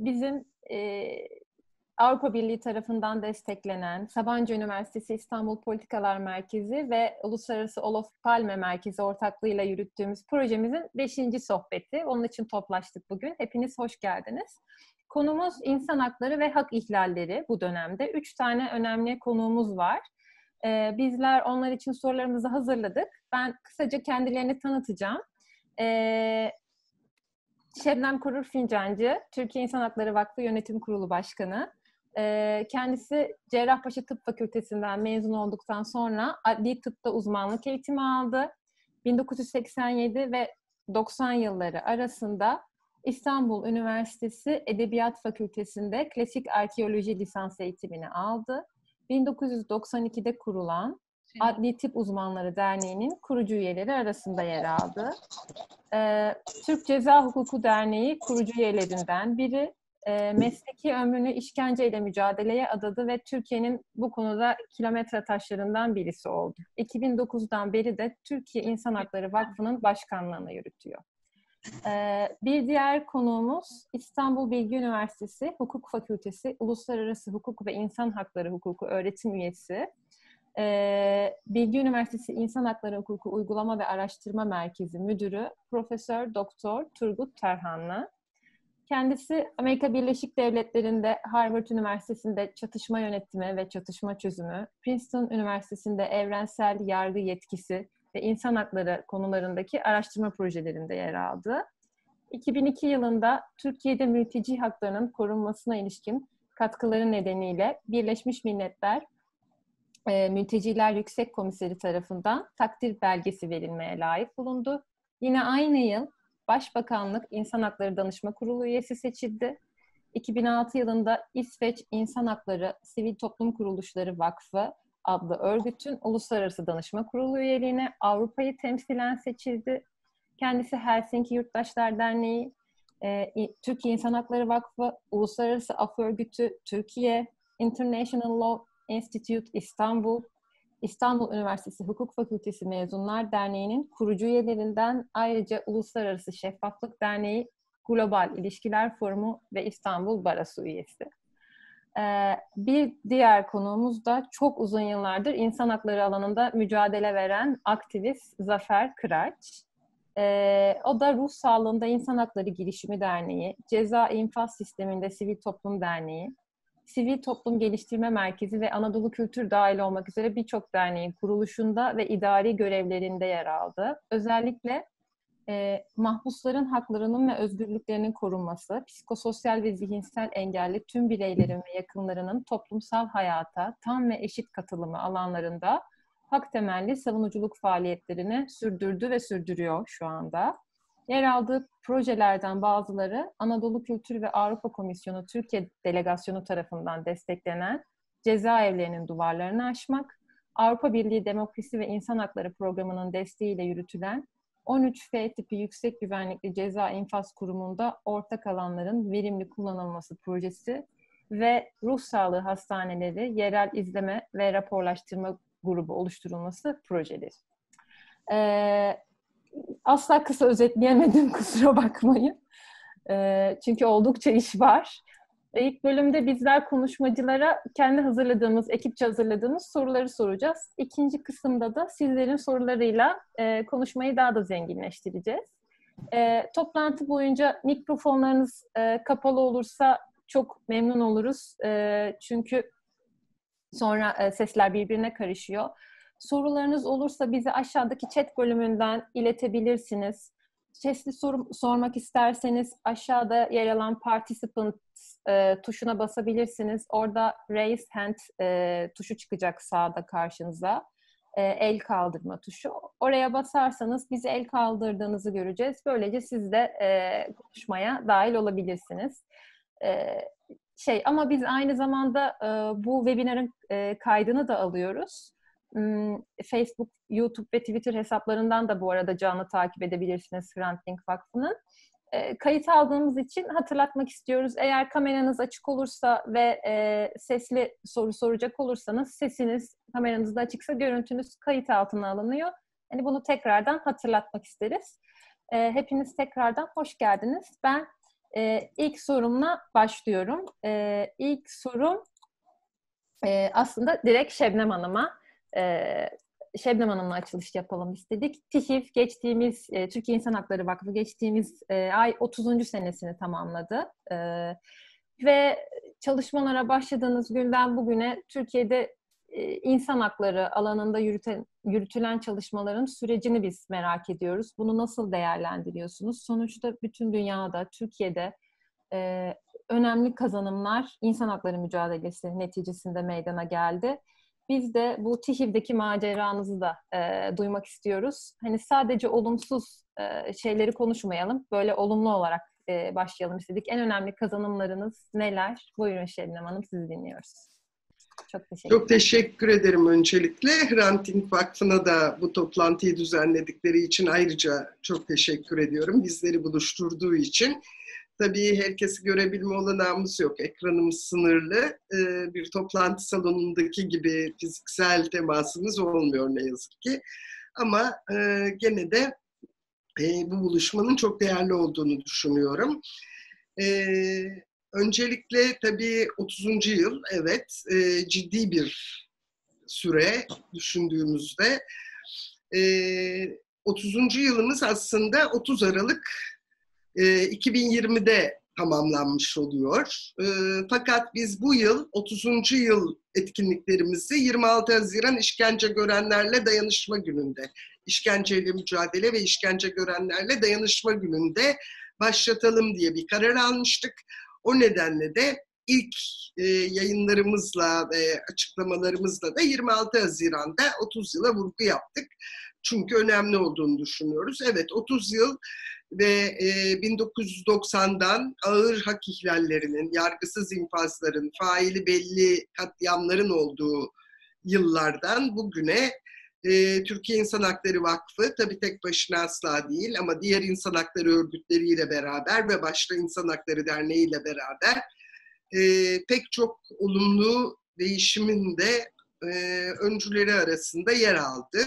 bizim Avrupa Birliği tarafından desteklenen Sabancı Üniversitesi İstanbul Politikalar Merkezi ve Uluslararası Olof Palme Merkezi ortaklığıyla yürüttüğümüz projemizin 5. sohbeti. Onun için toplaştık bugün. Hepiniz hoş geldiniz. Konumuz insan hakları ve hak ihlalleri bu dönemde. 3 tane önemli konuğumuz var. Bizler onlar için sorularımızı hazırladık. Ben kısaca kendilerini tanıtacağım. Şebnem Korur Fincancı, Türkiye İnsan Hakları Vakfı Yönetim Kurulu Başkanı. Kendisi Cerrahpaşa Tıp Fakültesinden mezun olduktan sonra adli tıpta uzmanlık eğitimi aldı. 1987 ve 90 yılları arasında İstanbul Üniversitesi Edebiyat Fakültesi'nde klasik arkeoloji lisans eğitimini aldı. 1992'de kurulan Adli Tıp Uzmanları Derneği'nin kurucu üyeleri arasında yer aldı. Türk Ceza Hukuku Derneği kurucu üyelerinden biri. Mesleki ömrünü işkenceyle mücadeleye adadı ve Türkiye'nin bu konuda kilometre taşlarından birisi oldu. 2009'dan beri de Türkiye İnsan Hakları Vakfı'nın başkanlığını yürütüyor. Bir diğer konuğumuz İstanbul Bilgi Üniversitesi Hukuk Fakültesi Uluslararası Hukuk ve İnsan Hakları Hukuku öğretim üyesi. Bilgi Üniversitesi İnsan Hakları Hukuku Uygulama ve Araştırma Merkezi Müdürü Profesör Doktor Turgut Terhanlı. Kendisi Amerika Birleşik Devletleri'nde Harvard Üniversitesi'nde çatışma yönetimi ve çatışma çözümü, Princeton Üniversitesi'nde evrensel yargı yetkisi ve insan hakları konularındaki araştırma projelerinde yer aldı. 2002 yılında Türkiye'de mülteci haklarının korunmasına ilişkin katkıları nedeniyle Birleşmiş Milletler Mülteciler Yüksek Komiseri tarafından takdir belgesi verilmeye layık bulundu. Yine aynı yıl Başbakanlık İnsan Hakları Danışma Kurulu üyesi seçildi. 2006 yılında İsveç İnsan Hakları Sivil Toplum Kuruluşları Vakfı adlı örgütün Uluslararası Danışma Kurulu üyeliğine Avrupa'yı temsilen seçildi. Kendisi Helsinki Yurttaşlar Derneği, Türkiye İnsan Hakları Vakfı, Uluslararası Af Örgütü Türkiye, International Law Institute İstanbul, İstanbul Üniversitesi Hukuk Fakültesi Mezunlar Derneği'nin kurucu üyelerinden, ayrıca Uluslararası Şeffaflık Derneği, Global İlişkiler Forumu ve İstanbul Barosu üyesi. Bir diğer konuğumuz da çok uzun yıllardır insan hakları alanında mücadele veren aktivist Zafer Kıraç. O da Ruh Sağlığında İnsan Hakları Girişimi Derneği, Ceza İnfaz Sisteminde Sivil Toplum Derneği, Sivil Toplum Geliştirme Merkezi ve Anadolu Kültür dahil olmak üzere birçok derneğin kuruluşunda ve idari görevlerinde yer aldı. Özellikle mahpusların haklarının ve özgürlüklerinin korunması, psikososyal ve zihinsel engelli tüm bireylerin ve yakınlarının toplumsal hayata tam ve eşit katılımı alanlarında hak temelli savunuculuk faaliyetlerini sürdürdü ve sürdürüyor şu anda. Yer aldığı projelerden bazıları Anadolu Kültür ve Avrupa Komisyonu Türkiye Delegasyonu tarafından desteklenen Cezaevlerinin Duvarlarını Aşmak, Avrupa Birliği Demokrasi ve İnsan Hakları Programı'nın desteğiyle yürütülen 13F tipi yüksek güvenlikli ceza infaz kurumunda ortak alanların verimli kullanılması projesi ve ruh sağlığı hastaneleri yerel izleme ve raporlaştırma grubu oluşturulması projeleri. Asla kısa özetleyemedim, kusura bakmayın. Çünkü oldukça iş var. İlk bölümde bizler konuşmacılara kendi hazırladığımız, ekipçe hazırladığımız soruları soracağız. İkinci kısımda da sizlerin sorularıyla konuşmayı daha da zenginleştireceğiz. Toplantı boyunca mikrofonlarınız kapalı olursa çok memnun oluruz. Çünkü sonra sesler birbirine karışıyor. Sorularınız olursa bizi aşağıdaki chat bölümünden iletebilirsiniz. Sesli soru sormak isterseniz aşağıda yer alan participant tuşuna basabilirsiniz. Orada raise hand tuşu çıkacak sağda karşınıza. El kaldırma tuşu. Oraya basarsanız bizi el kaldırdığınızı göreceğiz. Böylece siz de konuşmaya dahil olabilirsiniz. Ama biz aynı zamanda bu webinarın kaydını da alıyoruz. Facebook, YouTube ve Twitter hesaplarından da bu arada canlı takip edebilirsiniz Hrant Dink Vakfı'nın. Kayıt aldığımız için hatırlatmak istiyoruz. Eğer kameranız açık olursa ve sesli soru soracak olursanız sesiniz, kameranız da açıksa görüntünüz kayıt altına alınıyor. Yani bunu tekrardan hatırlatmak isteriz. Hepiniz tekrardan hoş geldiniz. Ben İlk sorumla başlıyorum. İlk sorum aslında direkt Şebnem Hanım'a. Şebnem Hanım'la açılış yapalım istedik. TİHİV geçtiğimiz, Türkiye İnsan Hakları Vakfı geçtiğimiz ay 30. senesini tamamladı. Ve çalışmalara başladığınız günden bugüne Türkiye'de insan hakları alanında yürütülen çalışmaların sürecini biz merak ediyoruz. Bunu nasıl değerlendiriyorsunuz? Sonuçta bütün dünyada, Türkiye'de önemli kazanımlar insan hakları mücadelesi neticesinde meydana geldi. Biz de bu TİHİV'deki maceranızı da duymak istiyoruz. Hani sadece olumsuz şeyleri konuşmayalım, böyle olumlu olarak başlayalım istedik. En önemli kazanımlarınız neler? Buyurun Şebnem Hanım, sizi dinliyoruz. Çok teşekkür ederim öncelikle. Hrant Dink Vakfı'na da bu toplantıyı düzenledikleri için ayrıca çok teşekkür ediyorum. Bizleri buluşturduğu için. Tabii herkesi görebilme olanağımız yok. Ekranımız sınırlı. Bir toplantı salonundaki gibi fiziksel temasımız olmuyor ne yazık ki. Ama gene de bu buluşmanın çok değerli olduğunu düşünüyorum. Öncelikle tabii 30. yıl, evet, ciddi bir süre düşündüğümüzde. 30. yılımız aslında 30 Aralık 2020'de tamamlanmış oluyor. Fakat biz bu yıl 30. yıl etkinliklerimizi 26 Haziran İşkence Görenlerle Dayanışma Günü'nde, İşkenceyle Mücadele ve İşkence Görenlerle Dayanışma Günü'nde başlatalım diye bir karar almıştık. O nedenle de ilk yayınlarımızla ve açıklamalarımızla da 26 Haziran'da 30 yıla vurgu yaptık. Çünkü önemli olduğunu düşünüyoruz. Evet, 30 yıl ve 1990'dan ağır hak ihlallerinin, yargısız infazların, faili belli katliamların olduğu yıllardan bugüne Türkiye İnsan Hakları Vakfı, tabii tek başına asla değil ama diğer insan hakları örgütleriyle beraber ve başta İnsan Hakları Derneği ile beraber pek çok olumlu değişimin de öncüleri arasında yer aldı.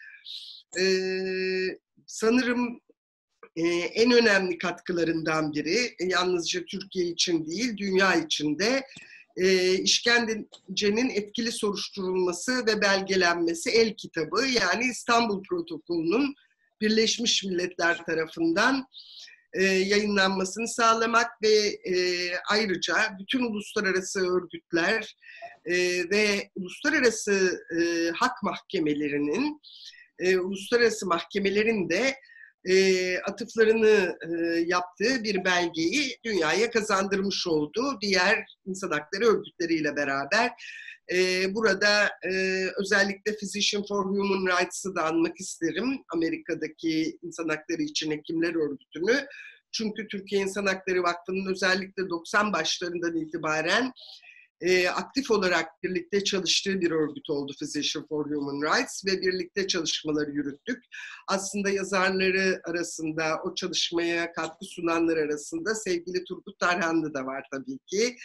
Sanırım en önemli katkılarından biri, yalnızca Türkiye için değil, dünya için de işkencenin etkili soruşturulması ve belgelenmesi el kitabı, yani İstanbul Protokolü'nün Birleşmiş Milletler tarafından yayınlanmasını sağlamak ve ayrıca bütün uluslararası örgütler ve uluslararası hak mahkemelerinin, uluslararası mahkemelerin de atıflarını yaptığı bir belgeyi dünyaya kazandırmış oldu. Diğer insan hakları örgütleriyle beraber. Burada özellikle Physicians for Human Rights'ı da anmak isterim. Amerika'daki İnsan Hakları için Hekimler Örgütü'nü. Çünkü Türkiye İnsan Hakları Vakfı'nın özellikle 90 başlarından itibaren aktif olarak birlikte çalıştığı bir örgüt oldu Physicians for Human Rights ve birlikte çalışmaları yürüttük. Aslında yazarları arasında, o çalışmaya katkı sunanlar arasında sevgili Turgut Tarhanlı da var tabii ki.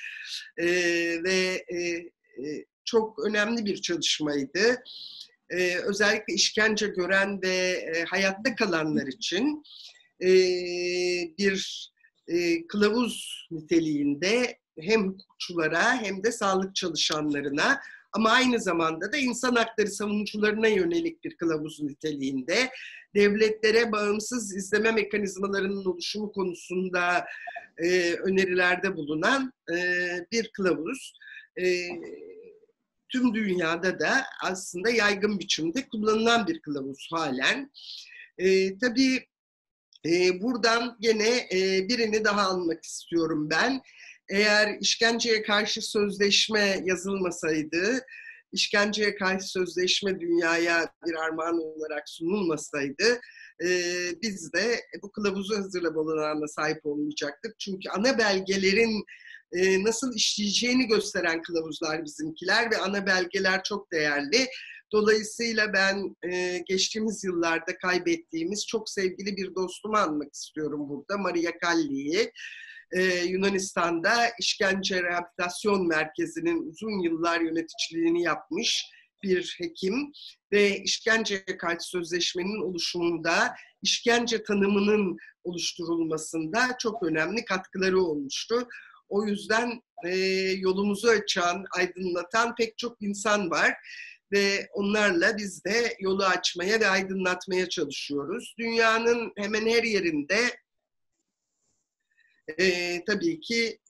Çok önemli bir çalışmaydı. Özellikle işkence gören ve hayatta kalanlar için bir kılavuz niteliğinde hem hukukçulara hem de sağlık çalışanlarına ama aynı zamanda da insan hakları savunucularına yönelik bir kılavuz niteliğinde devletlere bağımsız izleme mekanizmalarının oluşumu konusunda önerilerde bulunan bir kılavuz. Tüm dünyada da aslında yaygın biçimde kullanılan bir kılavuz halen. Tabii buradan gene birini daha almak istiyorum ben. Eğer işkenceye karşı sözleşme yazılmasaydı, işkenceye karşı sözleşme dünyaya bir armağan olarak sunulmasaydı, biz de bu kılavuzu hazırlama olanağına sahip olmayacaktık. Çünkü ana belgelerin nasıl işleyeceğini gösteren kılavuzlar bizimkiler ve ana belgeler çok değerli. Dolayısıyla ben geçtiğimiz yıllarda kaybettiğimiz çok sevgili bir dostumu anmak istiyorum burada, Maria Calli'yi. Yunanistan'da işkence rehabilitasyon merkezinin uzun yıllar yöneticiliğini yapmış, bir hekim ve işkenceye karşı sözleşmenin oluşumunda, işkence tanımının oluşturulmasında çok önemli katkıları olmuştu. O yüzden yolumuzu açan, aydınlatan pek çok insan var ve onlarla biz de yolu açmaya ve aydınlatmaya çalışıyoruz. Dünyanın hemen her yerinde tabii ki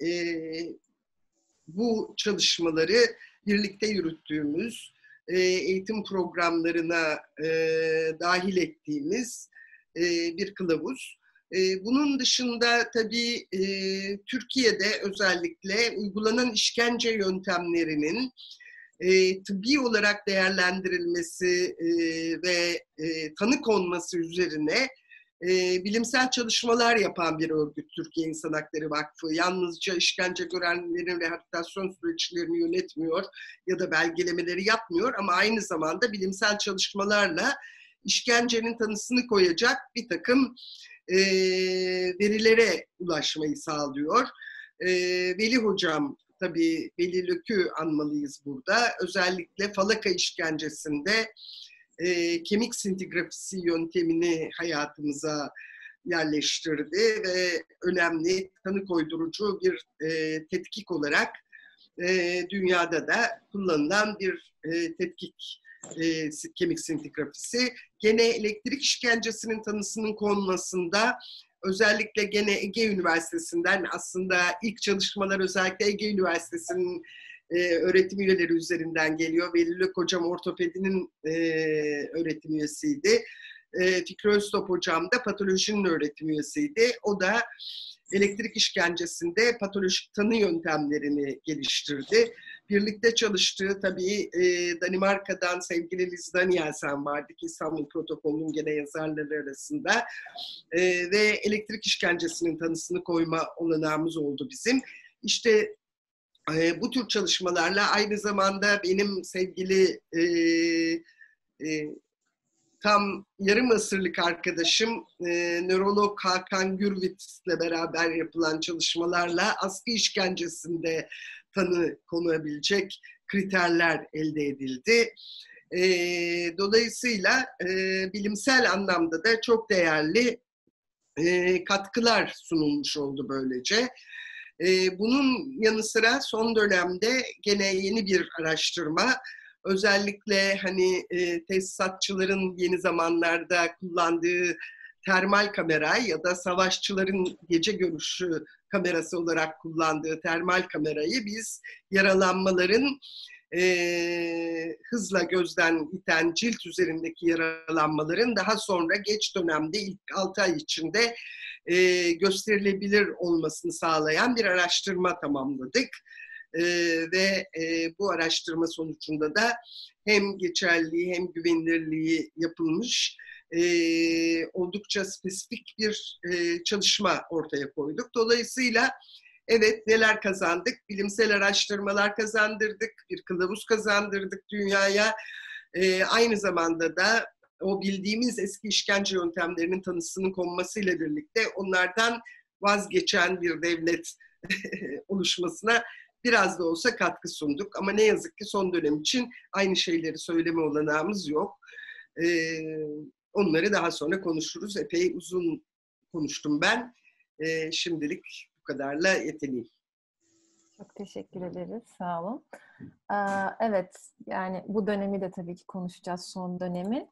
bu çalışmaları birlikte yürüttüğümüz, eğitim programlarına dahil ettiğimiz bir kılavuz. Bunun dışında tabii Türkiye'de özellikle uygulanan işkence yöntemlerinin tıbbi olarak değerlendirilmesi ve tanı konması üzerine bilimsel çalışmalar yapan bir örgüt Türkiye İnsan Hakları Vakfı. Yalnızca işkence görenlerin rehabilitasyon süreçlerini yönetmiyor ya da belgelemeleri yapmıyor ama aynı zamanda bilimsel çalışmalarla işkencenin tanısını koyacak bir takım verilere ulaşmayı sağlıyor. Veli Hocam, tabii Veli Lök'ü anmalıyız burada. Özellikle falaka işkencesinde kemik sintigrafisi yöntemini hayatımıza yerleştirdi ve önemli tanı koydurucu bir tetkik olarak dünyada da kullanılan bir tetkik kemik sintigrafisi. Gene elektrik işkencesinin tanısının konmasında özellikle gene Ege Üniversitesi'nden aslında ilk çalışmalar özellikle Ege Üniversitesi'nin öğretim üyeleri üzerinden geliyor. Veli Lök Hocam ortopedinin öğretim üyesiydi. Fikri Öztop Hocam da patolojinin öğretim üyesiydi. O da elektrik işkencesinde patolojik tanı yöntemlerini geliştirdi. Birlikte çalıştığı tabii Danimarka'dan sevgili Liz Danielsen vardı ki İstanbul Protokolü'nün gene yazarları arasında ve elektrik işkencesinin tanısını koyma olanağımız oldu bizim. İşte bu tür çalışmalarla aynı zamanda benim sevgili tam yarım asırlık arkadaşım nörolog Hakan Gürvitz'le beraber yapılan çalışmalarla askı işkencesinde tanı konabilecek kriterler elde edildi. Dolayısıyla bilimsel anlamda da çok değerli katkılar sunulmuş oldu böylece. Bunun yanı sıra son dönemde gene yeni bir araştırma, özellikle hani tesisatçıların yeni zamanlarda kullandığı termal kamera ya da savaşçıların gece görüşü kamerası olarak kullandığı termal kamerayı biz yaralanmaların hızla gözden iten cilt üzerindeki yaralanmaların daha sonra geç dönemde ilk 6 ay içinde gösterilebilir olmasını sağlayan bir araştırma tamamladık. Ve bu araştırma sonucunda da hem geçerliliği hem güvenilirliği yapılmış oldukça spesifik bir çalışma ortaya koyduk. Dolayısıyla evet, neler kazandık? Bilimsel araştırmalar kazandırdık, bir kılavuz kazandırdık dünyaya. Aynı zamanda da o bildiğimiz eski işkence yöntemlerinin tanısının konmasıyla birlikte onlardan vazgeçen bir devlet oluşmasına biraz da olsa katkı sunduk. Ama ne yazık ki son dönem için aynı şeyleri söyleme olanağımız yok. Onları daha sonra konuşuruz. Epey uzun konuştum ben. Şimdilik bu kadarla yetineyim. Çok teşekkür ederiz. Sağ olun. Evet, yani bu dönemi de tabii ki konuşacağız, son dönemi.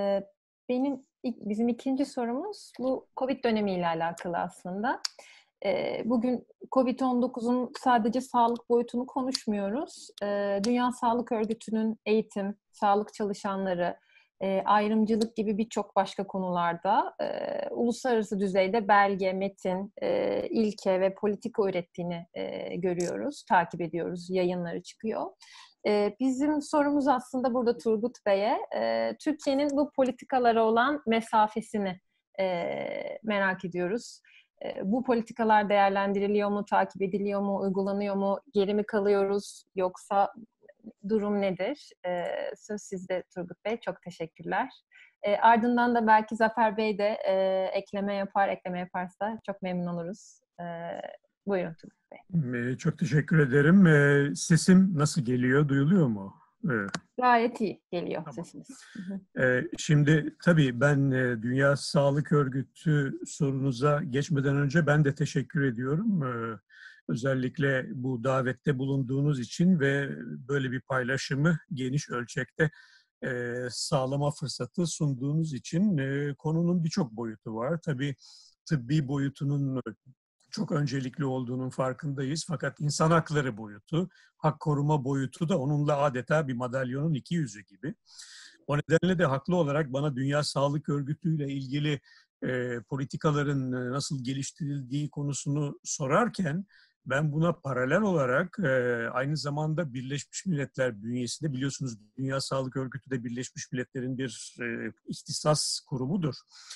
Bizim ikinci sorumuz bu COVID dönemiyle alakalı aslında. Bugün COVID-19'un sadece sağlık boyutunu konuşmuyoruz. Dünya Sağlık Örgütü'nün eğitim, sağlık çalışanları, ayrımcılık gibi birçok başka konularda uluslararası düzeyde belge, metin, ilke ve politika ürettiğini görüyoruz, takip ediyoruz, yayınları çıkıyor. Bizim sorumuz aslında burada Turgut Bey'e, Türkiye'nin bu politikalara olan mesafesini merak ediyoruz. Bu politikalar değerlendiriliyor mu, takip ediliyor mu, uygulanıyor mu, geri mi kalıyoruz, yoksa durum nedir? Söz sizde Turgut Bey. Çok teşekkürler. Ardından da belki Zafer Bey de ekleme yaparsa çok memnun oluruz. Buyurun Turgut Bey. Çok teşekkür ederim. Sesim nasıl geliyor? Duyuluyor mu? Gayet iyi geliyor Tamam. sesiniz. Şimdi tabii ben Dünya Sağlık Örgütü sorunuza geçmeden önce ben de teşekkür ediyorum. Özellikle bu davette bulunduğunuz için ve böyle bir paylaşımı geniş ölçekte sağlama fırsatı sunduğunuz için. Konunun birçok boyutu var. Tabii tıbbi boyutunun çok öncelikli olduğunun farkındayız. Fakat insan hakları boyutu, hak koruma boyutu da onunla adeta bir madalyonun iki yüzü gibi. O nedenle de haklı olarak bana Dünya Sağlık Örgütü ile ilgili politikaların nasıl geliştirildiği konusunu sorarken ben buna paralel olarak aynı zamanda Birleşmiş Milletler bünyesinde, biliyorsunuz Dünya Sağlık Örgütü de Birleşmiş Milletler'in bir ihtisas kurumudur.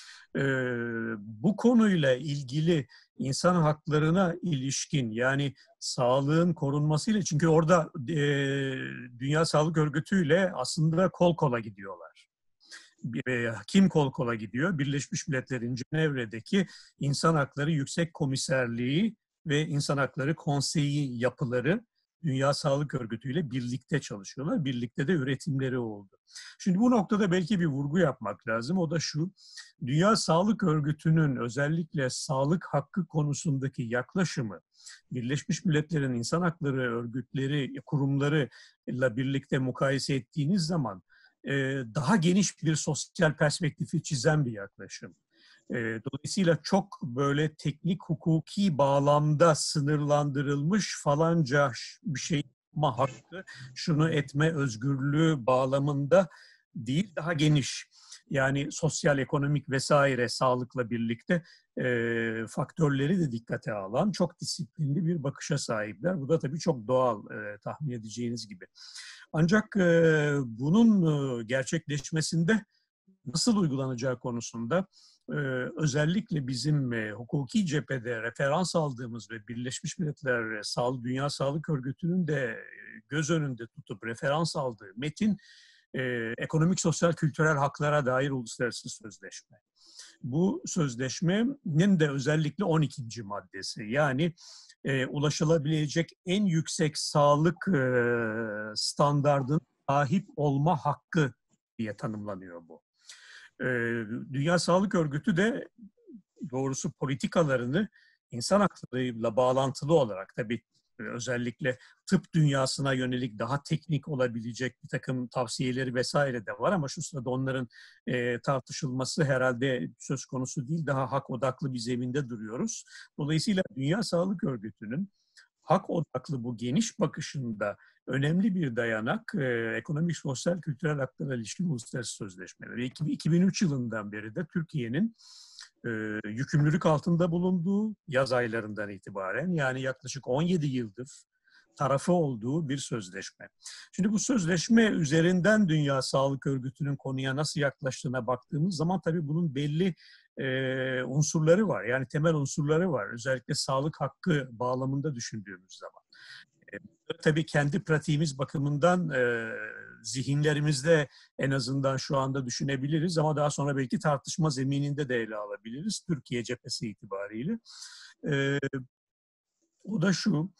Bu konuyla ilgili insan haklarına ilişkin, yani sağlığın korunmasıyla, çünkü orada Dünya Sağlık Örgütü ile aslında kol kola gidiyorlar. Kim kol kola gidiyor? Birleşmiş Milletler'in Cenevre'deki İnsan Hakları Yüksek Komiserliği ve İnsan Hakları Konseyi yapıları Dünya Sağlık Örgütü ile birlikte çalışıyorlar. Birlikte de üretimleri oldu. Şimdi bu noktada belki bir vurgu yapmak lazım. O da şu: Dünya Sağlık Örgütü'nün özellikle sağlık hakkı konusundaki yaklaşımı Birleşmiş Milletler'in insan hakları örgütleri, kurumlarıyla birlikte mukayese ettiğiniz zaman daha geniş bir sosyal perspektifi çizen bir yaklaşım. Dolayısıyla çok böyle teknik hukuki bağlamda sınırlandırılmış falanca bir şey yapma hakkı, şunu etme özgürlüğü bağlamında değil, daha geniş. Yani sosyal, ekonomik vesaire sağlıkla birlikte faktörleri de dikkate alan çok disiplinli bir bakışa sahipler. Bu da tabii çok doğal, tahmin edeceğiniz gibi. Ancak bunun gerçekleşmesinde nasıl uygulanacağı konusunda özellikle bizim hukuki cephede referans aldığımız ve Birleşmiş Milletler Dünya Sağlık Örgütü'nün de göz önünde tutup referans aldığı metin ekonomik, sosyal, kültürel haklara dair uluslararası sözleşme. Bu sözleşmenin de özellikle 12. maddesi, yani ulaşılabilecek en yüksek sağlık standardına sahip olma hakkı diye tanımlanıyor bu. Dünya Sağlık Örgütü de doğrusu politikalarını insan haklarıyla bağlantılı olarak, tabii özellikle tıp dünyasına yönelik daha teknik olabilecek bir takım tavsiyeleri vesaire de var ama şu sırada onların tartışılması herhalde söz konusu değil. Daha hak odaklı bir zeminde duruyoruz. Dolayısıyla Dünya Sağlık Örgütü'nün hak odaklı bu geniş bakışında önemli bir dayanak ekonomik, sosyal, kültürel haklara ilişkin uluslararası sözleşmeler. 2003 yılından beri de Türkiye'nin yükümlülük altında bulunduğu, yaz aylarından itibaren, yani yaklaşık 17 yıldır tarafı olduğu bir sözleşme. Şimdi bu sözleşme üzerinden Dünya Sağlık Örgütü'nün konuya nasıl yaklaştığına baktığımız zaman tabii bunun belli unsurları var. Yani temel unsurları var. Özellikle sağlık hakkı bağlamında düşündüğümüz zaman. Tabii kendi pratiğimiz bakımından zihinlerimizde en azından şu anda düşünebiliriz ama daha sonra belki tartışma zemininde de ele alabiliriz Türkiye cephesi itibariyle. O da şu: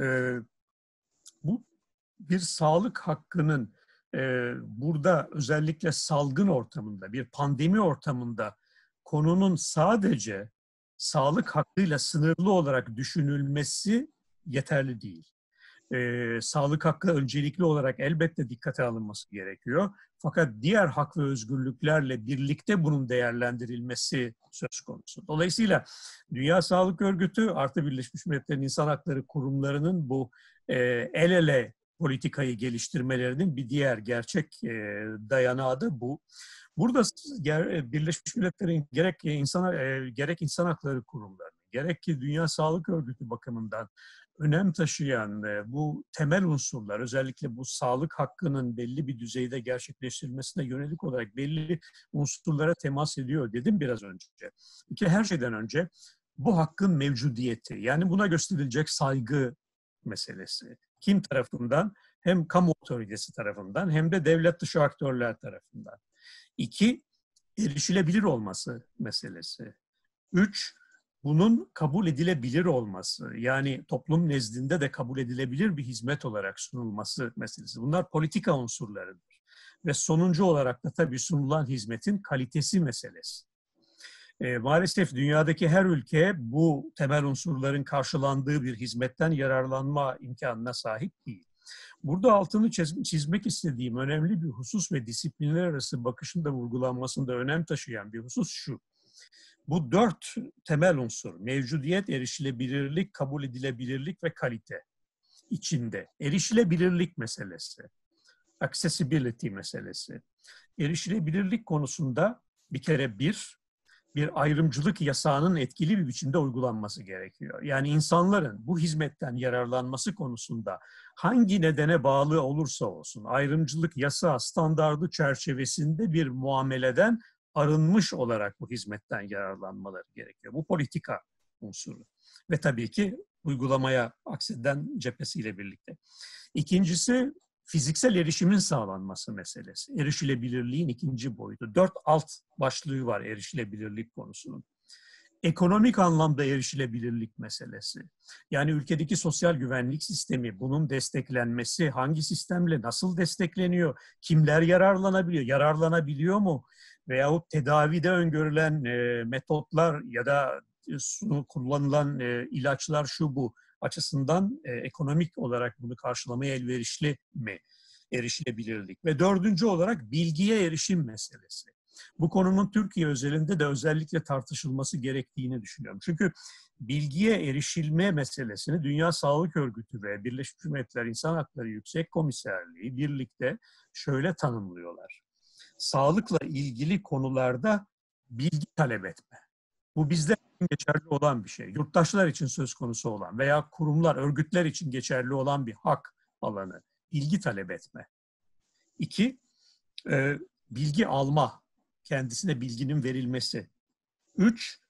bu bir sağlık hakkının burada özellikle salgın ortamında, bir pandemi ortamında konunun sadece sağlık hakkıyla sınırlı olarak düşünülmesi yeterli değil. Sağlık hakkı öncelikli olarak elbette dikkate alınması gerekiyor. Fakat diğer hak ve özgürlüklerle birlikte bunun değerlendirilmesi söz konusu. Dolayısıyla Dünya Sağlık Örgütü artı Birleşmiş Milletler'in İnsan Hakları kurumlarının bu el ele politikayı geliştirmelerinin bir diğer gerçek dayanağı da bu. Burada Birleşmiş Milletler'in gerek insan hakları kurumları, gerek ki Dünya Sağlık Örgütü bakımından önem taşıyan bu temel unsurlar, özellikle bu sağlık hakkının belli bir düzeyde gerçekleştirilmesine yönelik olarak belli unsurlara temas ediyor dedim biraz önce. Her şeyden önce bu hakkın mevcudiyeti, yani buna gösterilecek saygı meselesi. Kim tarafından? Hem kamu otoritesi tarafından hem de devlet dışı aktörler tarafından. 2, erişilebilir olması meselesi. 3, bunun kabul edilebilir olması, yani toplum nezdinde de kabul edilebilir bir hizmet olarak sunulması meselesi. Bunlar politika unsurlarıdır. Ve sonuncu olarak da tabii sunulan hizmetin kalitesi meselesi. Maalesef dünyadaki her ülke bu temel unsurların karşılandığı bir hizmetten yararlanma imkanına sahip değil. Burada altını çizmek istediğim önemli bir husus ve disiplinler arası bakışın da vurgulanmasında önem taşıyan bir husus şu. Bu 4 temel unsur, mevcudiyet, erişilebilirlik, kabul edilebilirlik ve kalite içinde. Erişilebilirlik meselesi, accessibility meselesi. Erişilebilirlik konusunda bir kere bir ayrımcılık yasağının etkili bir biçimde uygulanması gerekiyor. Yani insanların bu hizmetten yararlanması konusunda hangi nedene bağlı olursa olsun ayrımcılık yasağı standardı çerçevesinde bir muameleden arınmış olarak bu hizmetten yararlanmaları gerekiyor. Bu politika unsuru ve tabii ki uygulamaya akseden cephesiyle birlikte. İkincisi fiziksel erişimin sağlanması meselesi. Erişilebilirliğin ikinci boyutu. 4 alt başlığı var erişilebilirlik konusunun. Ekonomik anlamda erişilebilirlik meselesi. Yani ülkedeki sosyal güvenlik sistemi, bunun desteklenmesi, hangi sistemle nasıl destekleniyor, kimler yararlanabiliyor, yararlanabiliyor mu? Veyahut tedavide öngörülen metotlar ya da kullanılan ilaçlar şu bu açısından ekonomik olarak bunu karşılamaya elverişli mi? Erişilebilirlik. Ve dördüncü olarak bilgiye erişim meselesi. Bu konunun Türkiye özelinde de özellikle tartışılması gerektiğini düşünüyorum. Çünkü bilgiye erişilme meselesini Dünya Sağlık Örgütü ve Birleşmiş Milletler İnsan Hakları Yüksek Komiserliği birlikte şöyle tanımlıyorlar. Sağlıkla ilgili konularda bilgi talep etme. Bu bizde geçerli olan bir şey. Yurttaşlar için söz konusu olan veya kurumlar, örgütler için geçerli olan bir hak alanı. Bilgi talep etme. 2, bilgi alma. Kendisine bilginin verilmesi. 3,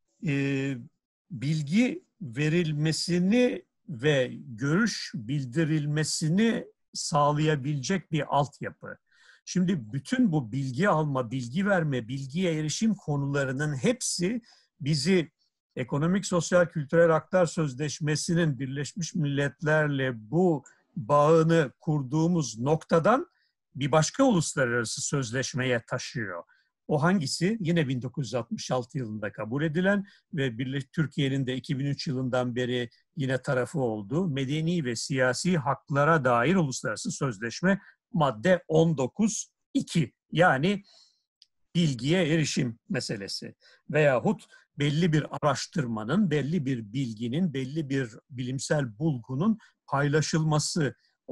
bilgi verilmesini ve görüş bildirilmesini sağlayabilecek bir altyapı. Şimdi bütün bu bilgi alma, bilgi verme, bilgiye erişim konularının hepsi bizi Ekonomik Sosyal Kültürel Haklar Sözleşmesi'nin Birleşmiş Milletler'le bu bağını kurduğumuz noktadan bir başka uluslararası sözleşmeye taşıyor. O hangisi? Yine 1966 yılında kabul edilen ve Türkiye'nin de 2003 yılından beri yine tarafı olduğu Medeni ve Siyasi Haklara Dair Uluslararası Sözleşme madde 19.2. Yani bilgiye erişim meselesi veyahut belli bir araştırmanın, belli bir bilginin, belli bir bilimsel bulgunun paylaşılması,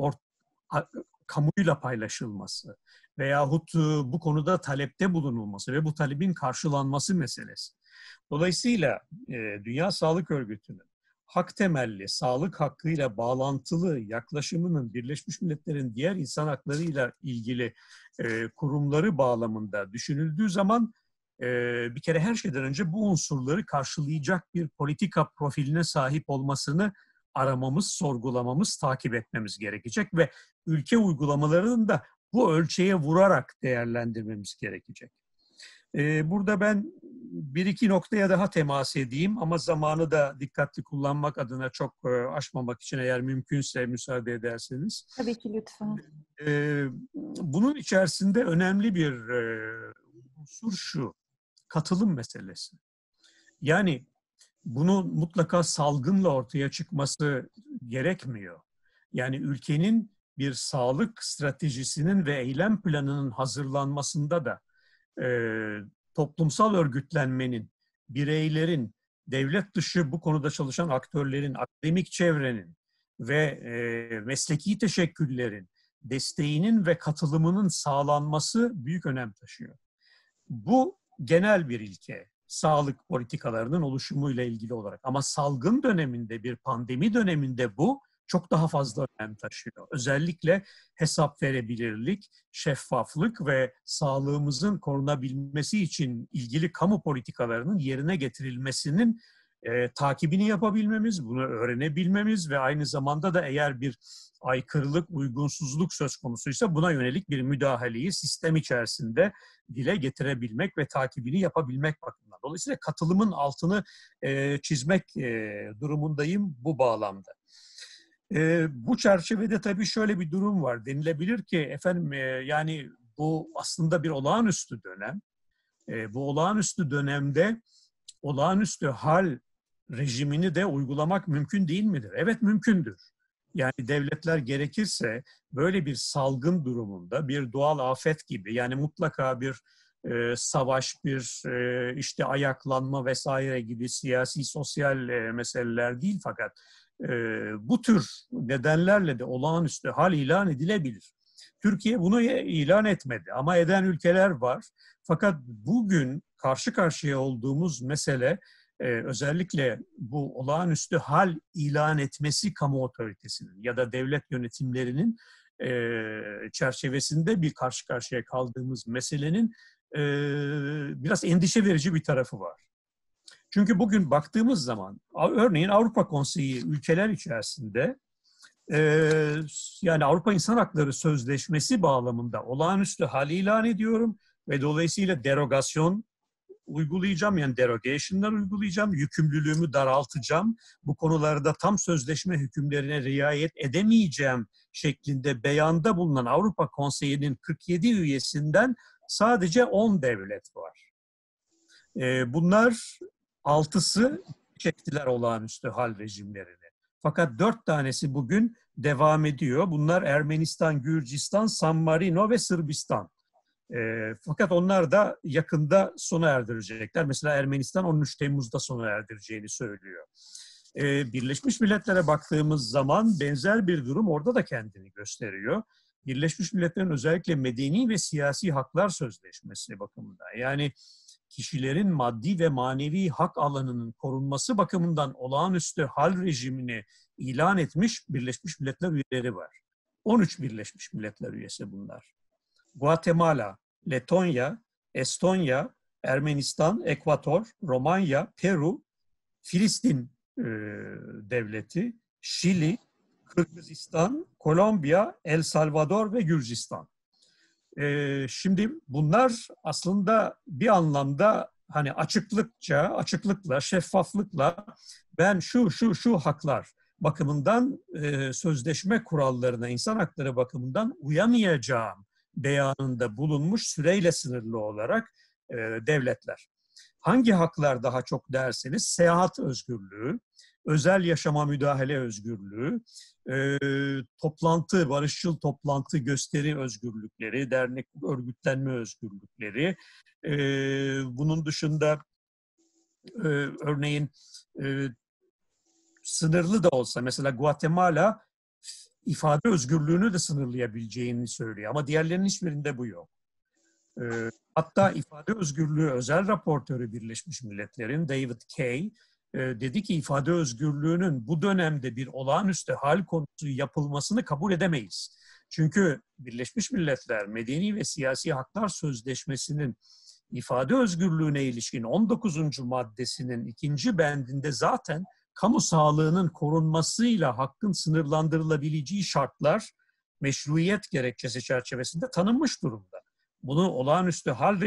kamuyla paylaşılması veyahut bu konuda talepte bulunulması ve bu talebin karşılanması meselesi. Dolayısıyla Dünya Sağlık Örgütü'nün hak temelli, sağlık hakkıyla bağlantılı yaklaşımının Birleşmiş Milletler'in diğer insan haklarıyla ilgili kurumları bağlamında düşünüldüğü zaman bir kere her şeyden önce bu unsurları karşılayacak bir politika profiline sahip olmasını aramamız, sorgulamamız, takip etmemiz gerekecek ve ülke uygulamalarının da bu ölçeğe vurarak değerlendirmemiz gerekecek. Burada ben bir iki noktaya daha temas edeyim ama zamanı da dikkatli kullanmak adına çok aşmamak için eğer mümkünse müsaade ederseniz. Tabii ki lütfen. Bunun içerisinde önemli bir unsur şu, katılım meselesi. Yani bunun mutlaka salgınla ortaya çıkması gerekmiyor. Yani ülkenin bir sağlık stratejisinin ve eylem planının hazırlanmasında da toplumsal örgütlenmenin, bireylerin, devlet dışı bu konuda çalışan aktörlerin, akademik çevrenin ve mesleki teşekküllerin desteğinin ve katılımının sağlanması büyük önem taşıyor. Bu genel bir ilke, sağlık politikalarının oluşumuyla ilgili olarak. Ama salgın döneminde, bir pandemi döneminde bu çok daha fazla önem taşıyor. Özellikle hesap verebilirlik, şeffaflık ve sağlığımızın korunabilmesi için ilgili kamu politikalarının yerine getirilmesinin takibini yapabilmemiz, bunu öğrenebilmemiz ve aynı zamanda da eğer bir aykırılık, uygunsuzluk söz konusuysa buna yönelik bir müdahaleyi sistem içerisinde dile getirebilmek ve takibini yapabilmek bakımından. Dolayısıyla katılımın altını çizmek durumundayım bu bağlamda. Bu çerçevede tabii şöyle bir durum var. Denilebilir ki efendim yani bu aslında bir olağanüstü dönem. Bu olağanüstü dönemde olağanüstü hal rejimini de uygulamak mümkün değil midir? Evet, mümkündür. Yani devletler gerekirse böyle bir salgın durumunda bir doğal afet gibi, yani mutlaka bir savaş, bir işte ayaklanma vesaire gibi siyasi, sosyal meseleler değil, fakat bu tür nedenlerle de olağanüstü hal ilan edilebilir. Türkiye bunu ilan etmedi ama eden ülkeler var. Fakat bugün karşı karşıya olduğumuz mesele özellikle bu olağanüstü hal ilan etmesi kamu otoritesinin ya da devlet yönetimlerinin çerçevesinde bir karşı karşıya kaldığımız meselenin biraz endişe verici bir tarafı var. Çünkü bugün baktığımız zaman örneğin Avrupa Konseyi ülkeler içerisinde yani Avrupa İnsan Hakları Sözleşmesi bağlamında olağanüstü hal ilan ediyorum ve dolayısıyla derogasyon uygulayacağım, yani derogation'lar uygulayacağım, yükümlülüğümü daraltacağım, bu konularda tam sözleşme hükümlerine riayet edemeyeceğim şeklinde beyanda bulunan Avrupa Konseyi'nin 47 üyesinden sadece 10 devlet var. Bunlar 6'sı çektiler olağanüstü hal rejimlerini. Fakat 4 tanesi bugün devam ediyor. Bunlar Ermenistan, Gürcistan, San Marino ve Sırbistan. Fakat onlar da yakında sona erdirecekler. Mesela Ermenistan 13 Temmuz'da sona erdireceğini söylüyor. Birleşmiş Milletler'e baktığımız zaman benzer bir durum orada da kendini gösteriyor. Birleşmiş Milletler'in özellikle Medeni ve Siyasi Haklar Sözleşmesi bakımından, yani kişilerin maddi ve manevi hak alanının korunması bakımından olağanüstü hal rejimini ilan etmiş Birleşmiş Milletler üyeleri var. 13 Birleşmiş Milletler üyesi bunlar. Guatemala, Letonya, Estonya, Ermenistan, Ekvator, Romanya, Peru, Filistin devleti, Şili, Kırgızistan, Kolombiya, El Salvador ve Gürcistan. Şimdi bunlar aslında bir anlamda hani açıklıkla, şeffaflıkla ben şu haklar bakımından sözleşme kurallarına, insan hakları bakımından uyamayacağım beyanında bulunmuş, süreyle sınırlı olarak devletler. Hangi haklar daha çok derseniz seyahat özgürlüğü, özel yaşama müdahale özgürlüğü, toplantı, barışçıl toplantı, gösteri özgürlükleri, dernek örgütlenme özgürlükleri, bunun dışında örneğin sınırlı da olsa mesela Guatemala ifade özgürlüğünü de sınırlayabileceğini söylüyor ama diğerlerinin hiçbirinde bu yok. Hatta ifade özgürlüğü özel raportörü Birleşmiş Milletler'in David Kaye dedi ki ifade özgürlüğünün bu dönemde bir olağanüstü hal konusu yapılmasını kabul edemeyiz. Çünkü Birleşmiş Milletler Medeni ve Siyasi Haklar Sözleşmesi'nin ifade özgürlüğüne ilişkin 19. maddesinin 2. bendinde zaten kamu sağlığının korunmasıyla hakkın sınırlandırılabileceği şartlar meşruiyet gerekçesi çerçevesinde tanınmış durumda. Bunu olağanüstü hal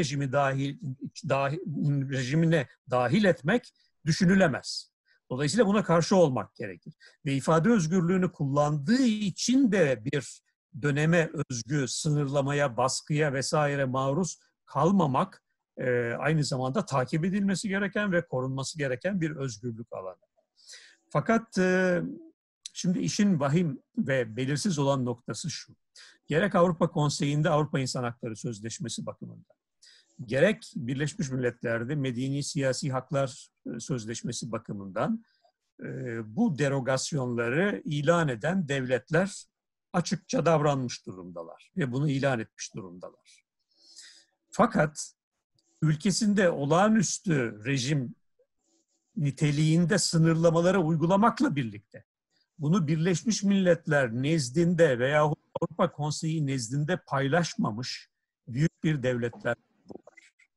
rejimine dahil etmek düşünülemez. Dolayısıyla buna karşı olmak gerekir. Ve ifade özgürlüğünü kullandığı için de bir döneme özgü sınırlamaya, baskıya vesaire maruz kalmamak aynı zamanda takip edilmesi gereken ve korunması gereken bir özgürlük alanı. Fakat şimdi işin vahim ve belirsiz olan noktası şu. Gerek Avrupa Konseyi'nde Avrupa İnsan Hakları Sözleşmesi bakımından, gerek Birleşmiş Milletler'de Medeni Siyasi Haklar Sözleşmesi bakımından bu derogasyonları ilan eden devletler açıkça davranmış durumdalar ve bunu ilan etmiş durumdalar. Fakat ülkesinde olağanüstü rejim niteliğinde sınırlamaları uygulamakla birlikte bunu Birleşmiş Milletler nezdinde veya Avrupa Konseyi nezdinde paylaşmamış büyük bir devletler var.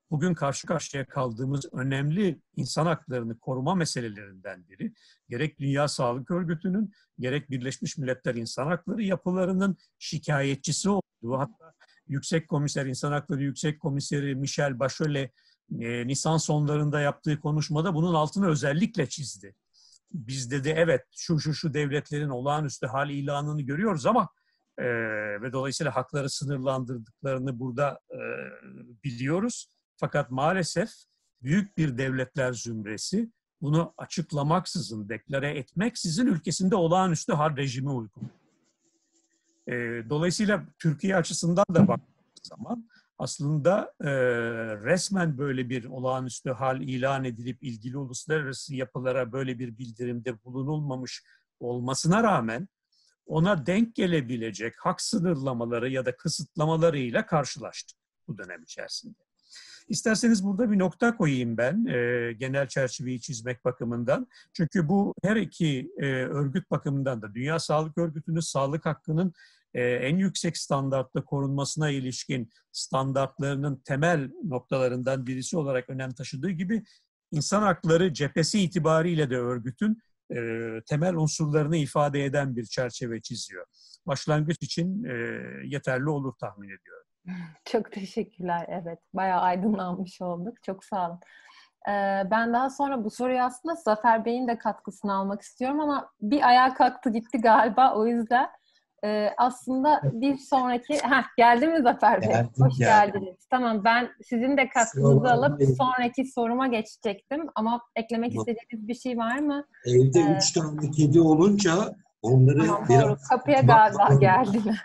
bugün karşı karşıya kaldığımız önemli insan haklarını koruma meselelerinden biri. Gerek Dünya Sağlık Örgütü'nün, gerek Birleşmiş Milletler İnsan Hakları yapılarının şikayetçisi olduğu, hatta Yüksek Komiser, İnsan Hakları Yüksek Komiseri Michelle Bachelet Nisan sonlarında yaptığı konuşmada bunun altını özellikle çizdi. Biz dedi evet şu devletlerin olağanüstü hal ilanını görüyoruz ama ve dolayısıyla hakları sınırlandırdıklarını burada biliyoruz. Fakat maalesef büyük bir devletler zümresi bunu açıklamaksızın, deklare etmeksizin ülkesinde olağanüstü hal rejimi uyguluyor. Dolayısıyla Türkiye açısından da baktığımız zaman aslında resmen böyle bir olağanüstü hal ilan edilip ilgili uluslararası yapılara böyle bir bildirimde bulunulmamış olmasına rağmen ona denk gelebilecek hak sınırlamaları ya da kısıtlamalarıyla karşılaştık bu dönem içerisinde. İsterseniz burada bir nokta koyayım ben genel çerçeveyi çizmek bakımından. Çünkü bu her iki örgüt bakımından da Dünya Sağlık Örgütü'nün sağlık hakkının en yüksek standartta korunmasına ilişkin standartlarının temel noktalarından birisi olarak önem taşıdığı gibi insan hakları cephesi itibariyle de örgütün temel unsurlarını ifade eden bir çerçeve çiziyor. Başlangıç için yeterli olur tahmin ediyorum. Çok teşekkürler. Evet, bayağı aydınlanmış olduk. Çok sağ olun. Ben daha sonra bu soruyu aslında Zafer Bey'in de katkısını almak istiyorum ama bir ayağa kalktı gitti galiba. O yüzden aslında bir sonraki... geldi mi Zafer Bey? Hoş geldiniz. Tamam, ben sizin de katkınızı alıp sonraki soruma geçecektim ama eklemek istediğiniz bir şey var mı? Evde 3 tane kedi olunca onları tamam, biraz... Doğru. Kapıya galiba geldiler.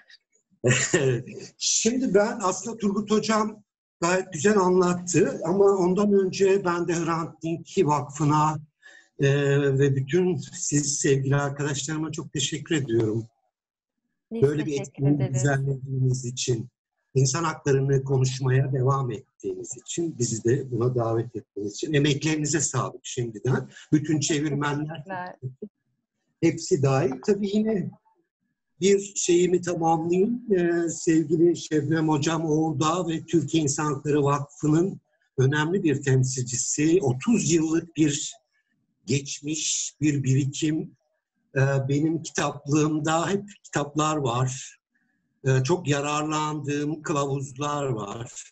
Şimdi ben aslında Turgut Hocam gayet güzel anlattı ama ondan önce ben de Hrant Dink Vakfı'na ve bütün siz sevgili arkadaşlarıma çok teşekkür ediyorum. Böyle bir etkinliği düzenlediğiniz için, insan haklarını konuşmaya devam ettiğiniz için, bizi de buna davet ettiğiniz için. Emeklerinize sağlık şimdiden. Bütün çevirmenler, hepsi dahil. Tabii yine bir şeyimi tamamlayayım. Sevgili Şebnem Hocam orada ve Türkiye İnsan Hakları Vakfı'nın önemli bir temsilcisi. 30 yıllık bir geçmiş, bir birikim. Benim kitaplığımda hep kitaplar var. Çok yararlandığım kılavuzlar var.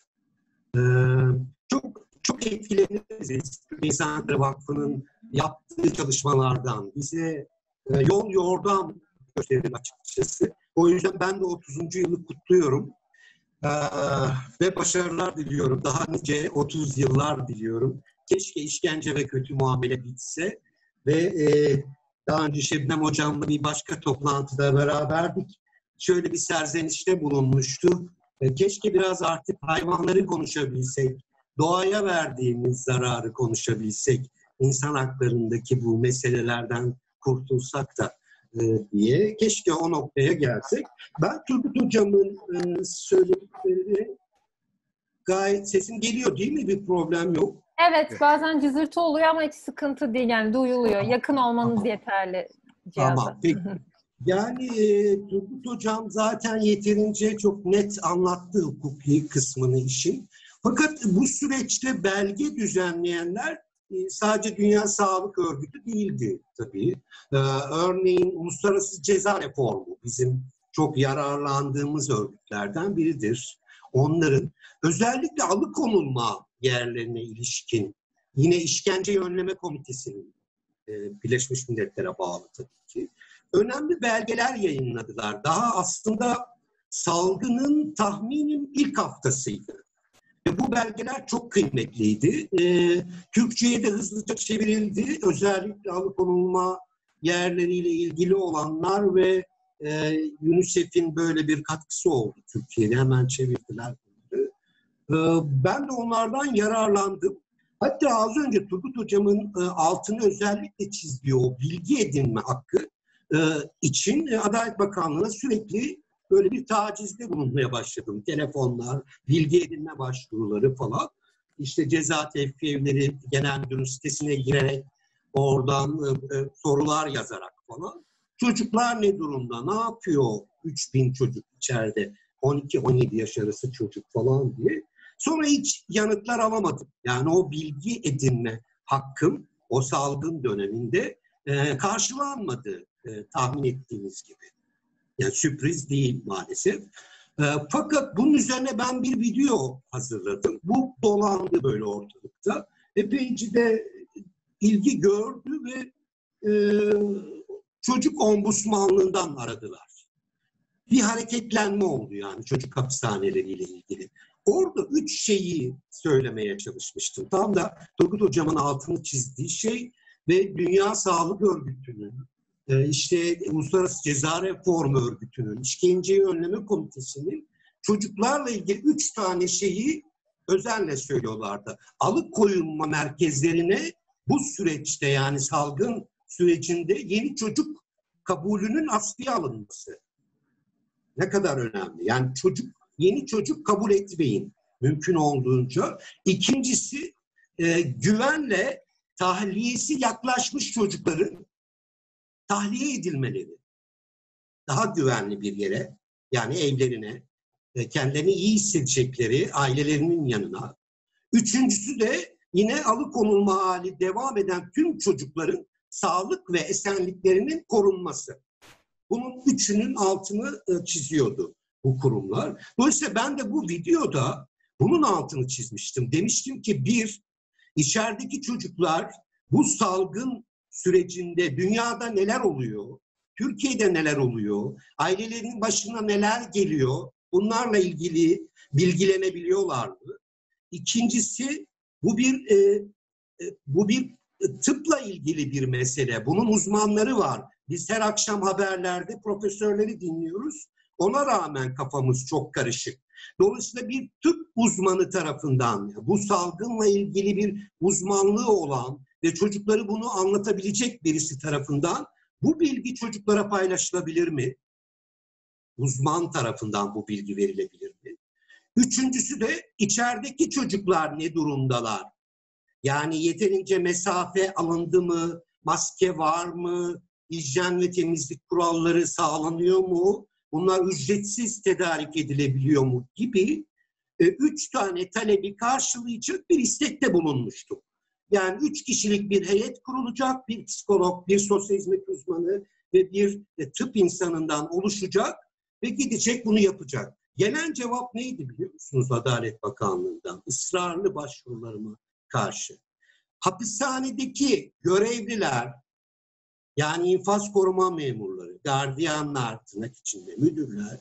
Çok etkileniriz İnsan Hakları Vakfı'nın yaptığı çalışmalardan. Bize yol yordam gösterir açıkçası. O yüzden ben de 30. yılı kutluyorum. Ve başarılar diliyorum. Daha nice 30 yıllar diliyorum. Keşke işkence ve kötü muamele bitse ve daha önce Şebnem Hocam'la bir başka toplantıda beraberdik. Şöyle bir serzenişte bulunmuştu. Keşke biraz artık hayvanları konuşabilsek, doğaya verdiğimiz zararı konuşabilsek, insan haklarındaki bu meselelerden kurtulsak da diye. Keşke o noktaya gelsek. Ben Turgut Hocam'ın söyledikleri gayet sesim geliyor değil mi? Bir problem yok. Evet, bazen cızırtı oluyor ama hiç sıkıntı değil. Yani duyuluyor. Yakın olmanız yeterli cihaza. Tamam, peki. Yani Turgut Hocam zaten yeterince çok net anlattı hukuki kısmını işin. Fakat bu süreçte belge düzenleyenler sadece Dünya Sağlık Örgütü değildi tabii. Örneğin Uluslararası Ceza Reformu bizim çok yararlandığımız örgütlerden biridir. Onların özellikle alıkonulma yerlerine ilişkin yine İşkence Önleme Komitesi'nin Birleşmiş Milletler'e bağlı tabii ki önemli belgeler yayınladılar. Daha aslında salgının tahminim ilk haftasıydı. Bu belgeler çok kıymetliydi. Türkçe'ye de hızlıca çevrildi. Özellikle alıkonulma yerleriyle ilgili olanlar ve UNICEF'in böyle bir katkısı oldu Türkiye'de. Hemen çevirdiler. Ben de onlardan yararlandım. Hatta az önce Turgut Hocam'ın altını özellikle çizdiği o bilgi edinme hakkı için Adalet Bakanlığı'na sürekli böyle bir tacizde bulunmaya başladım. Telefonlar, bilgi edinme başvuruları falan. İşte ceza tevki evleri genel müdürün sitesine girerek oradan sorular yazarak falan. Çocuklar ne durumda, ne yapıyor 3000 çocuk içeride, 12-17 yaş arası çocuk falan diye. Sonra hiç yanıtlar alamadım. Yani o bilgi edinme hakkım o salgın döneminde karşılanmadı tahmin ettiğiniz gibi. Yani sürpriz değil maalesef. Fakat bunun üzerine ben bir video hazırladım. Bu dolandı böyle ortalıkta. Epeyce de ilgi gördü ve çocuk ombudsmanlığından aradılar. Bir hareketlenme oldu yani çocuk hapishaneleriyle ilgili. Orada 3 şeyi söylemeye çalışmıştım. Tam da Turgut Hocam'ın altını çizdiği şey ve Dünya Sağlık Örgütü'nün, işte Uluslararası Ceza Reformu Örgütü'nün, İşkenceyi Önleme Komitesi'nin çocuklarla ilgili 3 tane şeyi özenle söylüyorlardı. Alıkoyulma merkezlerine bu süreçte yani salgın sürecinde yeni çocuk kabulünün askıya alınması. Ne kadar önemli. Yani yeni çocuk kabul etmeyin mümkün olduğunca. İkincisi güvenle tahliyesi yaklaşmış çocukların tahliye edilmeleri. Daha güvenli bir yere yani evlerine kendilerini iyi hissedecekleri ailelerinin yanına. Üçüncüsü de yine alıkonulma hali devam eden tüm çocukların sağlık ve esenliklerinin korunması. Bunun üçünün altını çiziyordu bu kurumlar. Dolayısıyla ben de bu videoda bunun altını çizmiştim. Demiştim ki içerideki çocuklar bu salgın sürecinde dünyada neler oluyor, Türkiye'de neler oluyor, ailelerinin başına neler geliyor, bunlarla ilgili bilgilenebiliyorlar mı? İkincisi bu bir tıpla ilgili bir mesele. Bunun uzmanları var. Biz her akşam haberlerde profesörleri dinliyoruz. Ona rağmen kafamız çok karışık. Dolayısıyla bir tıp uzmanı tarafından bu salgınla ilgili bir uzmanlığı olan ve çocukları bunu anlatabilecek birisi tarafından bu bilgi çocuklara paylaşılabilir mi? Uzman tarafından bu bilgi verilebilir mi? Üçüncüsü de içerideki çocuklar ne durumdalar? Yani yeterince mesafe alındı mı? Maske var mı? Hijyen ve temizlik kuralları sağlanıyor mu? Bunlar ücretsiz tedarik edilebiliyor mu? Gibi 3 tane talebi karşılayacak bir istekte bulunmuştum. Yani 3 kişilik bir heyet kurulacak, bir psikolog, bir sosyal hizmet uzmanı ve bir tıp insanından oluşacak ve gidecek bunu yapacak. Gelen cevap neydi biliyor musunuz Adalet Bakanlığı'ndan? Israrlı başvurularıma karşı. Hapishanedeki görevliler, yani infaz koruma memurları, gardiyanlar, tırnak içinde müdürler,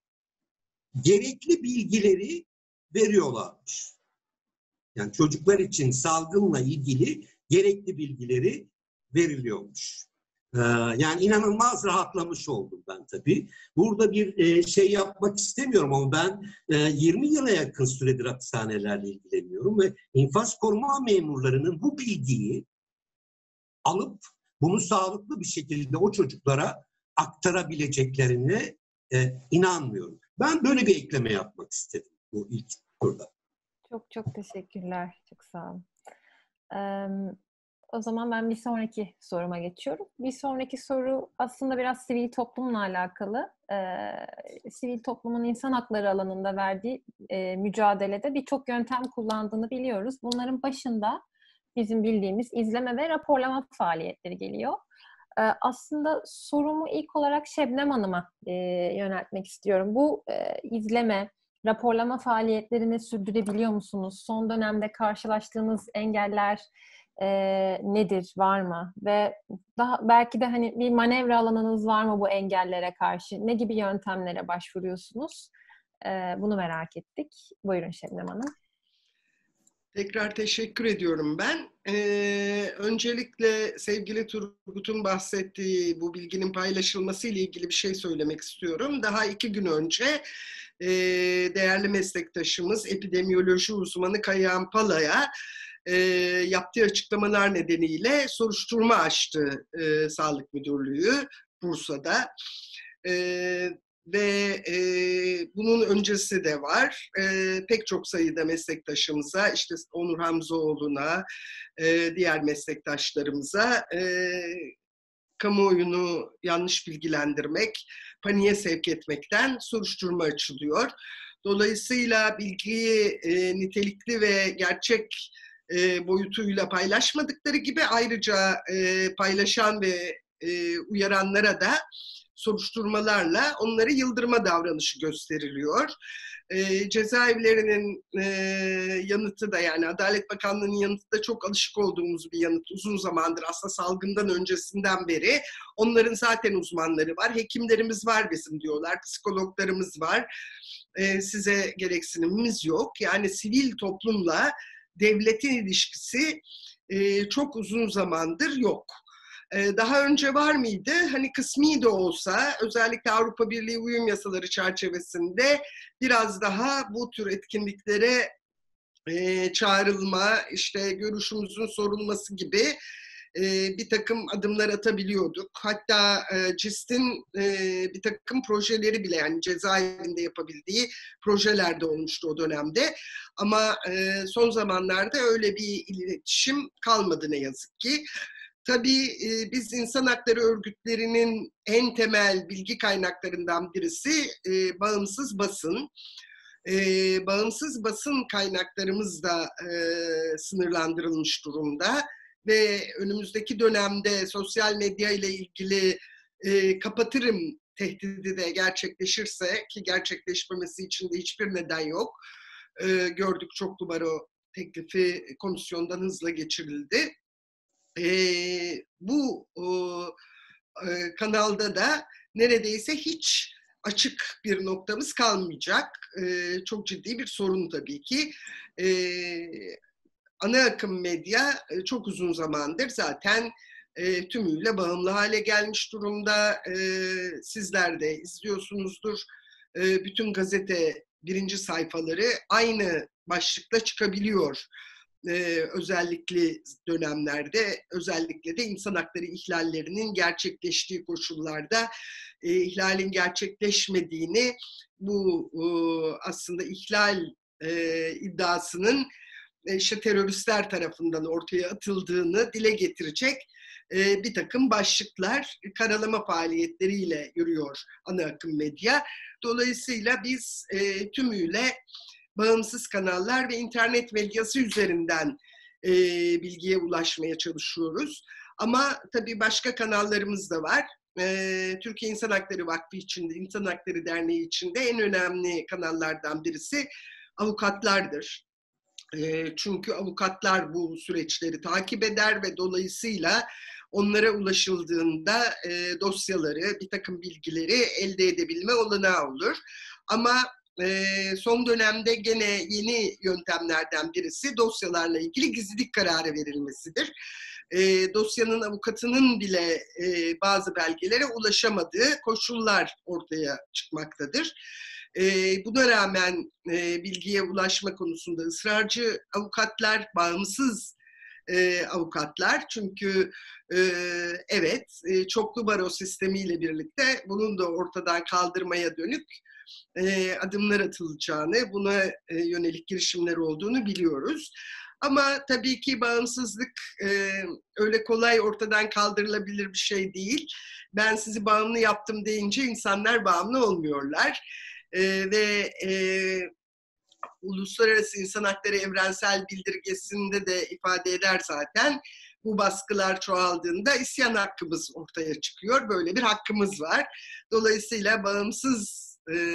gerekli bilgileri veriyorlarmış. Yani çocuklar için salgınla ilgili gerekli bilgileri veriliyormuş. Yani inanılmaz rahatlamış oldum ben tabii. Burada bir şey yapmak istemiyorum ama ben 20 yıla yakın süredir hapishanelerle ilgileniyorum ve infaz koruma memurlarının bu bilgiyi alıp bunu sağlıklı bir şekilde o çocuklara aktarabileceklerine inanmıyorum. Ben böyle bir ekleme yapmak istedim bu ilk turda. Çok çok teşekkürler. Çok sağ olun. O zaman ben bir sonraki soruma geçiyorum. Bir sonraki soru aslında biraz sivil toplumla alakalı. Sivil toplumun insan hakları alanında verdiği mücadelede birçok yöntem kullandığını biliyoruz. Bunların başında bizim bildiğimiz izleme ve raporlama faaliyetleri geliyor. Aslında sorumu ilk olarak Şebnem Hanım'a yöneltmek istiyorum. Bu izleme, raporlama faaliyetlerini sürdürebiliyor musunuz? Son dönemde karşılaştığınız engeller nedir, var mı? Ve daha belki de hani bir manevra alanınız var mı bu engellere karşı? Ne gibi yöntemlere başvuruyorsunuz? Bunu merak ettik. Buyurun Şebnem Hanım. Tekrar teşekkür ediyorum ben. Öncelikle sevgili Turgut'un bahsettiği bu bilginin paylaşılması ile ilgili bir şey söylemek istiyorum. Daha 2 gün önce değerli meslektaşımız, epidemiyoloji uzmanı Kayahan Pala'ya yaptığı açıklamalar nedeniyle soruşturma açtı Sağlık Müdürlüğü Bursa'da. Ve bunun öncesi de var. Pek çok sayıda meslektaşımıza, işte Onur Hamzoğlu'na, diğer meslektaşlarımıza kamuoyunu yanlış bilgilendirmek, paniğe sevk etmekten soruşturma açılıyor. Dolayısıyla bilgiyi nitelikli ve gerçek boyutuyla paylaşmadıkları gibi ayrıca paylaşan ve uyaranlara da soruşturmalarla onları yıldırma davranışı gösteriliyor. Cezaevlerinin yanıtı da, yani Adalet Bakanlığı'nın yanıtı da çok alışık olduğumuz bir yanıt. Uzun zamandır, aslında salgından öncesinden beri onların zaten uzmanları var. Hekimlerimiz var bizim diyorlar, psikologlarımız var. Size gereksinimimiz yok. Yani sivil toplumla devletin ilişkisi çok uzun zamandır yok. Daha önce var mıydı? Hani kısmi de olsa, özellikle Avrupa Birliği uyum yasaları çerçevesinde biraz daha bu tür etkinliklere çağrılma, işte görüşümüzün sorulması gibi bir takım adımlar atabiliyorduk. Hatta CİST'in bir takım projeleri bile, yani cezaevinde yapabildiği projeler de olmuştu o dönemde. Ama son zamanlarda öyle bir iletişim kalmadı ne yazık ki. Tabii biz insan hakları örgütlerinin en temel bilgi kaynaklarından birisi bağımsız basın. Bağımsız basın kaynaklarımız da sınırlandırılmış durumda ve önümüzdeki dönemde sosyal medya ile ilgili kapatırım tehdidi de gerçekleşirse, ki gerçekleşmemesi için de hiçbir neden yok. Gördük, çoklu baro teklifi komisyondan hızla geçirildi. Bu kanalda da neredeyse hiç açık bir noktamız kalmayacak. Çok ciddi bir sorun tabii ki. Ana akım medya çok uzun zamandır zaten tümüyle bağımlı hale gelmiş durumda. Sizler de izliyorsunuzdur. Bütün gazete birinci sayfaları aynı başlıkla çıkabiliyor. Özellikle dönemlerde, özellikle de insan hakları ihlallerinin gerçekleştiği koşullarda ihlalin gerçekleşmediğini, bu aslında ihlal iddiasının işte teröristler tarafından ortaya atıldığını dile getirecek bir takım başlıklar, karalama faaliyetleriyle yürüyor ana akım medya. Dolayısıyla biz tümüyle bağımsız kanallar ve internet medyası üzerinden bilgiye ulaşmaya çalışıyoruz. Ama tabii başka kanallarımız da var. Türkiye İnsan Hakları Vakfı içinde, İnsan Hakları Derneği içinde en önemli kanallardan birisi avukatlardır. Çünkü avukatlar bu süreçleri takip eder ve dolayısıyla onlara ulaşıldığında dosyaları, bir takım bilgileri elde edebilme olanağı olur. Ama son dönemde gene yeni yöntemlerden birisi dosyalarla ilgili gizlilik kararı verilmesidir. Dosyanın avukatının bile bazı belgelere ulaşamadığı koşullar ortaya çıkmaktadır. Buna rağmen bilgiye ulaşma konusunda ısrarcı avukatlar, bağımsız avukatlar, çünkü evet, çoklu baro sistemiyle birlikte bunun da ortadan kaldırmaya dönük adımlar atılacağını, buna yönelik girişimler olduğunu biliyoruz. Ama tabii ki bağımsızlık öyle kolay ortadan kaldırılabilir bir şey değil. Ben sizi bağımlı yaptım deyince insanlar bağımlı olmuyorlar. Ve Uluslararası İnsan Hakları Evrensel Bildirgesi'nde de ifade eder zaten. Bu baskılar çoğaldığında isyan hakkımız ortaya çıkıyor. Böyle bir hakkımız var. Dolayısıyla bağımsız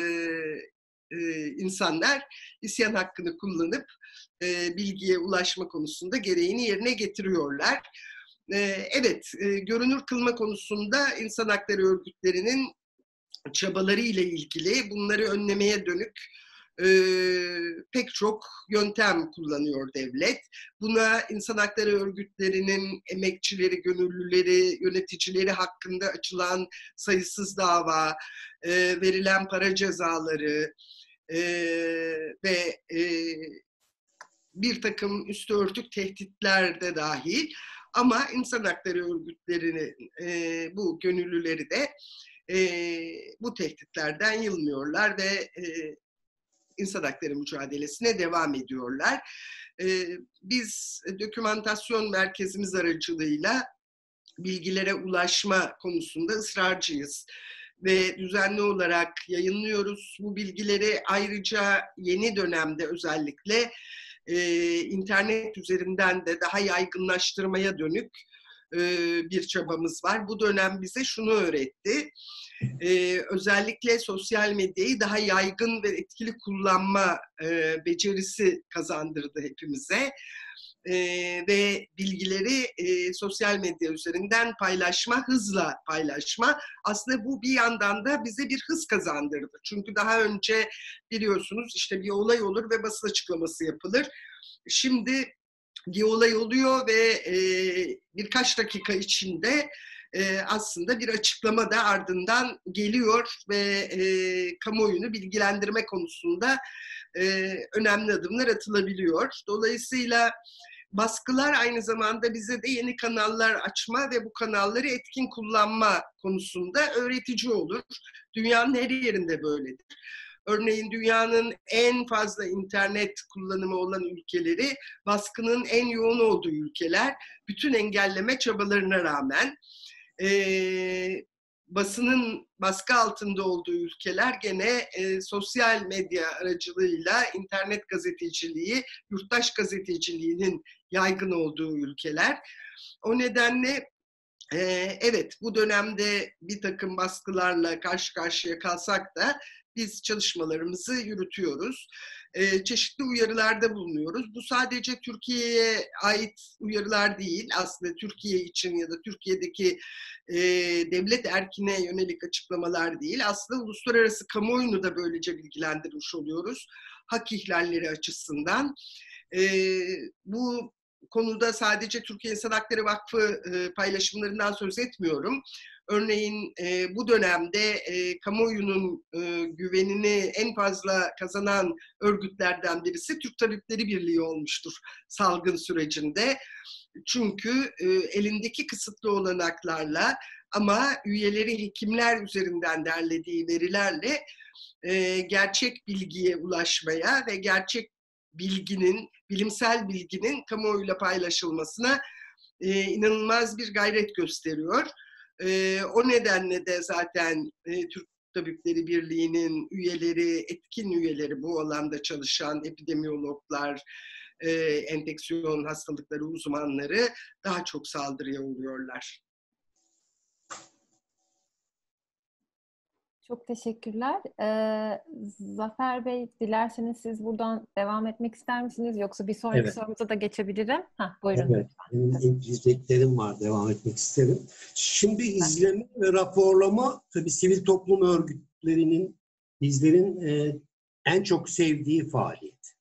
insanlar isyan hakkını kullanıp bilgiye ulaşma konusunda gereğini yerine getiriyorlar. Evet, görünür kılma konusunda insan hakları örgütlerinin çabaları ile ilgili bunları önlemeye dönük pek çok yöntem kullanıyor devlet. Buna insan hakları örgütlerinin emekçileri, gönüllüleri, yöneticileri hakkında açılan sayısız dava, verilen para cezaları ve bir takım üstü örtük tehditler de dahil. Ama insan hakları örgütlerinin bu gönüllüleri de bu tehditlerden yılmıyorlar ve insan hakları mücadelesine devam ediyorlar. Biz dokümantasyon merkezimiz aracılığıyla bilgilere ulaşma konusunda ısrarcıyız. ve düzenli olarak yayınlıyoruz. Bu bilgileri ayrıca yeni dönemde özellikle internet üzerinden de daha yaygınlaştırmaya dönük bir çabamız var. Bu dönem bize şunu öğretti. Özellikle sosyal medyayı daha yaygın ve etkili kullanma becerisi kazandırdı hepimize. Ve bilgileri sosyal medya üzerinden paylaşma, hızla paylaşma. Aslında bu bir yandan da bize bir hız kazandırdı. Çünkü daha önce biliyorsunuz işte bir olay olur ve basın açıklaması yapılır. Şimdi bir olay oluyor ve birkaç dakika içinde aslında bir açıklama da ardından geliyor ve kamuoyunu bilgilendirme konusunda önemli adımlar atılabiliyor. Dolayısıyla baskılar aynı zamanda bize de yeni kanallar açma ve bu kanalları etkin kullanma konusunda öğretici olur. Dünyanın her yerinde böyledir. Örneğin dünyanın en fazla internet kullanımı olan ülkeleri, baskının en yoğun olduğu ülkeler, bütün engelleme çabalarına rağmen basının baskı altında olduğu ülkeler gene sosyal medya aracılığıyla internet gazeteciliği, yurttaş gazeteciliğinin yaygın olduğu ülkeler. O nedenle evet, bu dönemde bir takım baskılarla karşı karşıya kalsak da biz çalışmalarımızı yürütüyoruz. Çeşitli uyarılarda bulunuyoruz. Bu sadece Türkiye'ye ait uyarılar değil. Aslında Türkiye için ya da Türkiye'deki devlet erkine yönelik açıklamalar değil. Aslında uluslararası kamuoyunu da böylece bilgilendirmiş oluyoruz. Hak ihlalleri açısından. Bu konuda sadece Türkiye İnsan Hakları Vakfı paylaşımlarından söz etmiyorum. Örneğin bu dönemde kamuoyunun güvenini en fazla kazanan örgütlerden birisi Türk Tabipleri Birliği olmuştur salgın sürecinde. Çünkü elindeki kısıtlı olanaklarla ama üyeleri hekimler üzerinden derlediği verilerle gerçek bilgiye ulaşmaya ve gerçek bilginin, bilimsel bilginin kamuoyuyla paylaşılmasına inanılmaz bir gayret gösteriyor. O nedenle de zaten Türk Tabipleri Birliği'nin üyeleri, etkin üyeleri, bu alanda çalışan epidemiyologlar, enfeksiyon hastalıkları uzmanları daha çok saldırıya uğruyorlar. Çok teşekkürler. Zafer Bey, dilerseniz siz buradan devam etmek ister misiniz? Yoksa bir sonraki sorumuza da geçebilirim. Buyurun. Evet, benim izleyeceklerim var. Devam etmek isterim. Şimdi izleme ve raporlama tabii sivil toplum örgütlerinin, bizlerin en çok sevdiği faaliyet.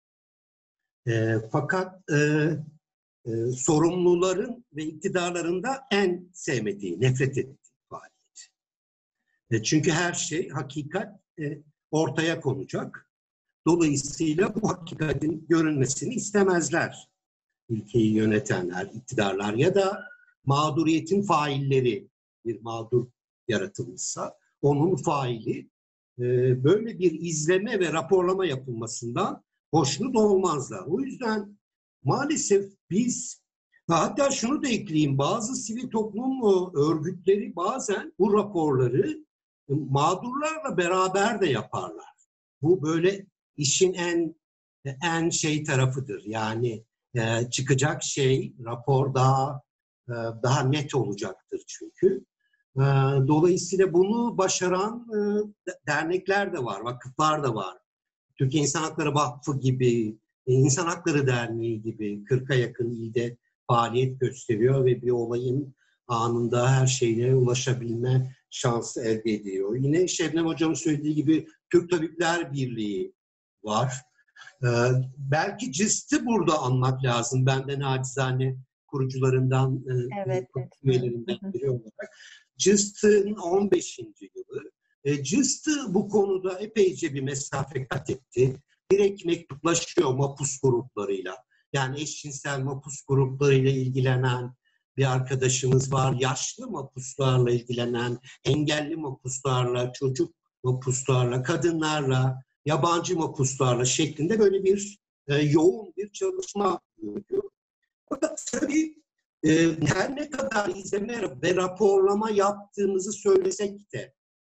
Fakat sorumluların ve iktidarların da en sevmediği, nefret ettiği faaliyet. Çünkü her şey, hakikat ortaya konacak. Dolayısıyla bu hakikatin görünmesini istemezler. Ülkeyi yönetenler, iktidarlar ya da mağduriyetin failleri, bir mağdur yaratılmışsa onun faili böyle bir izleme ve raporlama yapılmasından hoşnut olmazlar. O yüzden maalesef biz, hatta şunu da ekleyeyim, bazı sivil toplum örgütleri bazen bu raporları mağdurlarla beraber de yaparlar. Bu böyle işin en şey tarafıdır. Yani çıkacak şey, rapor daha net olacaktır çünkü. Dolayısıyla bunu başaran dernekler de var, vakıflar da var. Türkiye İnsan Hakları Vakfı gibi, İnsan Hakları Derneği gibi 40'a yakın ilde faaliyet gösteriyor ve bir olayın anında her şeyle ulaşabilme şansı elde ediyor. Yine Şebnem Hocam'ın söylediği gibi Türk Tabipler Birliği var. Belki CIST'i burada anmak lazım. Ben de nacizane kurucularından, üyelerinden biri olarak. CIST'ın 15. yılı. CIST bu konuda epeyce bir mesafe kat etti. Direkt mektuplaşıyor mapus gruplarıyla. Yani eşcinsel mapus gruplarıyla ilgilenen bir arkadaşımız var. Yaşlı mapuslarla ilgilenen, engelli mapuslarla, çocuk mapuslarla, kadınlarla, yabancı mapuslarla şeklinde böyle bir yoğun bir çalışma yürütüyor. Fakat tabii her ne kadar izleme ve raporlama yaptığımızı söylesek de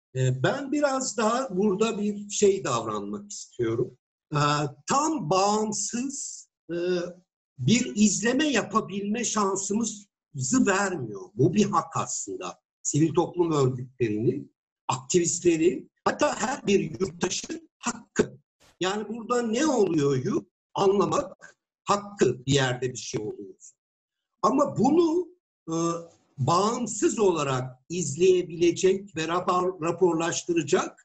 Ben biraz daha burada bir şey davranmak istiyorum. Tam bağımsız bir izleme yapabilme şansımızı vermiyor. Bu bir hak aslında. Sivil toplum örgütlerinin, aktivistleri, hatta her bir yurttaşın hakkı. Yani burada ne oluyor'yu anlamak hakkı, bir yerde bir şey oluyor. Ama bunu bağımsız olarak izleyebilecek ve raporlaştıracak,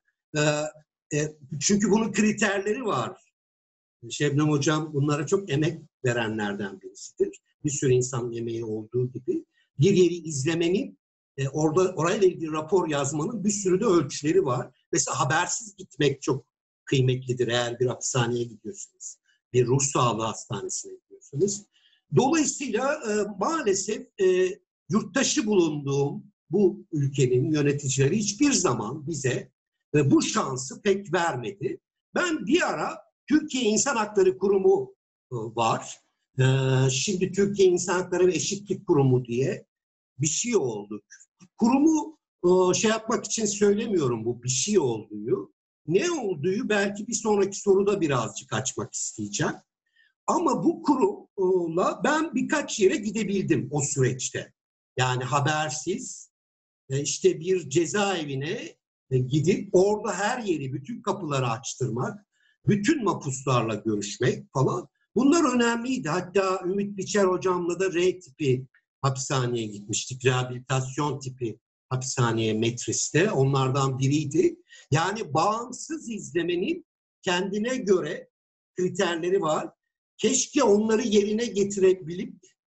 çünkü bunun kriterleri var. Şebnem Hocam bunlara çok emek verenlerden birisidir. Bir sürü insanın emeği olduğu gibi. Bir yeri izlemenin, orayla ilgili rapor yazmanın bir sürü de ölçüleri var. Mesela habersiz gitmek çok kıymetlidir eğer bir hapishaneye gidiyorsunuz. Bir ruh sağlığı hastanesine gidiyorsunuz. Dolayısıyla maalesef yurttaşı bulunduğum bu ülkenin yöneticileri hiçbir zaman bize bu şansı pek vermedi. Ben bir ara Türkiye İnsan Hakları Kurumu var. Şimdi Türkiye İnsan Hakları ve Eşitlik Kurumu diye bir şey oldu. Kurumu şey yapmak için söylemiyorum, bu bir şey olduğu. Ne olduğu belki bir sonraki soruda birazcık açmak isteyeceğim. Ama bu kurumla ben birkaç yere gidebildim o süreçte. Yani habersiz işte bir cezaevine gidip orada her yeri, bütün kapıları açtırmak, bütün mahpuslarla görüşmek falan. Bunlar önemliydi. Hatta Ümit Biçer hocamla da R tipi hapishaneye gitmiştik. Rehabilitasyon tipi hapishaneye, Metris'te. Onlardan biriydi. Yani bağımsız izlemenin kendine göre kriterleri var. Keşke onları yerine getirebilip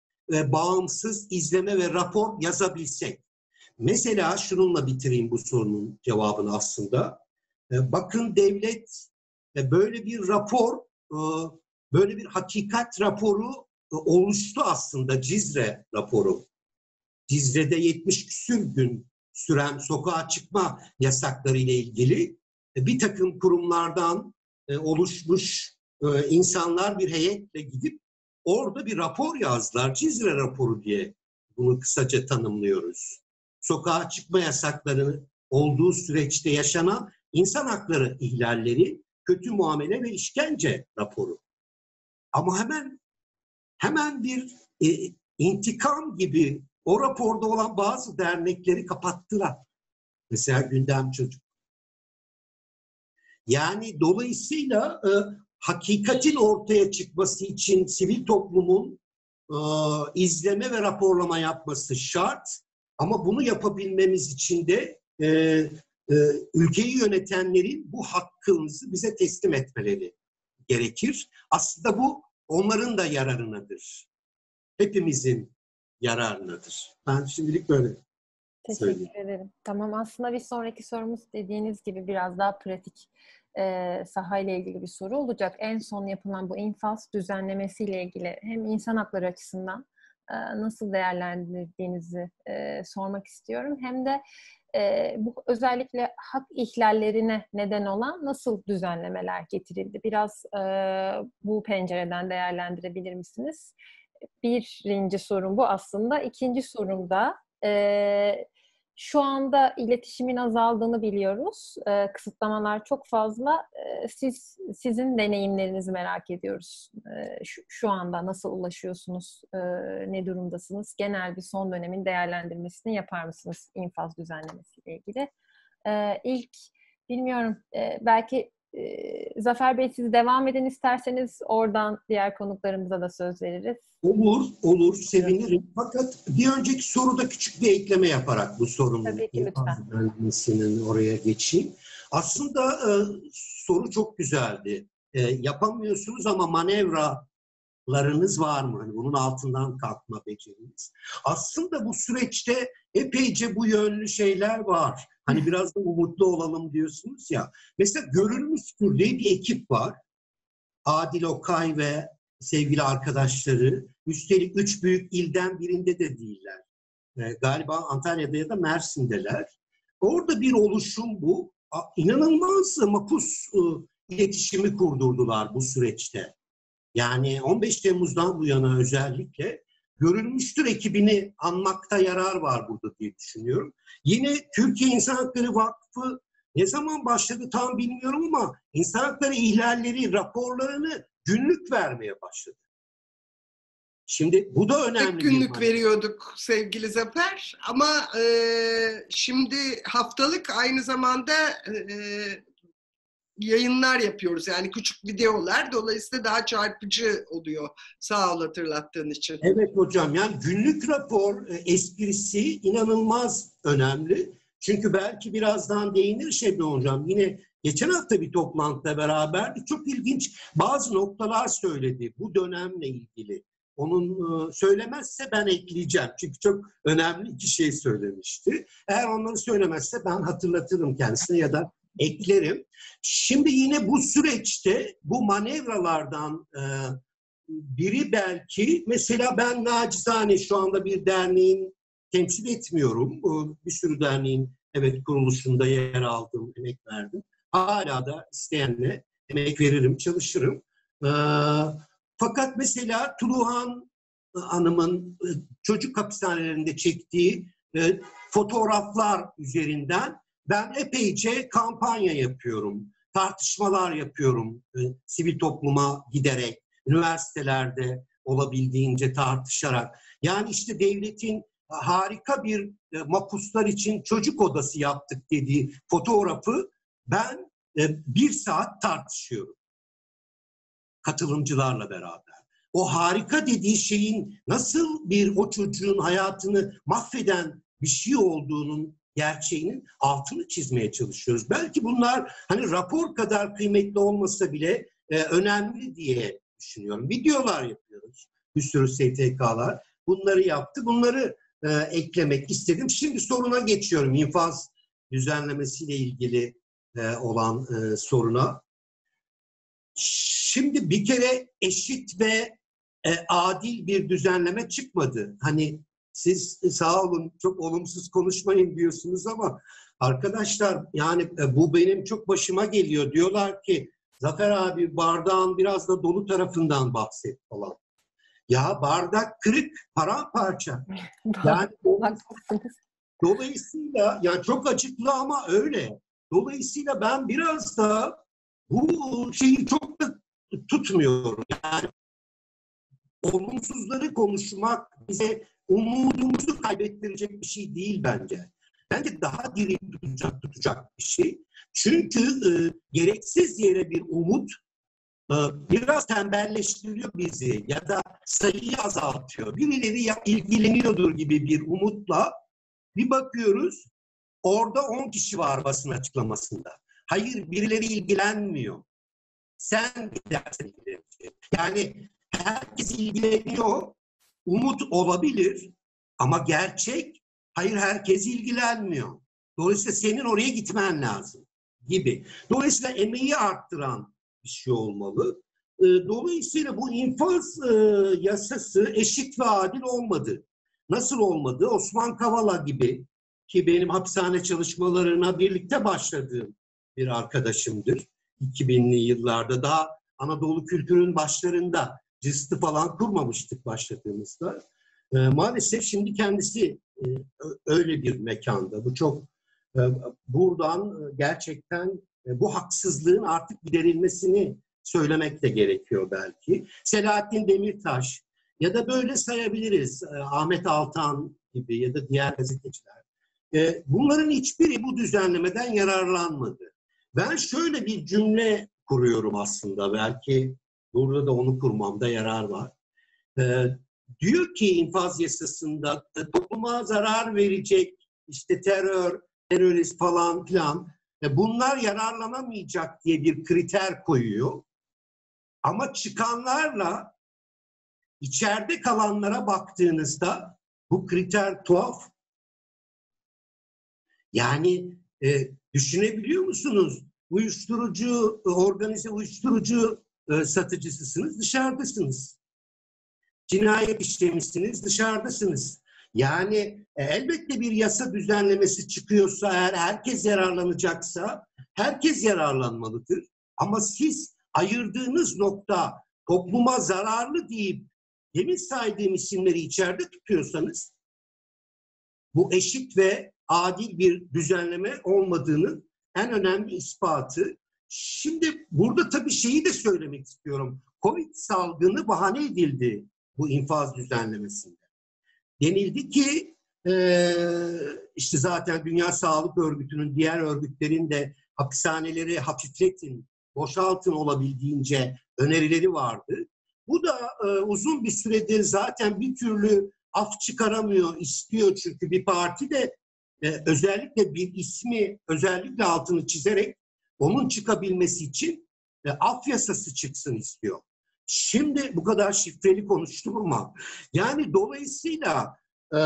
bağımsız izleme ve rapor yazabilsek. Mesela şununla bitireyim bu sorunun cevabını aslında. Bakın devlet böyle bir rapor, böyle bir hakikat raporu oluştu aslında, Cizre raporu. Cizre'de 70 küsur gün süren sokağa çıkma yasakları ile ilgili bir takım kurumlardan oluşmuş insanlar bir heyetle gidip orada bir rapor yazdılar. Cizre raporu diye bunu kısaca tanımlıyoruz. Sokağa çıkma yasakları olduğu süreçte yaşanan insan hakları ihlalleri, kötü muamele ve işkence raporu. Ama hemen bir intikam gibi o raporda olan bazı dernekleri kapattılar. Mesela Gündem Çocuk. Yani dolayısıyla hakikatin ortaya çıkması için sivil toplumun izleme ve raporlama yapması şart. Ama bunu yapabilmemiz için de ülkeyi yönetenlerin bu hakkımızı bize teslim etmeleri gerekir. Aslında bu onların da yararınadır. Hepimizin yararınadır. Ben şimdilik böyle söyleyeyim. Teşekkür ederim. Tamam, aslında bir sonraki sorumuz dediğiniz gibi biraz daha pratik sahayla ilgili bir soru olacak. En son yapılan bu infaz düzenlemesiyle ilgili hem insan hakları açısından nasıl değerlendirdiğinizi sormak istiyorum. Hem de bu özellikle hak ihlallerine neden olan nasıl düzenlemeler getirildi? Biraz bu pencereden değerlendirebilir misiniz? Birinci sorum bu aslında. İkinci sorum da şu anda iletişimin azaldığını biliyoruz. Kısıtlamalar çok fazla. Sizin deneyimlerinizi merak ediyoruz. Şu anda nasıl ulaşıyorsunuz? Ne durumdasınız? Genel bir son dönemin değerlendirmesini yapar mısınız infaz düzenlemesiyle ilgili? İlk, bilmiyorum, belki Zafer Bey siz devam edin isterseniz, oradan diğer konuklarımıza da söz veririz. Olur, sevinirim. Fakat bir önceki soruda küçük bir ekleme yaparak bu sorunun lütfen oraya geçeyim. Aslında soru çok güzeldi. Yapamıyorsunuz ama manevralarınız var mı? Hani bunun altından kalkma beceriniz. Aslında bu süreçte epeyce bu yönlü şeyler var. Hani biraz da umutlu olalım diyorsunuz ya. Mesela Görülmüştür diye bir ekip var. Adil Okay ve sevgili arkadaşları. Üstelik 3 büyük ilden birinde de değiller. Galiba Antalya'da ya da Mersin'deler. Orada bir oluşum bu. İnanılmaz mahpus iletişimi kurdurdular bu süreçte. Yani 15 Temmuz'dan bu yana özellikle görülmüştür ekibini anmakta yarar var burada diye düşünüyorum. Yine Türkiye İnsan Hakları Vakfı ne zaman başladı tam bilmiyorum ama insan hakları ihlalleri raporlarını günlük vermeye başladı. Şimdi bu da önemli. Tek günlük veriyorduk sevgili Zafer ama şimdi haftalık aynı zamanda yayınlar yapıyoruz. Yani küçük videolar. Dolayısıyla daha çarpıcı oluyor. Sağ ol hatırlattığın için. Evet hocam. Yani günlük rapor esprisi inanılmaz önemli. Çünkü belki birazdan değinir Şebnem hocam. Yine geçen hafta bir toplantıda beraber çok ilginç bazı noktalar söyledi bu dönemle ilgili. Onun söylemezse ben ekleyeceğim. Çünkü çok önemli iki şey söylemişti. Eğer onları söylemezse ben hatırlatırım kendisine ya da eklerim. Şimdi yine bu süreçte bu manevralardan biri belki mesela ben nacizane şu anda bir derneğin temsil etmiyorum. Bir sürü derneğin evet kuruluşunda yer aldım, emek verdim. Hala da isteyenle emek veririm, çalışırım. Fakat mesela Tuluhan Hanım'ın çocuk hapishanelerinde çektiği fotoğraflar üzerinden ben epeyce kampanya yapıyorum. Tartışmalar yapıyorum sivil topluma giderek, üniversitelerde olabildiğince tartışarak. Yani işte devletin harika bir mahpuslar için çocuk odası yaptık dediği fotoğrafı ben 1 saat tartışıyorum. Katılımcılarla beraber. O harika dediği şeyin nasıl bir o çocuğun hayatını mahveden bir şey olduğunun gerçeğinin altını çizmeye çalışıyoruz. Belki bunlar hani rapor kadar kıymetli olmasa bile önemli diye düşünüyorum. Videolar yapıyoruz. Bir sürü STK'lar bunları yaptı. Bunları eklemek istedim. Şimdi soruna geçiyorum. İnfaz düzenlemesiyle ilgili olan soruna. Şimdi bir kere eşit ve adil bir düzenleme çıkmadı. Hani siz sağ olun çok olumsuz konuşmayın diyorsunuz ama arkadaşlar yani bu benim çok başıma geliyor. Diyorlar ki Zafer abi bardağın biraz da dolu tarafından bahset falan. Ya bardak kırık, paramparça. Yani dolayısıyla yani çok açıklı ama öyle. Dolayısıyla ben biraz da bu şeyi çok da tutmuyorum. Yani olumsuzları konuşmak bize umudumuzu kaybettirecek bir şey değil bence. Bence daha diri tutacak bir şey. Çünkü gereksiz yere bir umut biraz tembelleştiriyor bizi ya da sayıyı azaltıyor. Birileri ilgileniyordur gibi bir umutla bir bakıyoruz orada 10 kişi var basın açıklamasında. Hayır birileri ilgilenmiyor. Sen gidersen ilgilenecek. Yani herkes ilgileniyor. Umut olabilir ama gerçek hayır herkes ilgilenmiyor. Dolayısıyla senin oraya gitmen lazım gibi. Dolayısıyla emeği arttıran bir şey olmalı. Dolayısıyla bu infaz yasası eşit ve adil olmadı. Nasıl olmadı? Osman Kavala gibi ki benim hapishane çalışmalarına birlikte başladığım bir arkadaşımdır. 2000'li yıllarda daha Anadolu kültürünün başlarında CIST'i falan kurmamıştık başladığımızda. Maalesef şimdi kendisi öyle bir mekanda. Bu çok buradan gerçekten bu haksızlığın artık giderilmesini söylemek de gerekiyor belki. Selahattin Demirtaş ya da böyle sayabiliriz Ahmet Altan gibi ya da diğer gazeteciler. Bunların hiçbiri bu düzenlemeden yararlanmadı. Ben şöyle bir cümle kuruyorum aslında. Belki burada da onu kurmamda yarar var. Diyor ki infaz yasasında topluma zarar verecek işte terörist falan filan bunlar yararlanamayacak diye bir kriter koyuyor. Ama çıkanlarla içeride kalanlara baktığınızda bu kriter tuhaf. Yani düşünebiliyor musunuz? Uyuşturucu, organize uyuşturucu satıcısısınız, dışarıdasınız. Cinayet işlemişsiniz, dışarıdasınız. Yani elbette bir yasa düzenlemesi çıkıyorsa, eğer herkes yararlanacaksa, herkes yararlanmalıdır. Ama siz ayırdığınız nokta topluma zararlı deyip demin saydığım isimleri içeride tutuyorsanız bu eşit ve adil bir düzenleme olmadığının en önemli ispatı. Şimdi burada tabii şeyi de söylemek istiyorum. Covid salgını bahane edildi bu infaz düzenlemesinde. Denildi ki işte zaten Dünya Sağlık Örgütü'nün diğer örgütlerin de hapishaneleri hafifletin, boşaltın olabildiğince önerileri vardı. Bu da uzun bir süredir zaten bir türlü af çıkaramıyor, istiyor çünkü bir parti de özellikle bir ismi özellikle altını çizerek onun çıkabilmesi için af yasası çıksın istiyor. Şimdi bu kadar şifreli konuşturma. Yani dolayısıyla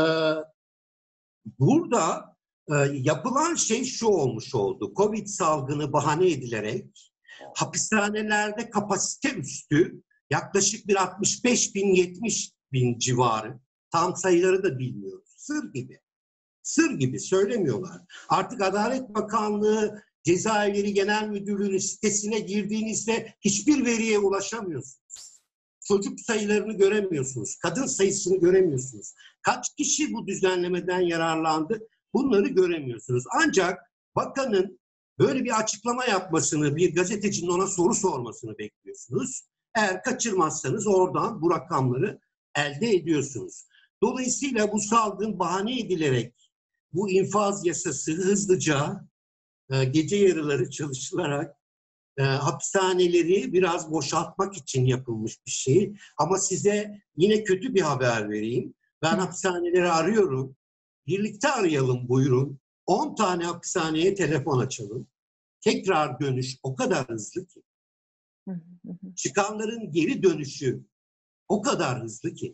burada yapılan şey şu olmuş oldu. Covid salgını bahane edilerek hapishanelerde kapasite üstü yaklaşık bir 65 bin 70 bin civarı, tam sayıları da bilmiyoruz. Sır gibi. Sır gibi söylemiyorlar. Artık Adalet Bakanlığı Cezaevleri Genel Müdürlüğü'nün sitesine girdiğinizde hiçbir veriye ulaşamıyorsunuz. Çocuk sayılarını göremiyorsunuz. Kadın sayısını göremiyorsunuz. Kaç kişi bu düzenlemeden yararlandı? Bunları göremiyorsunuz. Ancak bakanın böyle bir açıklama yapmasını, bir gazetecinin ona soru sormasını bekliyorsunuz. Eğer kaçırmazsanız oradan bu rakamları elde ediyorsunuz. Dolayısıyla bu salgın bahane edilerek bu infaz yasası hızlıca gece yarıları çalışılarak hapishaneleri biraz boşaltmak için yapılmış bir şey. Ama size yine kötü bir haber vereyim. Ben hapishaneleri arıyorum. Birlikte arayalım buyurun. 10 tane hapishaneye telefon açalım. Tekrar dönüş o kadar hızlı ki. Çıkanların geri dönüşü o kadar hızlı ki.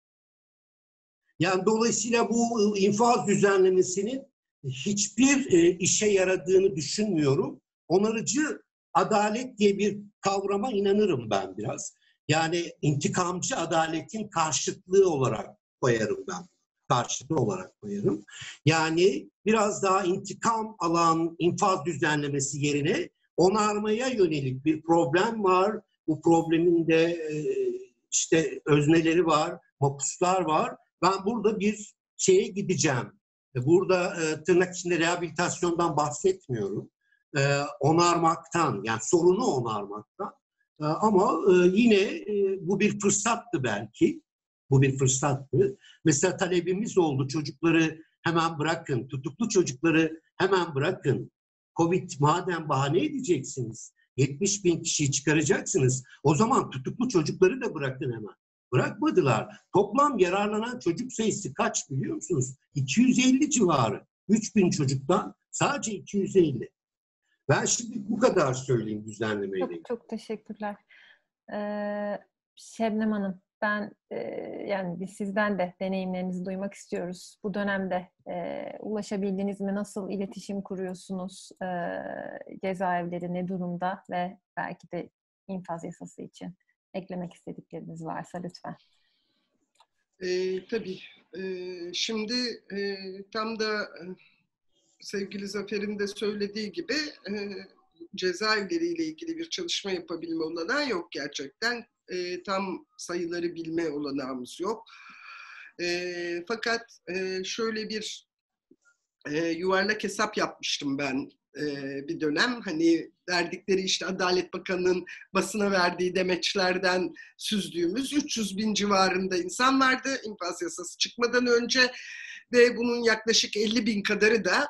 Yani dolayısıyla bu infaz düzenlemesinin hiçbir işe yaradığını düşünmüyorum. Onarıcı adalet diye bir kavrama inanırım ben biraz. Yani intikamcı adaletin karşıtlığı olarak koyarım ben. Karşıtı olarak koyarım. Yani biraz daha intikam alan infaz düzenlemesi yerine onarmaya yönelik bir problem var. Bu problemin de işte özneleri var, mapuslar var. Ben burada bir şeye gideceğim. Burada tırnak içinde rehabilitasyondan bahsetmiyorum. Onarmaktan, yani sorunu onarmaktan. Ama yine bu bir fırsattı belki. Bu bir fırsattı. Mesela talebimiz oldu. Çocukları hemen bırakın. Tutuklu çocukları hemen bırakın. Covid madem bahane edeceksiniz. 70 bin kişiyi çıkaracaksınız. O zaman tutuklu çocukları da bırakın hemen. Bırakmadılar. Toplam yararlanan çocuk sayısı kaç biliyor musunuz? 250 civarı. 3000 çocuktan sadece 250. Ben şimdi bu kadar söyleyeyim düzenlemeyle. Çok teşekkürler. Şebnem Hanım, ben yani biz sizden de deneyimlerinizi duymak istiyoruz. Bu dönemde ulaşabildiniz mi? Nasıl iletişim kuruyorsunuz? Cezaevleri ne durumda? Ve belki de infaz yasası için eklemek istedikleriniz varsa lütfen. Tabii. Şimdi tam da sevgili Zafer'in de söylediği gibi cezaevleriyle ilgili bir çalışma yapabilme olanağı yok gerçekten. Tam sayıları bilme olanağımız yok. Fakat şöyle bir yuvarlak hesap yapmıştım ben bir dönem. Hani verdikleri işte Adalet Bakanı'nın basına verdiği demeçlerden süzdüğümüz 300 bin civarında insan vardı infaz yasası çıkmadan önce ve bunun yaklaşık 50 bin kadarı da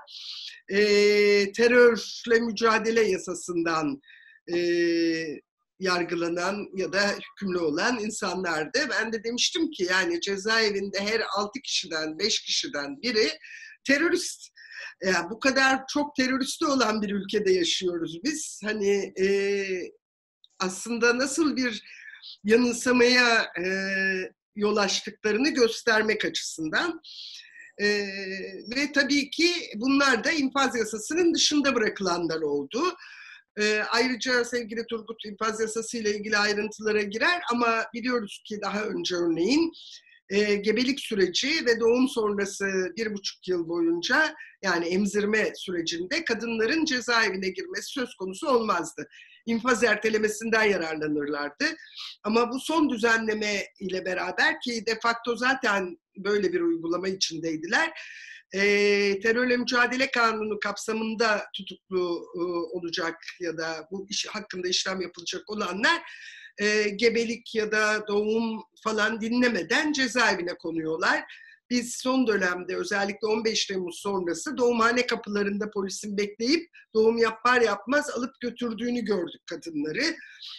terörle mücadele yasasından yargılanan ya da hükümlü olan insanlardı. Ben de demiştim ki yani cezaevinde her 6 kişiden 5 kişiden biri terörist. Yani bu kadar çok teröristi olan bir ülkede yaşıyoruz biz. Hani aslında nasıl bir yanılsamaya yol açtıklarını göstermek açısından. Ve tabii ki bunlar da infaz yasasının dışında bırakılanlar oldu. Ayrıca sevgili Turgut infaz yasası ile ilgili ayrıntılara girer ama biliyoruz ki daha önce örneğin gebelik süreci ve doğum sonrası 1,5 yıl boyunca yani emzirme sürecinde kadınların cezaevine girmesi söz konusu olmazdı. infaz ertelemesinden yararlanırlardı. Ama bu son düzenleme ile beraber, ki de facto zaten böyle bir uygulama içindeydiler, terörle mücadele kanunu kapsamında tutuklu olacak ya da bu iş hakkında işlem yapılacak olanlar gebelik ya da doğum falan dinlemeden cezaevine konuyorlar. Biz son dönemde özellikle 15 Temmuz sonrası doğumhane kapılarında polisin bekleyip doğum yapar yapmaz alıp götürdüğünü gördük kadınları.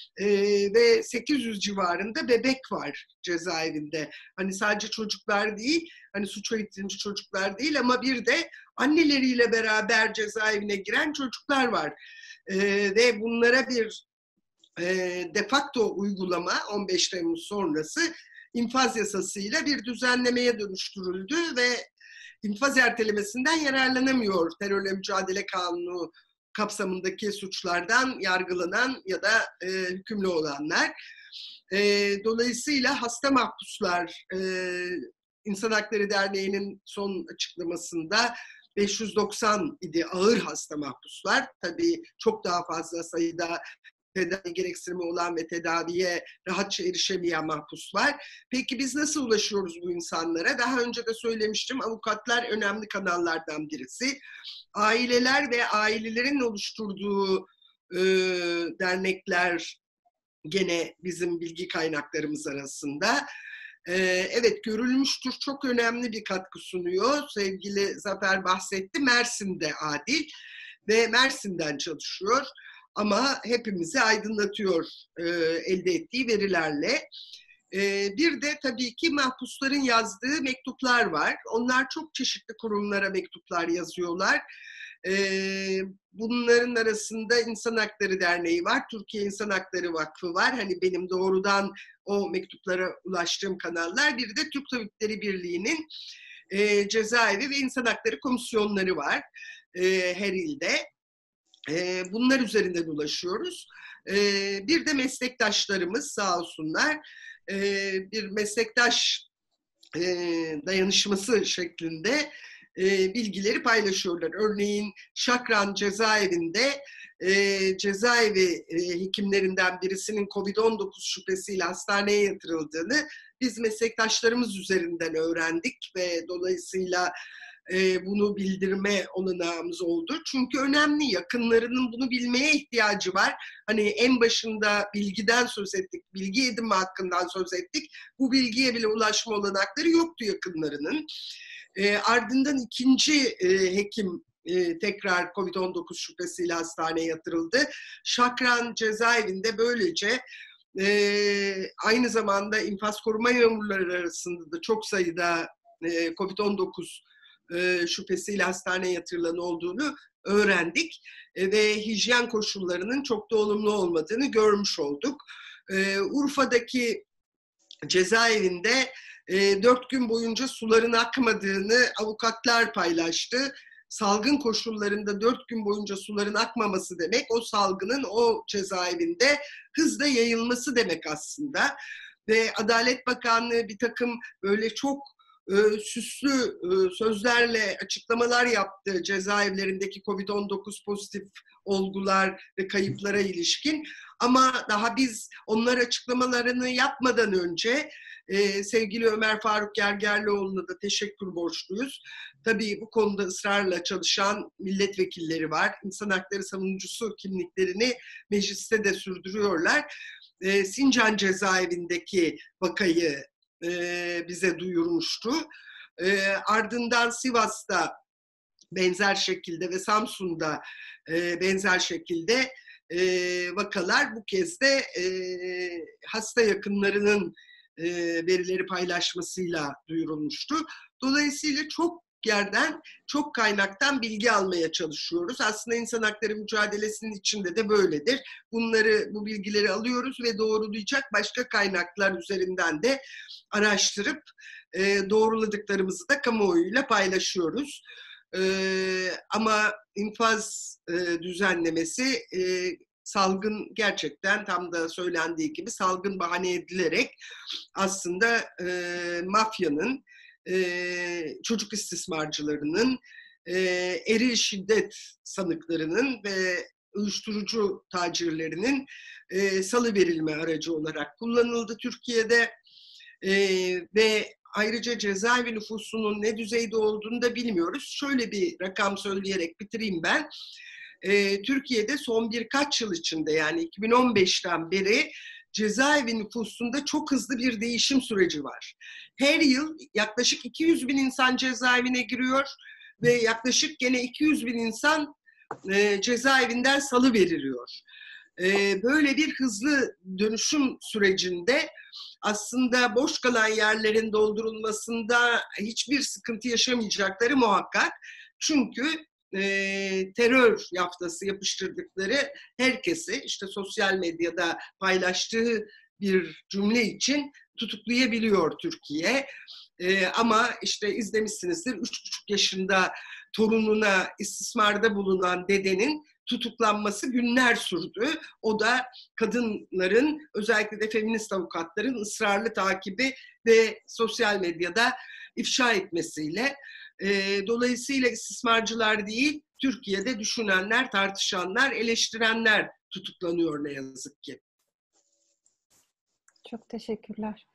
Ve 800 civarında bebek var cezaevinde. Hani sadece çocuklar değil, hani suç eğitimci çocuklar değil ama bir de anneleriyle beraber cezaevine giren çocuklar var. Ve bunlara bir de facto uygulama 15 Temmuz sonrası infaz yasasıyla bir düzenlemeye dönüştürüldü ve infaz ertelemesinden yararlanamıyor terörle mücadele kanunu kapsamındaki suçlardan yargılanan ya da hükümlü olanlar. Dolayısıyla hasta mahpuslar, İnsan Hakları Derneği'nin son açıklamasında 590 idi ağır hasta mahpuslar. Tabii çok daha fazla sayıda tedavi gereksinimi olan ve tedaviye rahatça erişemeyen mahpus var. Peki biz nasıl ulaşıyoruz bu insanlara? Daha önce de söylemiştim, avukatlar önemli kanallardan birisi. Aileler ve ailelerin oluşturduğu dernekler gene bizim bilgi kaynaklarımız arasında. Evet, görülmüştür, çok önemli bir katkı sunuyor. Sevgili Zafer bahsetti, Mersin'de Adil ve Mersin'den çalışıyor. Ama hepimizi aydınlatıyor elde ettiği verilerle. Bir de tabii ki mahpusların yazdığı mektuplar var. Onlar çok çeşitli kurumlara mektuplar yazıyorlar. Bunların arasında İnsan Hakları Derneği var, Türkiye İnsan Hakları Vakfı var. Hani benim doğrudan o mektuplara ulaştığım kanallar. Bir de Türk Tabipleri Birliği'nin cezaevi ve İnsan Hakları Komisyonları var her ilde. Bunlar üzerinden ulaşıyoruz. Bir de meslektaşlarımız sağ olsunlar bir meslektaş dayanışması şeklinde bilgileri paylaşıyorlar. Örneğin Şakran cezaevinde cezaevi hekimlerinden birisinin COVID-19 şüphesiyle hastaneye yatırıldığını biz meslektaşlarımız üzerinden öğrendik ve dolayısıyla bunu bildirme olanağımız oldu. Çünkü önemli, yakınlarının bunu bilmeye ihtiyacı var. Hani en başında bilgiden söz ettik, bilgi edinme hakkından söz ettik. Bu bilgiye bile ulaşma olanakları yoktu yakınlarının. Ardından ikinci hekim tekrar COVID-19 şüphesiyle hastaneye yatırıldı. Şakran cezaevinde böylece aynı zamanda infaz koruma memurları arasında da çok sayıda COVID-19 şüphesiyle hastaneye yatırılan olduğunu öğrendik ve hijyen koşullarının çok da olumlu olmadığını görmüş olduk. Urfa'daki cezaevinde 4 gün boyunca suların akmadığını avukatlar paylaştı. Salgın koşullarında 4 gün boyunca suların akmaması demek, o salgının o cezaevinde hızla yayılması demek aslında. Ve Adalet Bakanlığı bir takım böyle çok süslü sözlerle açıklamalar yaptı cezaevlerindeki COVID-19 pozitif olgular ve kayıplara ilişkin. Ama daha biz onlar açıklamalarını yapmadan önce sevgili Ömer Faruk Gergerlioğlu'na da teşekkür borçluyuz. Tabii bu konuda ısrarla çalışan milletvekilleri var. İnsan hakları savunucusu kimliklerini mecliste de sürdürüyorlar. Sincan cezaevindeki vakayı bize duyurmuştu. Ardından Sivas'ta benzer şekilde ve Samsun'da benzer şekilde vakalar bu kez de hasta yakınlarının verileri paylaşmasıyla duyurulmuştu. Dolayısıyla çok yerden, çok kaynaktan bilgi almaya çalışıyoruz. Aslında insan hakları mücadelesinin içinde de böyledir. Bu bilgileri alıyoruz ve doğrulayacak başka kaynaklar üzerinden de araştırıp doğruladıklarımızı da kamuoyuyla paylaşıyoruz. Ama infaz düzenlemesi salgın gerçekten tam da söylendiği gibi salgın bahane edilerek aslında mafyanın, çocuk istismarcılarının, eril şiddet sanıklarının ve uyuşturucu tacirlerinin salıverilme aracı olarak kullanıldı Türkiye'de. Ve ayrıca cezaevi nüfusunun ne düzeyde olduğunu da bilmiyoruz. Şöyle bir rakam söyleyerek bitireyim ben. Türkiye'de son birkaç yıl içinde, yani 2015'ten beri cezaevi nüfusunda çok hızlı bir değişim süreci var. Her yıl yaklaşık 200 bin insan cezaevine giriyor ve yaklaşık gene 200 bin insan cezaevinden salıveriliyor. Böyle bir hızlı dönüşüm sürecinde aslında boş kalan yerlerin doldurulmasında hiçbir sıkıntı yaşamayacakları muhakkak. Çünkü terör yaftası yapıştırdıkları herkesi işte sosyal medyada paylaştığı bir cümle için tutuklayabiliyor Türkiye. Ama işte izlemişsinizdir, 3,5 yaşında torununa istismarda bulunan dedenin tutuklanması günler sürdü. O da kadınların, özellikle de feminist avukatların ısrarlı takibi ve sosyal medyada ifşa etmesiyle. Dolayısıyla istismarcılar değil, Türkiye'de düşünenler, tartışanlar, eleştirenler tutuklanıyor ne yazık ki. Çok teşekkürler.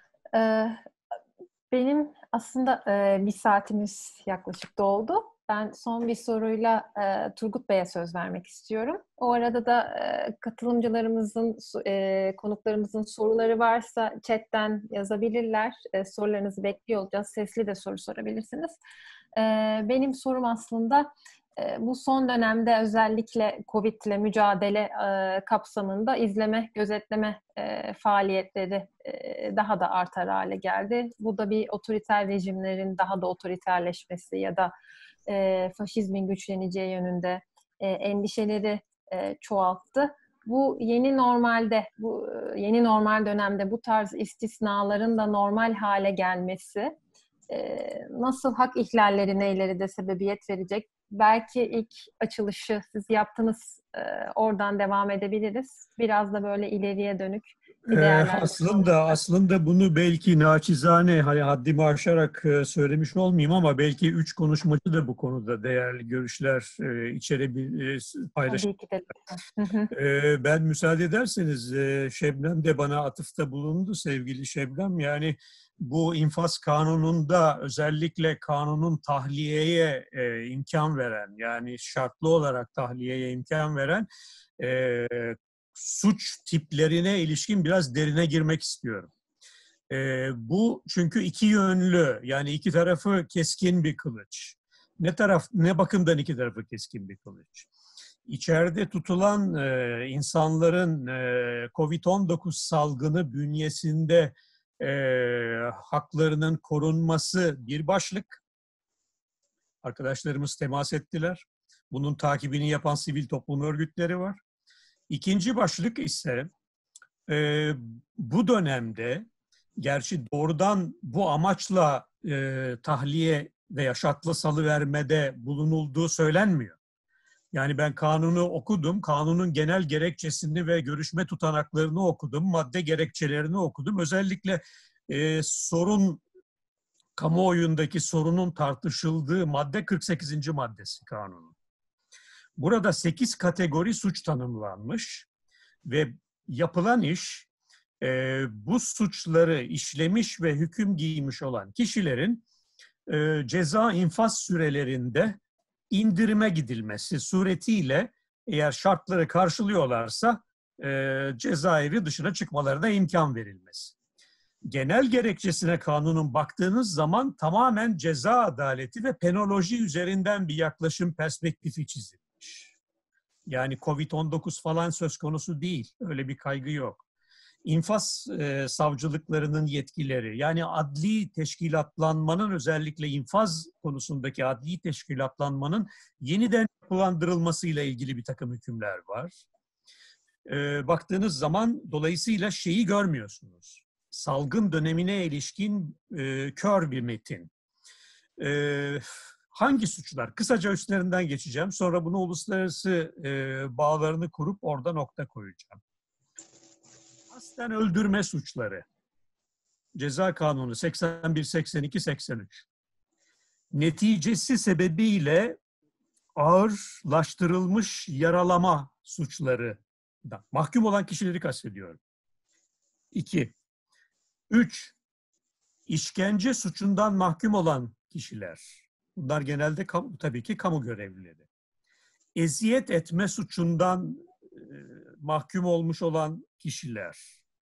Benim aslında bir saatimiz yaklaşık doldu. Ben son bir soruyla Turgut Bey'e söz vermek istiyorum. O arada da katılımcılarımızın, konuklarımızın soruları varsa chatten yazabilirler. Sorularınızı bekliyor olacağız. Sesli de soru sorabilirsiniz. Benim sorum aslında bu son dönemde özellikle COVID ile mücadele kapsamında izleme, gözetleme faaliyetleri daha da artar hale geldi. Bu da bir otoriter rejimlerin daha da otoriterleşmesi ya da faşizmin güçleneceği yönünde endişeleri çoğalttı. Bu yeni normal dönemde bu tarz istisnaların da normal hale gelmesi nasıl hak ihlallerine ileride sebebiyet verecek? Belki ilk açılışı siz yaptınız, oradan devam edebiliriz. Biraz da böyle ileriye dönük bir değerlendirme. Aslında bunu belki naçizane, hani haddimi aşarak söylemiş olmayayım ama belki 3 konuşmacı da bu konuda değerli görüşler paylaşır. Ben müsaade ederseniz, Şebnem de bana atıfta bulundu, sevgili Şebnem. Yani bu infaz kanununda özellikle kanunun tahliyeye imkan veren, yani şartlı olarak tahliyeye imkan veren suç tiplerine ilişkin biraz derine girmek istiyorum. Bu çünkü iki yönlü, yani iki tarafı keskin bir kılıç. Ne bakımdan iki tarafı keskin bir kılıç? İçeride tutulan insanların COVID-19 salgını bünyesinde haklarının korunması bir başlık. Arkadaşlarımız temas ettiler. Bunun takibini yapan sivil toplum örgütleri var. İkinci başlık ise bu dönemde, gerçi doğrudan bu amaçla tahliye veya şartlı salıvermede bulunulduğu söylenmiyor. Yani ben kanunu okudum, kanunun genel gerekçesini ve görüşme tutanaklarını okudum, madde gerekçelerini okudum. Özellikle kamuoyundaki sorunun tartışıldığı madde 48. maddesi kanunun. Burada 8 kategori suç tanımlanmış ve yapılan iş bu suçları işlemiş ve hüküm giymiş olan kişilerin ceza infaz sürelerinde indirime gidilmesi suretiyle, eğer şartları karşılıyorlarsa cezaevi dışına çıkmalarına imkan verilmesi. Genel gerekçesine kanunun baktığınız zaman tamamen ceza adaleti ve penoloji üzerinden bir yaklaşım perspektifi çizilmiş. Yani Covid-19 falan söz konusu değil, öyle bir kaygı yok. İnfaz savcılıklarının yetkileri, yani adli teşkilatlanmanın, özellikle infaz konusundaki adli teşkilatlanmanın yeniden yapılandırılmasıyla ilgili bir takım hükümler var. Baktığınız zaman dolayısıyla şeyi görmüyorsunuz. Salgın dönemine ilişkin kör bir metin. Hangi suçlar? Kısaca üstlerinden geçeceğim. Sonra bunu uluslararası bağlarını kurup orada nokta koyacağım. Kasten öldürme suçları. Ceza Kanunu 81, 82, 83. Neticesi sebebiyle ağırlaştırılmış yaralama suçları da mahkum olan kişileri kastediyorum. 2. 3. İşkence suçundan mahkum olan kişiler. Bunlar genelde tabii ki kamu görevlileri. Eziyet etme suçundan mahkum olmuş olan kişiler.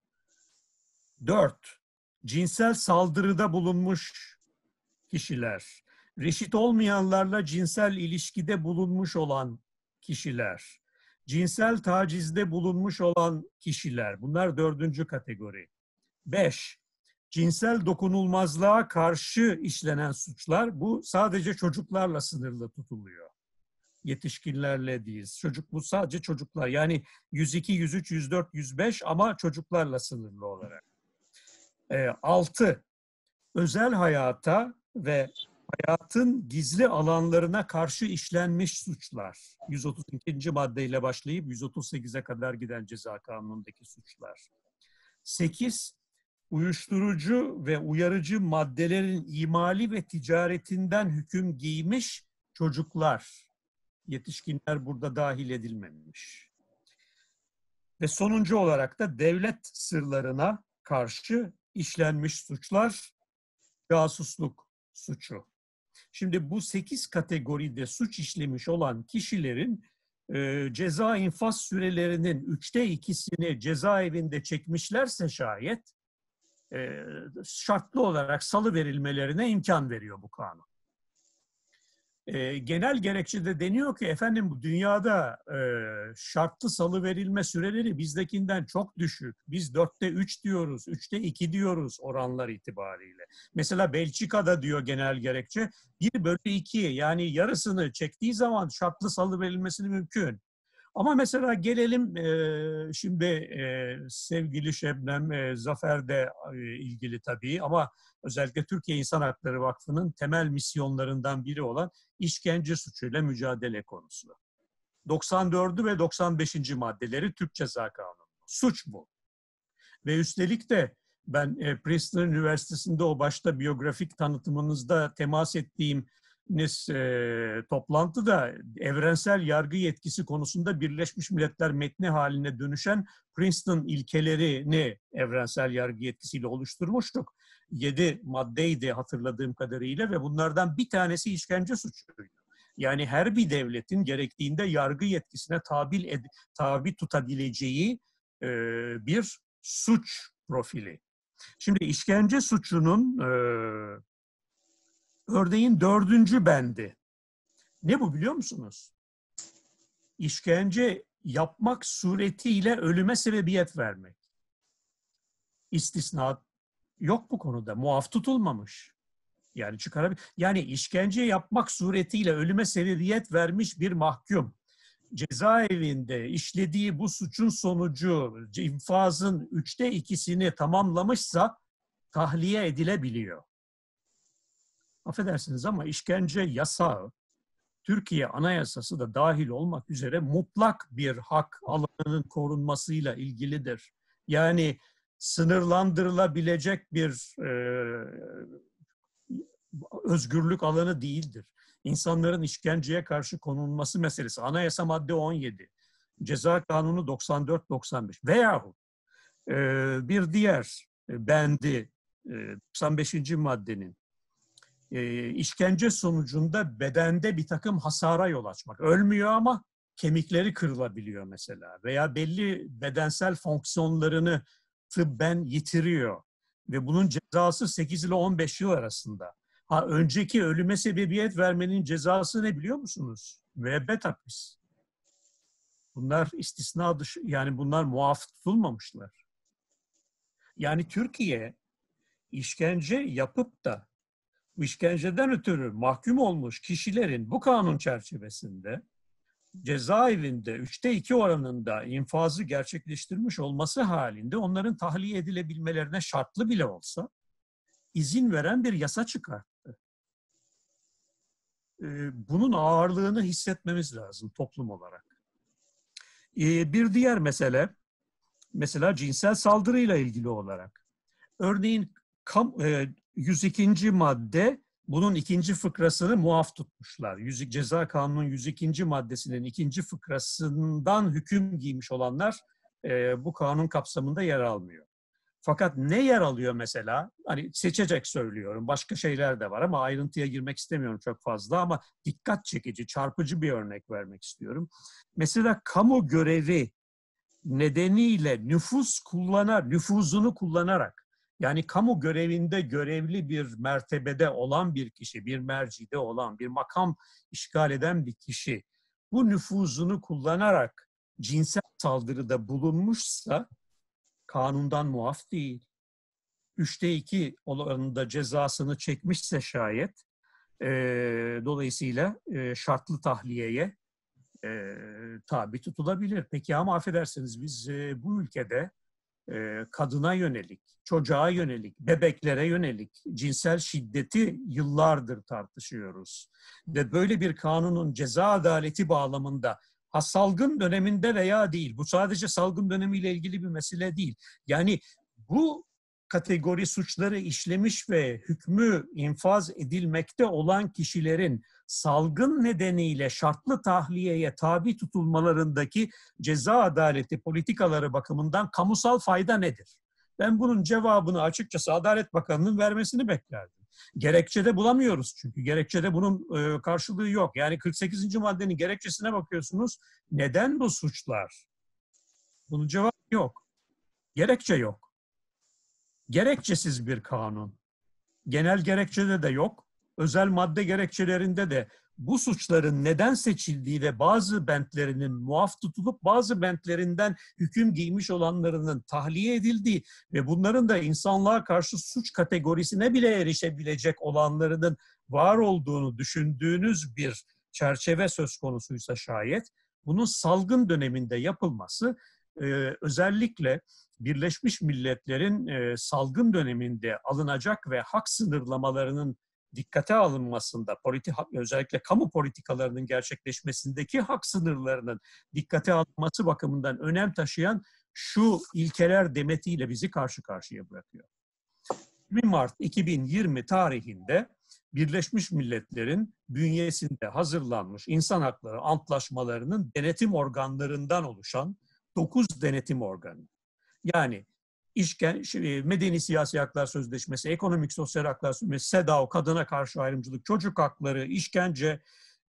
4. Cinsel saldırıda bulunmuş kişiler. Reşit olmayanlarla cinsel ilişkide bulunmuş olan kişiler. Cinsel tacizde bulunmuş olan kişiler. Bunlar 4. kategori. 5. Cinsel dokunulmazlığa karşı işlenen suçlar. Bu sadece çocuklarla sınırlı tutuluyor. Yetişkinlerle değil. Bu sadece çocuklar. Yani 102, 103, 104, 105 ama çocuklarla sınırlı olarak. 6. Özel hayata ve hayatın gizli alanlarına karşı işlenmiş suçlar. 132. maddeyle başlayıp 138'e kadar giden ceza kanunundaki suçlar. 8. Uyuşturucu ve uyarıcı maddelerin imali ve ticaretinden hüküm giymiş çocuklar. Yetişkinler burada dahil edilmemiş. Ve sonuncu olarak da devlet sırlarına karşı işlenmiş suçlar, casusluk suçu. Şimdi bu 8 kategoride suç işlemiş olan kişilerin ceza infaz sürelerinin 3'te 2'sini cezaevinde çekmişlerse şayet şartlı olarak salı verilmelerine imkan veriyor bu kanun. Genel gerekçede deniyor ki efendim bu dünyada şartlı salı verilme süreleri bizdekinden çok düşük. Biz 4'te 3 diyoruz, 3'te 2 diyoruz oranlar itibariyle. Mesela Belçika'da diyor genel gerekçe 1/2 yani yarısını çektiği zaman şartlı salı verilmesini mümkün. Ama mesela gelelim şimdi sevgili Şebnem, Zafer de ilgili tabii ama özellikle Türkiye İnsan Hakları Vakfı'nın temel misyonlarından biri olan işkence suçuyla mücadele konusu. 94. ve 95. maddeleri Türk Ceza Kanunu. Suç bu. Ve üstelik de ben Princeton Üniversitesi'nde o başta biyografik tanıtımınızda temas ettiğim toplantıda evrensel yargı yetkisi konusunda Birleşmiş Milletler metni haline dönüşen Princeton ilkelerini evrensel yargı yetkisiyle oluşturmuştuk. 7 maddeydi hatırladığım kadarıyla ve bunlardan bir tanesi işkence suçuydu. Yani her bir devletin gerektiğinde yargı yetkisine tabi tutabileceği bir suç profili. Şimdi işkence suçunun örneğin 4. bendi. Ne bu biliyor musunuz? İşkence yapmak suretiyle ölüme sebebiyet vermek. İstisna yok bu konuda. Muaf tutulmamış. Yani işkence yapmak suretiyle ölüme sebebiyet vermiş bir mahkum cezaevinde işlediği bu suçun sonucu infazın 3'te 2'sini tamamlamışsa tahliye edilebiliyor. Affedersiniz ama işkence yasağı Türkiye Anayasası da dahil olmak üzere mutlak bir hak alanının korunmasıyla ilgilidir. Yani sınırlandırılabilecek bir özgürlük alanı değildir. İnsanların işkenceye karşı konulması meselesi. Anayasa madde 17, Ceza Kanunu 94-95 veyahut bir diğer bendi 95. maddenin işkence sonucunda bedende bir takım hasara yol açmak. Ölmüyor ama kemikleri kırılabiliyor mesela veya belli bedensel fonksiyonlarını tıbben yitiriyor ve bunun cezası 8 ile 15 yıl arasında. Önceki ölüme sebebiyet vermenin cezası ne biliyor musunuz? Müebbet hapis. Bunlar istisna dışı, yani bunlar muaf tutulmamışlar. Yani Türkiye işkence yapıp da bu işkenceden ötürü mahkum olmuş kişilerin bu kanun çerçevesinde cezaevinde 3'te 2 oranında infazı gerçekleştirmiş olması halinde onların tahliye edilebilmelerine şartlı bile olsa izin veren bir yasa çıkarttı. Bunun ağırlığını hissetmemiz lazım toplum olarak. Bir diğer mesele, mesela cinsel saldırıyla ilgili olarak. Örneğin 102. madde bunun ikinci fıkrasını muaf tutmuşlar. Ceza Kanunu'nun 102. maddesinin ikinci fıkrasından hüküm giymiş olanlar bu kanun kapsamında yer almıyor. Fakat ne yer alıyor mesela? Hani seçecek söylüyorum. Başka şeyler de var ama ayrıntıya girmek istemiyorum çok fazla, ama dikkat çekici, çarpıcı bir örnek vermek istiyorum. Mesela kamu görevi nedeniyle nüfuzunu kullanarak, yani kamu görevinde görevli bir mertebede olan bir kişi, bir mercide olan, bir makam işgal eden bir kişi bu nüfuzunu kullanarak cinsel saldırıda bulunmuşsa kanundan muaf değil. 2/3 oranında cezasını çekmişse şayet, dolayısıyla şartlı tahliyeye tabi tutulabilir. Peki ama affedersiniz, biz bu ülkede kadına yönelik, çocuğa yönelik, bebeklere yönelik cinsel şiddeti yıllardır tartışıyoruz. Ve böyle bir kanunun ceza adaleti bağlamında salgın döneminde veya değil, bu sadece salgın dönemiyle ilgili bir mesele değil. Yani bu kategori suçları işlemiş ve hükmü infaz edilmekte olan kişilerin salgın nedeniyle şartlı tahliyeye tabi tutulmalarındaki ceza adaleti politikaları bakımından kamusal fayda nedir? Ben bunun cevabını açıkçası Adalet Bakanı'nın vermesini beklerdim. Gerekçede bulamıyoruz çünkü. Gerekçede bunun karşılığı yok. Yani 48. maddenin gerekçesine bakıyorsunuz. Neden bu suçlar? Bunun cevabı yok. Gerekçe yok. Gerekçesiz bir kanun. Genel gerekçede de yok. Özel madde gerekçelerinde de bu suçların neden seçildiği ve bazı bentlerinin muaf tutulup bazı bentlerinden hüküm giymiş olanlarının tahliye edildiği ve bunların da insanlığa karşı suç kategorisine bile erişebilecek olanlarının var olduğunu düşündüğünüz bir çerçeve söz konusuysa şayet, bunun salgın döneminde yapılması özellikle Birleşmiş Milletler'in salgın döneminde alınacak ve hak sınırlamalarının dikkate alınmasında, özellikle kamu politikalarının gerçekleşmesindeki hak sınırlarının dikkate alınması bakımından önem taşıyan şu ilkeler demetiyle bizi karşı karşıya bırakıyor. 20 Mart 2020 tarihinde Birleşmiş Milletler'in bünyesinde hazırlanmış insan hakları antlaşmalarının denetim organlarından oluşan 9 denetim organı. Yani Medeni Siyasi Haklar Sözleşmesi, Ekonomik Sosyal Haklar Sözleşmesi, SEDAW, kadına karşı ayrımcılık, çocuk hakları, işkence,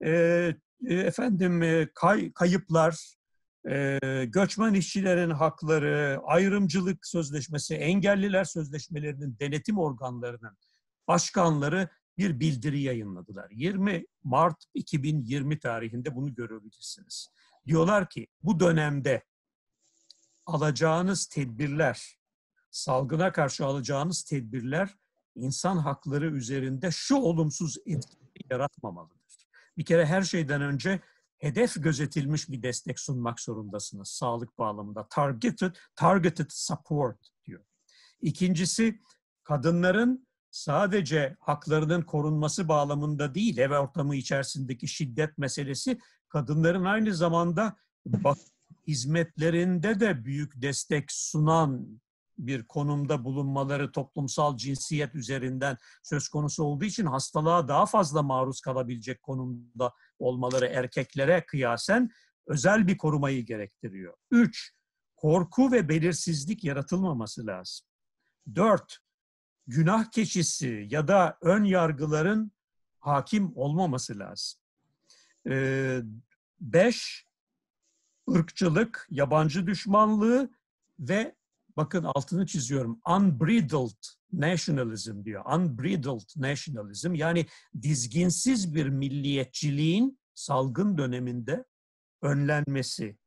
kayıplar, göçmen işçilerin hakları, ayrımcılık sözleşmesi, engelliler sözleşmelerinin denetim organlarının başkanları bir bildiri yayınladılar. 20 Mart 2020 tarihinde bunu görebilirsiniz. Diyorlar ki bu dönemde alacağınız tedbirler, salgına karşı alacağınız tedbirler insan hakları üzerinde şu olumsuz etkiyi yaratmamalıdır. Bir kere her şeyden önce hedef gözetilmiş bir destek sunmak zorundasınız sağlık bağlamında. Targeted support diyor. İkincisi, kadınların sadece haklarının korunması bağlamında değil, ev ortamı içerisindeki şiddet meselesi, kadınların aynı zamanda hizmetlerinde de büyük destek sunan bir konumda bulunmaları toplumsal cinsiyet üzerinden söz konusu olduğu için hastalığa daha fazla maruz kalabilecek konumda olmaları erkeklere kıyasen özel bir korumayı gerektiriyor. 3. Korku ve belirsizlik yaratılmaması lazım. 4. Günah keçisi ya da ön yargıların hakim olmaması lazım. 5. ırkçılık, yabancı düşmanlığı ve bakın altını çiziyorum, unbridled nationalism diyor. Unbridled nationalism, yani dizginsiz bir milliyetçiliğin salgın döneminde önlenmesi.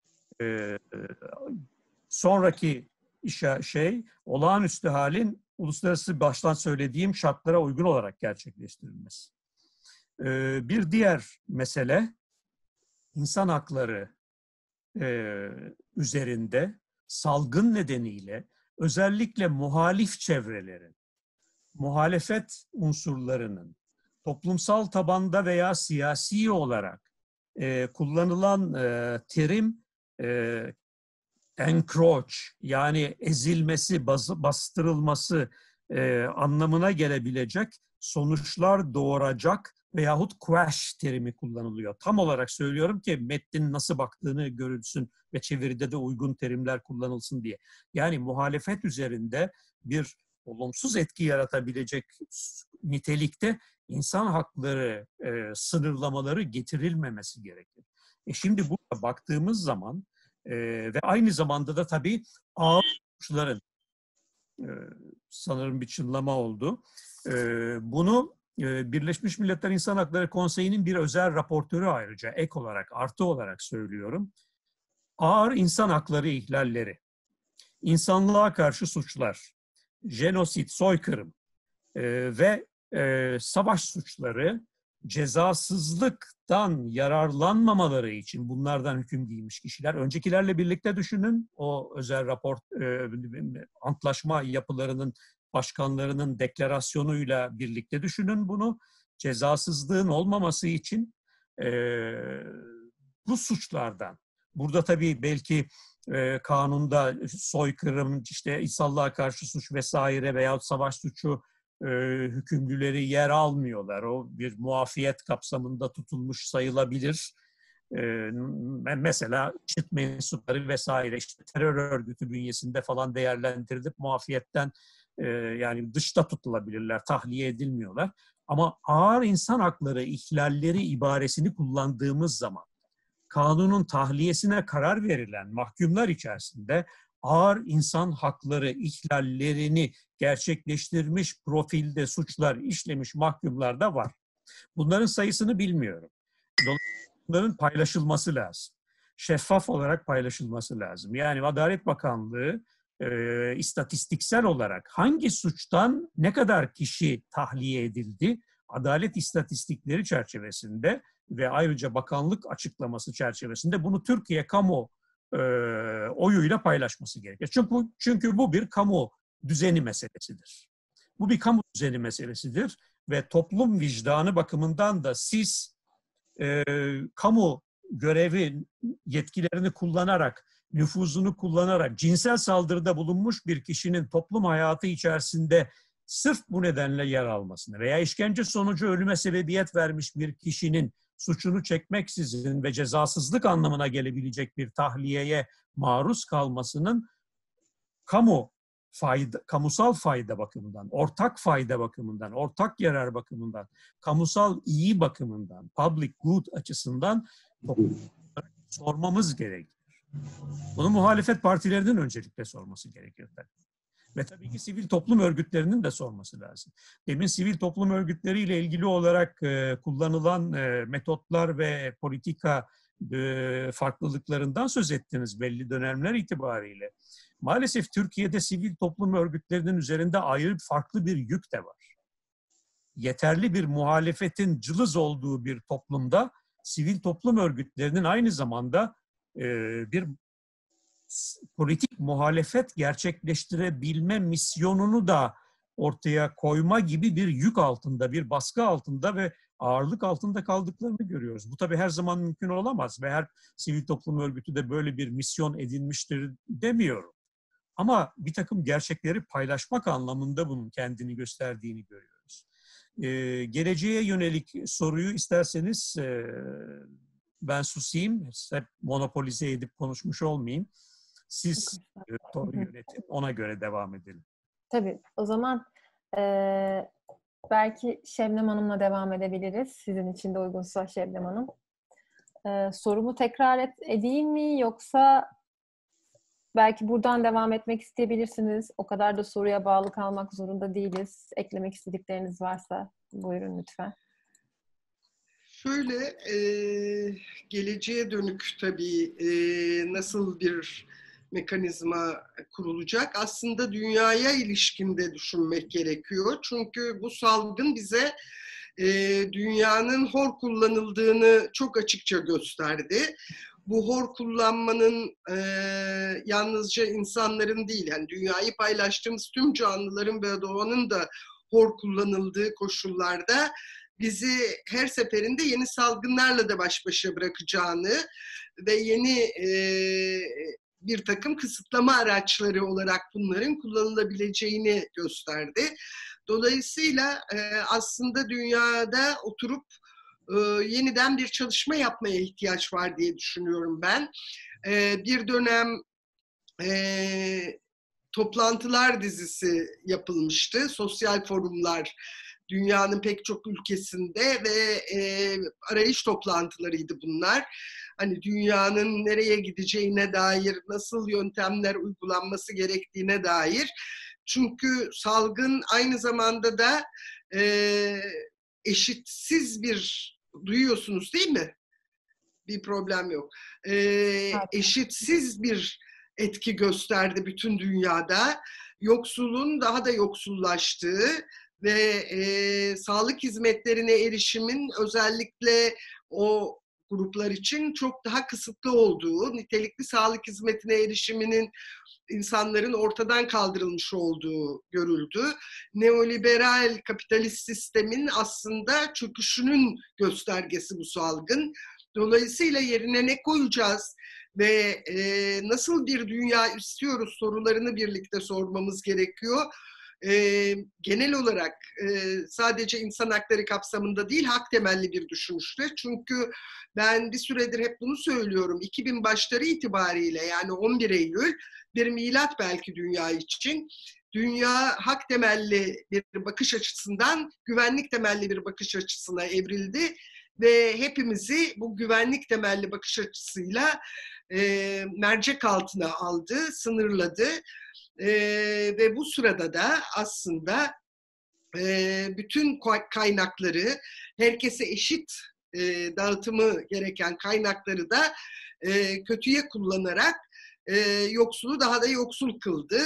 Sonraki olağanüstü halin uluslararası baştan söylediğim şartlara uygun olarak gerçekleştirilmesi. Bir diğer mesele, insan hakları üzerinde salgın nedeniyle özellikle muhalif çevrelerin, muhalefet unsurlarının toplumsal tabanda veya siyasi olarak kullanılan terim encroach, yani ezilmesi, bastırılması, anlamına gelebilecek sonuçlar doğuracak veyahut quash terimi kullanılıyor. Tam olarak söylüyorum ki metnin nasıl baktığını görülsün ve çeviride de uygun terimler kullanılsın diye. Yani muhalefet üzerinde bir olumsuz etki yaratabilecek nitelikte insan hakları sınırlamaları getirilmemesi gerekir. Şimdi burada baktığımız zaman ve aynı zamanda da tabii ağır suçların sanırım bir çınlama oldu. Bunu Birleşmiş Milletler İnsan Hakları Konseyi'nin bir özel raportörü ayrıca ek olarak, artı olarak söylüyorum. Ağır insan hakları ihlalleri, insanlığa karşı suçlar, jenosit, soykırım ve savaş suçları cezasızlıktan yararlanmamaları için bunlardan hüküm giymiş kişiler. Öncekilerle birlikte düşünün. O özel rapor, antlaşma yapılarının başkanlarının deklarasyonuyla birlikte düşünün bunu. Cezasızlığın olmaması için bu suçlardan, burada tabii belki kanunda soykırım, işte insanlığa karşı suç vesaire veyahut savaş suçu hükümlüleri yer almıyorlar. O bir muafiyet kapsamında tutulmuş sayılabilir. Mesela IŞİD mensupları vesaire işte terör örgütü bünyesinde falan değerlendirilip muafiyetten yani dışta tutulabilirler, tahliye edilmiyorlar. Ama ağır insan hakları ihlalleri ibaresini kullandığımız zaman kanunun tahliyesine karar verilen mahkumlar içerisinde ağır insan hakları ihlallerini gerçekleştirmiş profilde suçlar işlemiş mahkumlar da var. Bunların sayısını bilmiyorum. Bunların paylaşılması lazım. Şeffaf olarak paylaşılması lazım. Yani Adalet Bakanlığı istatistiksel olarak hangi suçtan ne kadar kişi tahliye edildi, adalet istatistikleri çerçevesinde ve ayrıca bakanlık açıklaması çerçevesinde bunu Türkiye kamu oyuyla paylaşması gerekir. Çünkü bu bir kamu düzeni meselesidir. Bu bir kamu düzeni meselesidir ve toplum vicdanı bakımından da siz kamu görevi yetkilerini kullanarak, nüfuzunu kullanarak cinsel saldırıda bulunmuş bir kişinin toplum hayatı içerisinde sırf bu nedenle yer almasını veya işkence sonucu ölüme sebebiyet vermiş bir kişinin suçunu çekmeksizin ve cezasızlık anlamına gelebilecek bir tahliyeye maruz kalmasının kamusal fayda bakımından, ortak fayda bakımından, ortak yarar bakımından, kamusal iyi bakımından, public good açısından sormamız gerekir. Bunu muhalefet partilerinin öncelikle sorması gerekir. Ve tabii ki sivil toplum örgütlerinin de sorması lazım. Demin sivil toplum örgütleriyle ilgili olarak kullanılan metotlar ve politika farklılıklarından söz ettiniz belli dönemler itibariyle. Maalesef Türkiye'de sivil toplum örgütlerinin üzerinde ayrı farklı bir yük de var. Yeterli bir muhalefetin cılız olduğu bir toplumda sivil toplum örgütlerinin aynı zamanda bir politik muhalefet gerçekleştirebilme misyonunu da ortaya koyma gibi bir yük altında, bir baskı altında ve ağırlık altında kaldıklarını görüyoruz. Bu tabii her zaman mümkün olamaz ve her sivil toplum örgütü de böyle bir misyon edinmiştir demiyorum. Ama bir takım gerçekleri paylaşmak anlamında bunun kendini gösterdiğini görüyoruz. Geleceğe yönelik soruyu isterseniz ben susayım, hep monopolize edip konuşmuş olmayayım. Siz soru yönetin, ona göre devam edelim. Tabii, o zaman belki Şebnem Hanım'la devam edebiliriz. Sizin için de uygunsa Şebnem Hanım. Sorumu tekrar edeyim mi yoksa belki buradan devam etmek isteyebilirsiniz. O kadar da soruya bağlı kalmak zorunda değiliz. Eklemek istedikleriniz varsa buyurun lütfen. Şöyle, geleceğe dönük tabii nasıl bir mekanizma kurulacak? Aslında dünyaya ilişkin de düşünmek gerekiyor. Çünkü bu salgın bize dünyanın hor kullanıldığını çok açıkça gösterdi. Bu hor kullanmanın yalnızca insanların değil, yani dünyayı paylaştığımız tüm canlıların ve doğanın da hor kullanıldığı koşullarda bizi her seferinde yeni salgınlarla da baş başa bırakacağını ve yeni bir takım kısıtlama araçları olarak bunların kullanılabileceğini gösterdi. Dolayısıyla aslında dünyada oturup yeniden bir çalışma yapmaya ihtiyaç var diye düşünüyorum ben. Bir dönem toplantılar dizisi yapılmıştı, sosyal forumlar dünyanın pek çok ülkesinde ve arayış toplantılarıydı bunlar. Hani dünyanın nereye gideceğine dair, nasıl yöntemler uygulanması gerektiğine dair. Çünkü salgın aynı zamanda da eşitsiz bir, duyuyorsunuz değil mi? Bir problem yok. Eşitsiz bir etki gösterdi bütün dünyada. Yoksulun daha da yoksullaştığı ve sağlık hizmetlerine erişimin özellikle o gruplar için çok daha kısıtlı olduğu, nitelikli sağlık hizmetine erişiminin insanların ortadan kaldırılmış olduğu görüldü. Neoliberal kapitalist sistemin aslında çöküşünün göstergesi bu salgın. Dolayısıyla yerine ne koyacağız ve nasıl bir dünya istiyoruz sorularını birlikte sormamız gerekiyor. Genel olarak sadece insan hakları kapsamında değil, hak temelli bir düşünüşle. Çünkü ben bir süredir hep bunu söylüyorum. 2000 başları itibariyle, yani 11 Eylül bir milat belki dünya için. Dünya hak temelli bir bakış açısından güvenlik temelli bir bakış açısına evrildi ve hepimizi bu güvenlik temelli bakış açısıyla mercek altına aldı, sınırladı. Ve bu sırada da aslında bütün kaynakları, herkese eşit dağıtımı gereken kaynakları da kötüye kullanarak yoksulu daha da yoksul kıldı.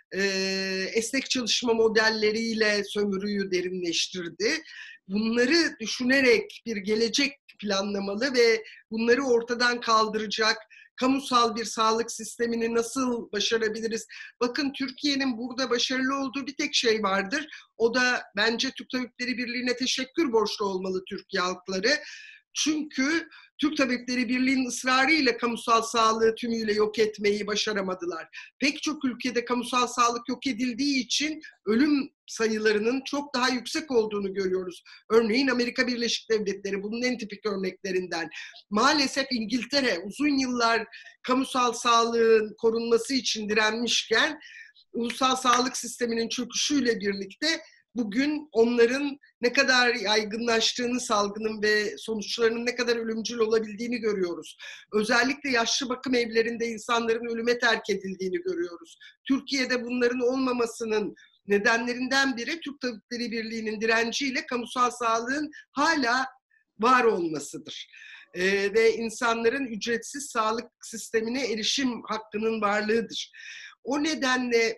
Esnek çalışma modelleriyle sömürüyü derinleştirdi. Bunları düşünerek bir gelecek planlamalı ve bunları ortadan kaldıracak kamusal bir sağlık sistemini nasıl başarabiliriz? Bakın, Türkiye'nin burada başarılı olduğu bir tek şey vardır. O da bence Türk Tabipleri Birliği'ne teşekkür borçlu olmalı Türkiye halkları. Çünkü Türk Tabipleri Birliği'nin ısrarıyla kamusal sağlığı tümüyle yok etmeyi başaramadılar. Pek çok ülkede kamusal sağlık yok edildiği için ölüm sayılarının çok daha yüksek olduğunu görüyoruz. Örneğin Amerika Birleşik Devletleri bunun en tipik örneklerinden. Maalesef İngiltere uzun yıllar kamusal sağlığın korunması için direnmişken ulusal sağlık sisteminin çöküşüyle birlikte bugün onların ne kadar yaygınlaştığını, salgının ve sonuçlarının ne kadar ölümcül olabildiğini görüyoruz. Özellikle yaşlı bakım evlerinde insanların ölüme terk edildiğini görüyoruz. Türkiye'de bunların olmamasının nedenlerinden biri Türk Tabipleri Birliği'nin direnciyle kamusal sağlığın hala var olmasıdır. Ve insanların ücretsiz sağlık sistemine erişim hakkının varlığıdır. O nedenle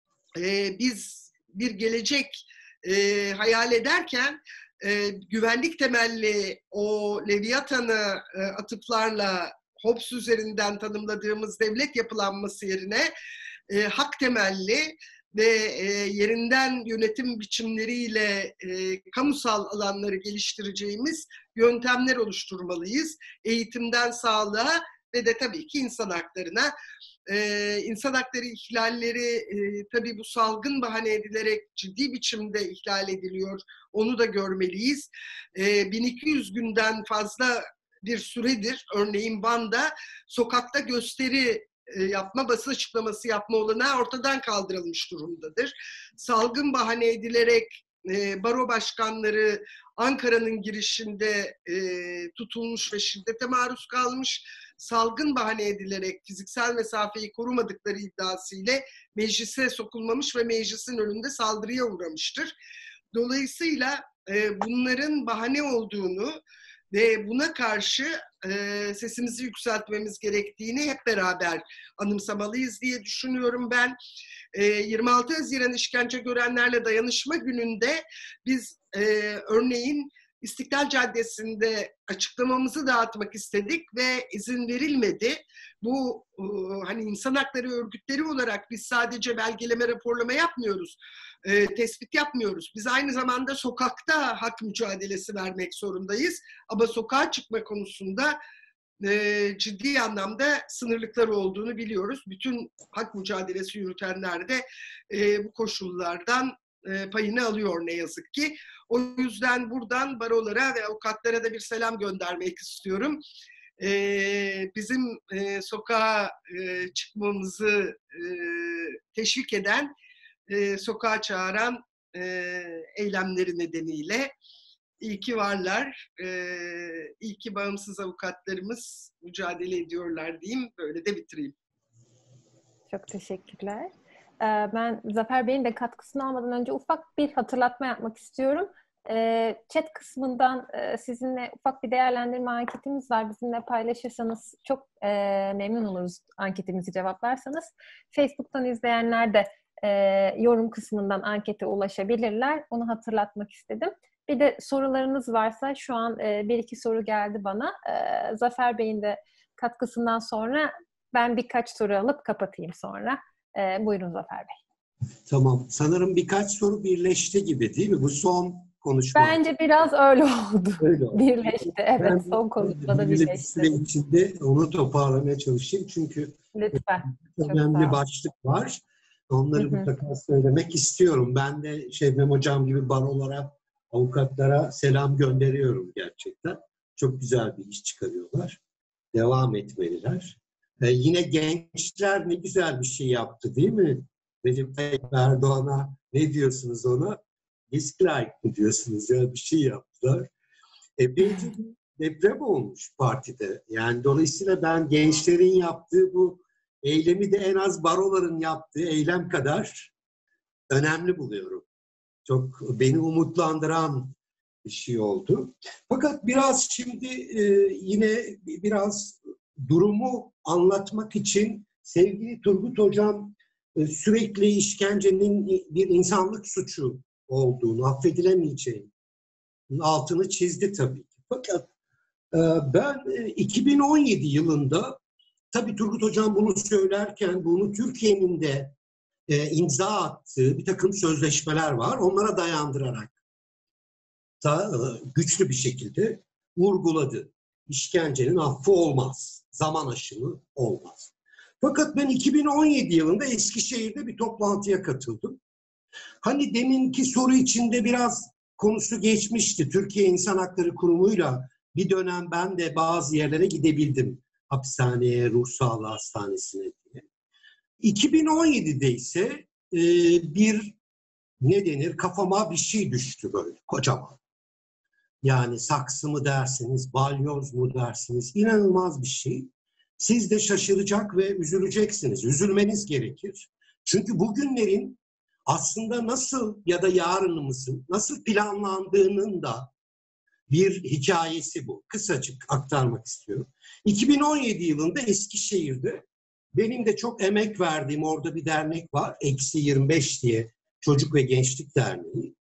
biz bir gelecek hayal ederken güvenlik temelli o Leviathan'ı atıflarla Hobbes üzerinden tanımladığımız devlet yapılanması yerine hak temelli ve yerinden yönetim biçimleriyle kamusal alanları geliştireceğimiz yöntemler oluşturmalıyız. Eğitimden sağlığa ve de tabii ki insan haklarına. İnsan hakları ihlalleri tabii bu salgın bahane edilerek ciddi biçimde ihlal ediliyor. Onu da görmeliyiz. 1200 günden fazla bir süredir örneğin Van'da sokakta gösteri yapma, basın açıklaması yapma olanağı ortadan kaldırılmış durumdadır. Salgın bahane edilerek baro başkanları Ankara'nın girişinde tutulmuş ve şiddete maruz kalmış. Salgın bahane edilerek fiziksel mesafeyi korumadıkları iddiasıyla meclise sokulmamış ve meclisin önünde saldırıya uğramıştır. Dolayısıyla bunların bahane olduğunu ve buna karşı sesimizi yükseltmemiz gerektiğini hep beraber anımsamalıyız diye düşünüyorum ben. 26 Haziran İşkence Görenlerle Dayanışma Günü'nde biz örneğin İstiklal Caddesi'nde açıklamamızı dağıtmak istedik ve izin verilmedi. Bu hani insan hakları örgütleri olarak biz sadece belgeleme, raporlama yapmıyoruz, tespit yapmıyoruz. Biz aynı zamanda sokakta hak mücadelesi vermek zorundayız. Ama sokağa çıkma konusunda ciddi anlamda sınırlıkları olduğunu biliyoruz. Bütün hak mücadelesi yürütenler de bu koşullardan payını alıyor ne yazık ki. O yüzden buradan barolara ve avukatlara da bir selam göndermek istiyorum. Bizim sokağa çıkmamızı teşvik eden, sokağa çağıran eylemleri nedeniyle iyi ki varlar, iyi ki bağımsız avukatlarımız mücadele ediyorlar diyeyim, böyle de bitireyim. Çok teşekkürler. Ben Zafer Bey'in de katkısını almadan önce ufak bir hatırlatma yapmak istiyorum. Chat kısmından sizinle ufak bir değerlendirme anketimiz var. Bizimle paylaşırsanız çok memnun oluruz, anketimizi cevaplarsanız. Facebook'tan izleyenler de yorum kısmından ankete ulaşabilirler. Onu hatırlatmak istedim. Bir de sorularınız varsa şu an bir iki soru geldi bana. Zafer Bey'in de katkısından sonra ben birkaç soru alıp kapatayım sonra. Buyurun Zafer Bey. Tamam. Sanırım birkaç soru birleşti gibi değil mi? Bu son konuşma. Bence biraz öyle oldu. Öyle oldu. Birleşti. Evet, son konuşmada birleşti. Süre içinde onu toparlamaya çalışayım. Çünkü lütfen. önemli başlık var. Onları mutlaka söylemek istiyorum. Ben de Şebnem Hocam gibi barolara, avukatlara selam gönderiyorum gerçekten. Çok güzel bir iş çıkarıyorlar. Devam etmeliler. Yine gençler ne güzel bir şey yaptı değil mi? Recep Tayyip Erdoğan'a ne diyorsunuz ona? Dislike mi diyorsunuz ya, bir şey yaptılar. Epeyce bir deprem olmuş partide. Yani dolayısıyla ben gençlerin yaptığı bu eylemi de en az baroların yaptığı eylem kadar önemli buluyorum. Çok beni umutlandıran bir şey oldu. Fakat biraz şimdi yine biraz durumu anlatmak için sevgili Turgut Hocam sürekli işkencenin bir insanlık suçu olduğunu, affedilemeyeceğini altını çizdi tabii ki. Fakat ben 2017 yılında, tabii Turgut Hocam bunu söylerken bunu Türkiye'nin de imza attığı bir takım sözleşmeler var. Onlara dayandırarak da güçlü bir şekilde vurguladı. İşkencenin affı olmaz. Zaman aşımı olmaz. Fakat ben 2017 yılında Eskişehir'de bir toplantıya katıldım. Hani deminki soru içinde biraz konusu geçmişti. Türkiye İnsan Hakları Kurumu'yla bir dönem ben de bazı yerlere gidebildim. Hapishaneye, ruh sağlığı hastanesine diye. 2017'de ise bir ne denir, kafama bir şey düştü böyle kocaman. Yani saksı mı dersiniz, balyoz mu dersiniz, inanılmaz bir şey. Siz de şaşıracak ve üzüleceksiniz. Üzülmeniz gerekir. Çünkü bugünlerin aslında nasıl ya da yarınımızın nasıl planlandığının da bir hikayesi bu. Kısacık aktarmak istiyorum. 2017 yılında Eskişehir'de benim de çok emek verdiğim orada bir dernek var. Eksi-25 diye, Çocuk ve Gençlik Derneği.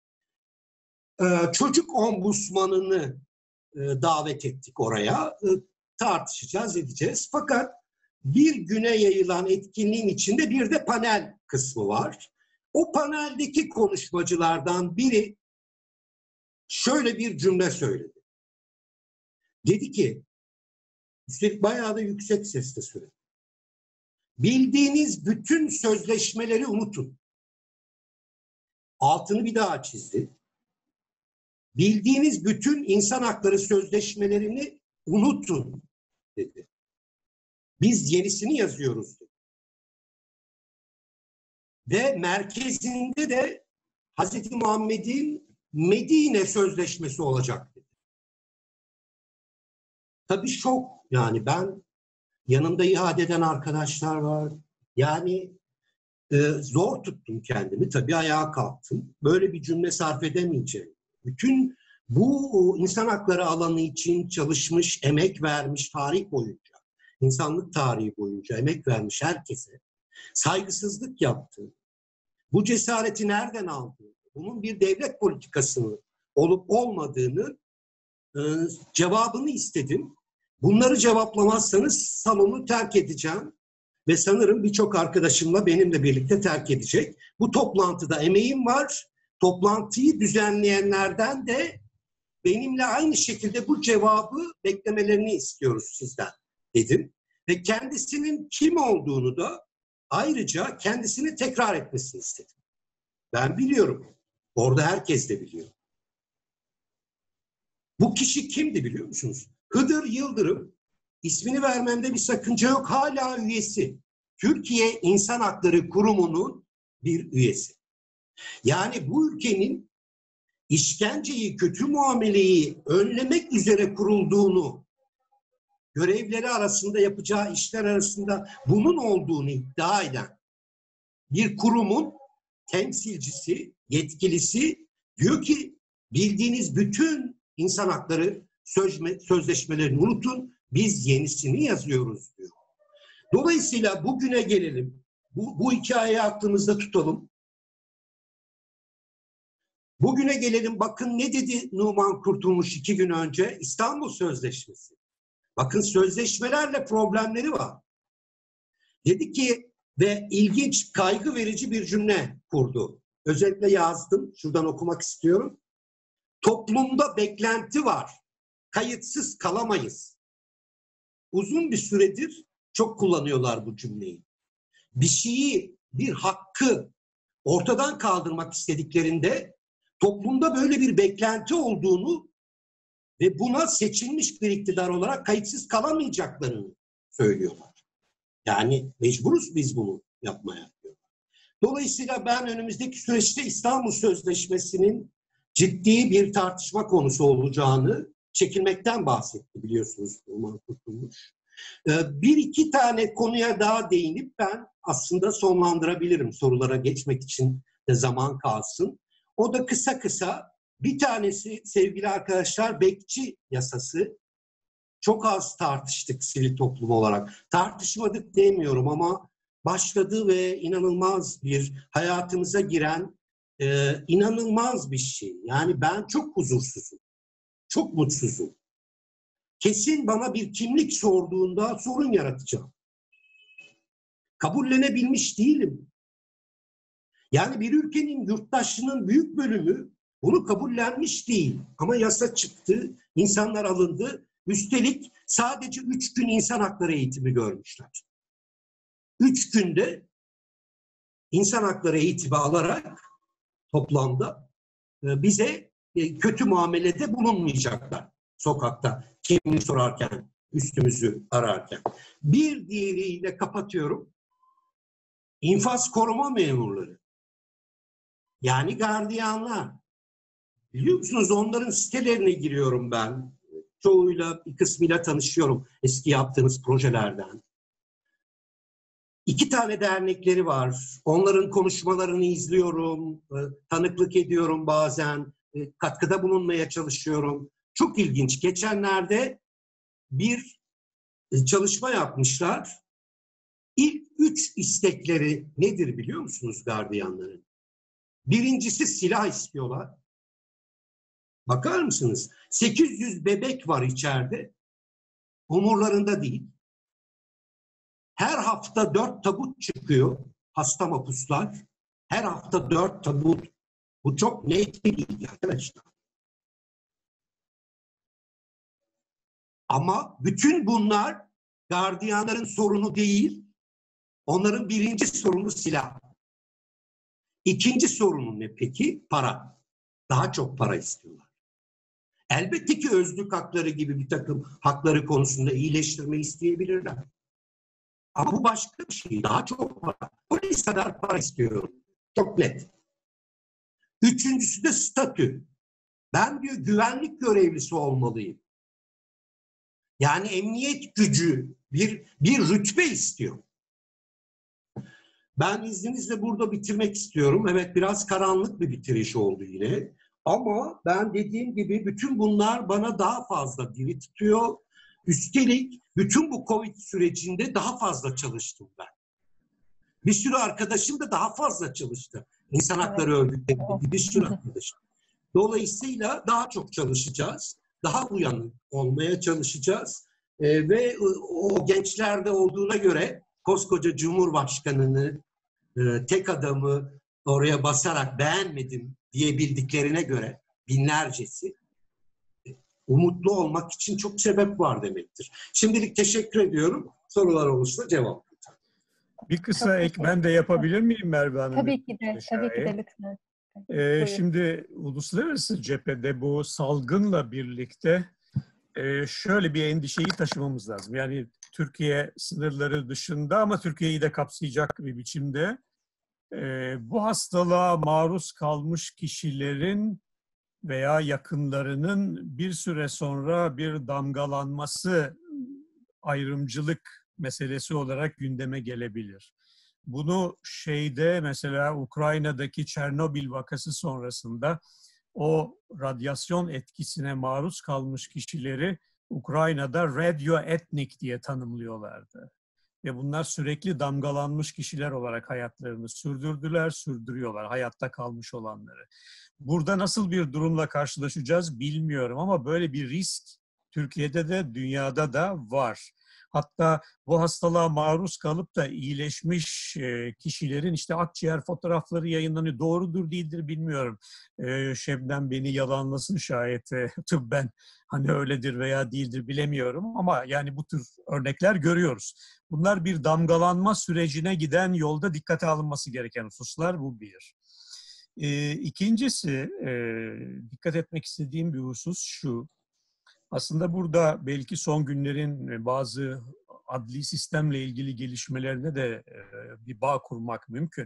Çocuk ombudsmanını davet ettik oraya. Tartışacağız, edeceğiz. Fakat bir güne yayılan etkinliğin içinde bir de panel kısmı var. O paneldeki konuşmacılardan biri şöyle bir cümle söyledi. Dedi ki, üstelik bayağı da yüksek sesle söyledi. Bildiğiniz bütün sözleşmeleri unutun. Altını bir daha çizdi. Bildiğiniz bütün insan hakları sözleşmelerini unutun dedi. Biz yenisini yazıyoruz dedi. Ve merkezinde de Hz. Muhammed'in Medine Sözleşmesi olacak dedi. Tabii şok. Yani ben, yanımda ihade eden arkadaşlar var. Yani zor tuttum kendimi. Tabii ayağa kalktım. Böyle bir cümle sarf edemeyeceğim. Bütün bu insan hakları alanı için çalışmış, emek vermiş tarih boyunca, insanlık tarihi boyunca emek vermiş herkese saygısızlık yaptı. Bu cesareti nereden aldı? Bunun bir devlet politikasının olup olmadığını cevabını istedim. Bunları cevaplamazsanız salonu terk edeceğim ve sanırım birçok arkadaşımla benimle birlikte terk edecek. Bu toplantıda emeğim var. Toplantıyı düzenleyenlerden de benimle aynı şekilde bu cevabı beklemelerini istiyoruz sizden. dedim. Ve kendisinin kim olduğunu da ayrıca kendisini tekrar etmesini istedim. Ben biliyorum. Orada herkes de biliyor. Bu kişi kimdi biliyor musunuz? Hıdır Yıldırım. İsmini vermemde bir sakınca yok. Hala üyesi. Türkiye İnsan Hakları Kurumu'nun bir üyesi. Yani bu ülkenin işkenceyi, kötü muameleyi önlemek üzere kurulduğunu, görevleri arasında, yapacağı işler arasında bunun olduğunu iddia eden bir kurumun temsilcisi, yetkilisi diyor ki bildiğiniz bütün insan hakları sözleşmelerini unutun, biz yenisini yazıyoruz diyor. Dolayısıyla bugüne gelelim. Bu hikayeyi aklımızda tutalım. Bugüne gelelim. Bakın ne dedi Numan Kurtulmuş 2 gün önce? İstanbul Sözleşmesi. Bakın sözleşmelerle problemleri var. Dedi ki ve ilginç, kaygı verici bir cümle kurdu. Özellikle yazdım. Şuradan okumak istiyorum. Toplumda beklenti var. Kayıtsız kalamayız. Uzun bir süredir çok kullanıyorlar bu cümleyi. Bir şeyi, bir hakkı ortadan kaldırmak istediklerinde toplumda böyle bir beklenti olduğunu ve buna seçilmiş bir iktidar olarak kayıtsız kalamayacaklarını söylüyorlar. Yani mecburuz biz bunu yapmaya. Dolayısıyla ben önümüzdeki süreçte İstanbul Sözleşmesi'nin ciddi bir tartışma konusu olacağını, çekilmekten bahsetti biliyorsunuz Numan Kurtulmuş. Bir iki tane konuya daha değinip ben aslında sonlandırabilirim. Sorulara geçmek için de zaman kalsın. O da kısa kısa bir tanesi sevgili arkadaşlar bekçi yasası. Çok az tartıştık sivil toplum olarak. Tartışmadık demiyorum ama başladı ve inanılmaz bir hayatımıza giren inanılmaz bir şey. Yani ben çok huzursuzum. Çok mutsuzum. Kesin bana bir kimlik sorduğunda sorun yaratacağım. Kabullenebilmiş değilim. Yani bir ülkenin yurttaşının büyük bölümü bunu kabullenmiş değil. Ama yasa çıktı, insanlar alındı. Üstelik sadece 3 gün insan hakları eğitimi görmüşler. 3 günde insan hakları eğitimi alarak toplamda bize kötü muamelede bulunmayacaklar. Sokakta kimliğini sorarken, üstümüzü ararken. Bir diğeriyle kapatıyorum. İnfaz koruma memurları. Yani gardiyanlar. Biliyor musunuz onların sitelerine giriyorum ben. Çoğuyla, bir kısmıyla tanışıyorum eski yaptığımız projelerden. 2 tane dernekleri var. Onların konuşmalarını izliyorum, tanıklık ediyorum bazen, katkıda bulunmaya çalışıyorum. Çok ilginç. Geçenlerde bir çalışma yapmışlar. İlk 3 istekleri nedir biliyor musunuz gardiyanların? Birincisi silah istiyorlar. Bakar mısınız? 800 bebek var içeride. Umurlarında değil. Her hafta 4 tabut çıkıyor. Hasta mapuslar. Her hafta 4 tabut. Bu çok net bir bilgi arkadaşlar. Ama bütün bunlar gardiyanların sorunu değil. Onların birinci sorunu silah. İkinci sorunu ne peki? Para. Daha çok para istiyorlar. Elbette ki özlük hakları gibi bir takım hakları konusunda iyileştirme isteyebilirler. Ama bu başka bir şey. Daha çok para. Polis kadar para istiyorum. Çok net. Üçüncüsü de statü. Ben diyor güvenlik görevlisi olmalıyım. Yani emniyet gücü bir rütbe istiyor. Ben izninizle burada bitirmek istiyorum. Evet biraz karanlık bir bitiriş oldu yine. Ama ben dediğim gibi bütün bunlar bana daha fazla diri tutuyor. Üstelik bütün bu Covid sürecinde daha fazla çalıştım ben. Bir sürü arkadaşım da daha fazla çalıştı. İnsan hakları örgütlerinde bir sürü arkadaşım. Dolayısıyla daha çok çalışacağız. Daha uyanık olmaya çalışacağız. Ve o gençlerde olduğuna göre koskoca Cumhurbaşkanı'nı tek adamı oraya basarak beğenmedim diyebildiklerine göre binlercesi umutlu olmak için çok sebep var demektir. Şimdilik teşekkür ediyorum. Sorular olursa cevap. Bir kısa ek ben de yapabilir miyim Merve Hanım? Tabii ki de, tabii ki de lütfen. Şimdi uluslararası cephede bu salgınla birlikte şöyle bir endişeyi taşımamız lazım. Yani Türkiye sınırları dışında ama Türkiye'yi de kapsayacak bir biçimde bu hastalığa maruz kalmış kişilerin veya yakınlarının bir süre sonra bir damgalanması, ayrımcılık meselesi olarak gündeme gelebilir. Bunu mesela Ukrayna'daki Çernobil vakası sonrasında o radyasyon etkisine maruz kalmış kişileri Ukrayna'da radyoetnik diye tanımlıyorlardı. Ve bunlar sürekli damgalanmış kişiler olarak hayatlarını sürdürüyorlar, hayatta kalmış olanları. Burada nasıl bir durumla karşılaşacağız bilmiyorum ama böyle bir risk Türkiye'de de dünyada da var. Hatta bu hastalığa maruz kalıp da iyileşmiş kişilerin işte akciğer fotoğrafları yayınlanıyor. Doğrudur değildir bilmiyorum. Şebnem beni yalanlasın şayet. Tıbben hani öyledir veya değildir bilemiyorum ama yani bu tür örnekler görüyoruz. Bunlar bir damgalanma sürecine giden yolda dikkate alınması gereken hususlar, bu bir. İkincisi, dikkat etmek istediğim bir husus şu. Aslında burada belki son günlerin bazı adli sistemle ilgili gelişmelerine de bir bağ kurmak mümkün.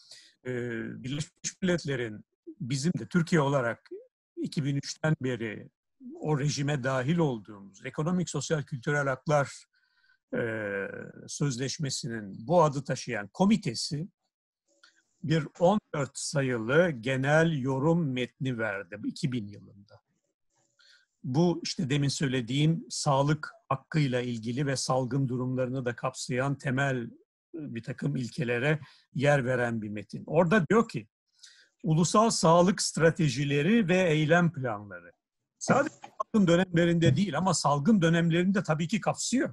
Birleşmiş Milletler'in bizim de Türkiye olarak 2003'ten beri o rejime dahil olduğumuz Ekonomik, Sosyal, Kültürel Haklar Sözleşmesi'nin bu adı taşıyan komitesi bir 14 sayılı genel yorum metni verdi 2000 yılında. Bu işte demin söylediğim sağlık hakkıyla ilgili ve salgın durumlarını da kapsayan temel bir takım ilkelere yer veren bir metin. Orada diyor ki, ulusal sağlık stratejileri ve eylem planları sadece salgın dönemlerinde değil ama salgın dönemlerinde tabii ki kapsıyor.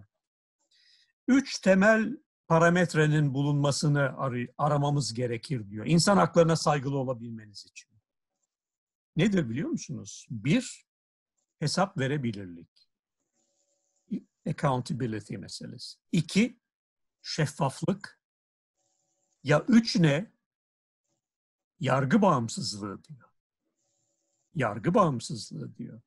3 temel parametrenin bulunmasını aramamız gerekir diyor. İnsan haklarına saygılı olabilmeniz için. Nedir biliyor musunuz? 1, hesap verebilirlik. Accountability meselesi. 2, şeffaflık. Ya 3 ne? Yargı bağımsızlığı diyor. Yargı bağımsızlığı diyor.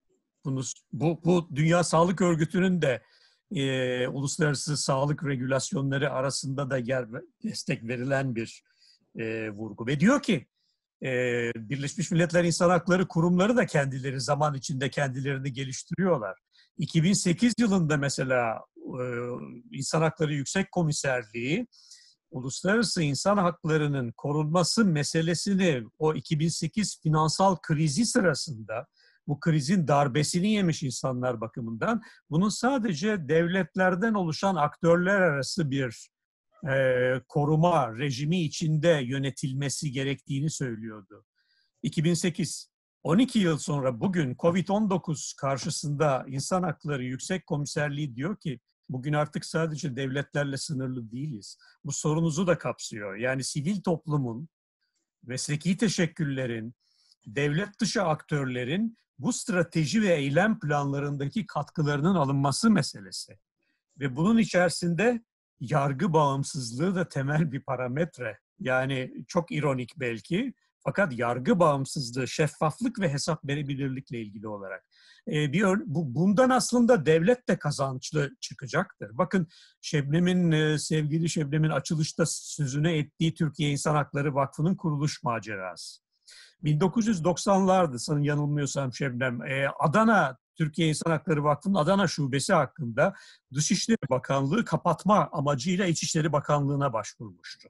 Bu Dünya Sağlık Örgütü'nün de uluslararası sağlık regülasyonları arasında da destek verilen bir vurgu. Ve diyor ki Birleşmiş Milletler İnsan Hakları kurumları da kendileri zaman içinde kendilerini geliştiriyorlar. 2008 yılında mesela İnsan Hakları Yüksek Komiserliği uluslararası insan haklarının korunması meselesini o 2008 finansal krizi sırasında, bu krizin darbesini yemiş insanlar bakımından, bunun sadece devletlerden oluşan aktörler arası bir koruma rejimi içinde yönetilmesi gerektiğini söylüyordu. 2008, 12 yıl sonra bugün Covid-19 karşısında İnsan Hakları Yüksek Komiserliği diyor ki, bugün artık sadece devletlerle sınırlı değiliz. Bu sorunuzu da kapsıyor. Yani sivil toplumun, mesleki teşekküllerin, devlet dışı aktörlerin bu strateji ve eylem planlarındaki katkılarının alınması meselesi. Ve bunun içerisinde yargı bağımsızlığı da temel bir parametre. Yani çok ironik belki, fakat yargı bağımsızlığı, şeffaflık ve hesap verebilirlikle ilgili olarak. Bundan aslında devlet de kazançlı çıkacaktır. Bakın sevgili Şebnem'in açılışta sözüne ettiği Türkiye İnsan Hakları Vakfı'nın kuruluş macerası. 1990'lardı sanırım, yanılmıyorsam Şebnem, Türkiye İnsan Hakları Vakfı'nın Adana Şubesi hakkında Dışişleri Bakanlığı kapatma amacıyla İçişleri Bakanlığı'na başvurmuştu.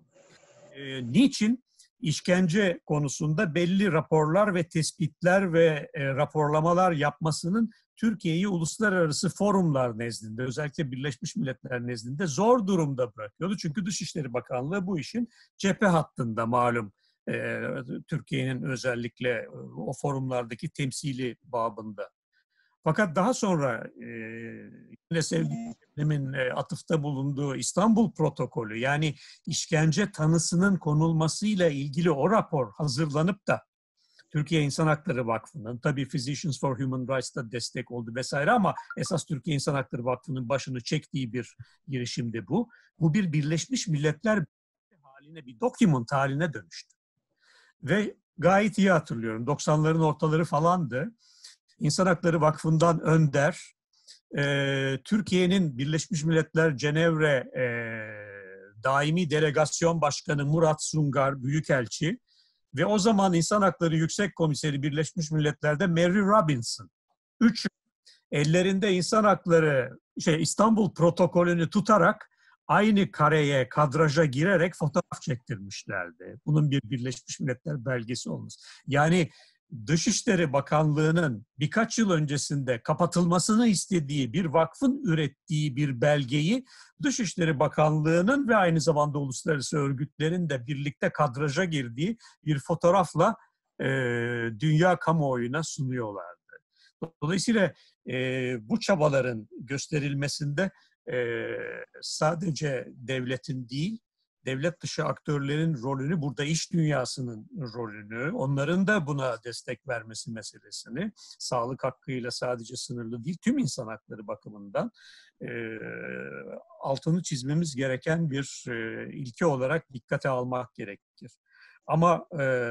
Niçin? İşkence konusunda belli raporlar ve tespitler ve raporlamalar yapmasının Türkiye'yi uluslararası forumlar nezdinde, özellikle Birleşmiş Milletler nezdinde zor durumda bırakıyordu. Çünkü Dışişleri Bakanlığı bu işin cephe hattında malum. Türkiye'nin özellikle o forumlardaki temsili babında. Fakat daha sonra yine sevgili Şebnem'in atıfta bulunduğu İstanbul Protokolü, yani işkence tanısının konulmasıyla ilgili o rapor hazırlanıp da Türkiye İnsan Hakları Vakfı'nın, tabii Physicians for Human Rights'ta destek oldu vesaire ama esas Türkiye İnsan Hakları Vakfı'nın başını çektiği bir girişimdi bu. Bu bir Birleşmiş Milletler haline, bir document haline dönüştü. Ve gayet iyi hatırlıyorum. 90'ların ortaları falandı. İnsan Hakları Vakfı'ndan önder, Türkiye'nin Birleşmiş Milletler Cenevre Daimi Delegasyon Başkanı Murat Sungar, Büyükelçi ve o zaman İnsan Hakları Yüksek Komiseri Birleşmiş Milletler'de Mary Robinson. Üç ellerinde İnsan Hakları İstanbul Protokolünü tutarak aynı kareye, kadraja girerek fotoğraf çektirmişlerdi. Bunun bir Birleşmiş Milletler belgesi olması. Yani Dışişleri Bakanlığı'nın birkaç yıl öncesinde kapatılmasını istediği bir vakfın ürettiği bir belgeyi Dışişleri Bakanlığı'nın ve aynı zamanda uluslararası örgütlerin de birlikte kadraja girdiği bir fotoğrafla dünya kamuoyuna sunuyorlardı. Dolayısıyla bu çabaların gösterilmesinde sadece devletin değil, devlet dışı aktörlerin rolünü, burada iş dünyasının rolünü, onların da buna destek vermesi meselesini, sağlık hakkıyla sadece sınırlı değil, tüm insan hakları bakımından altını çizmemiz gereken bir ilke olarak dikkate almak gerekir. Ama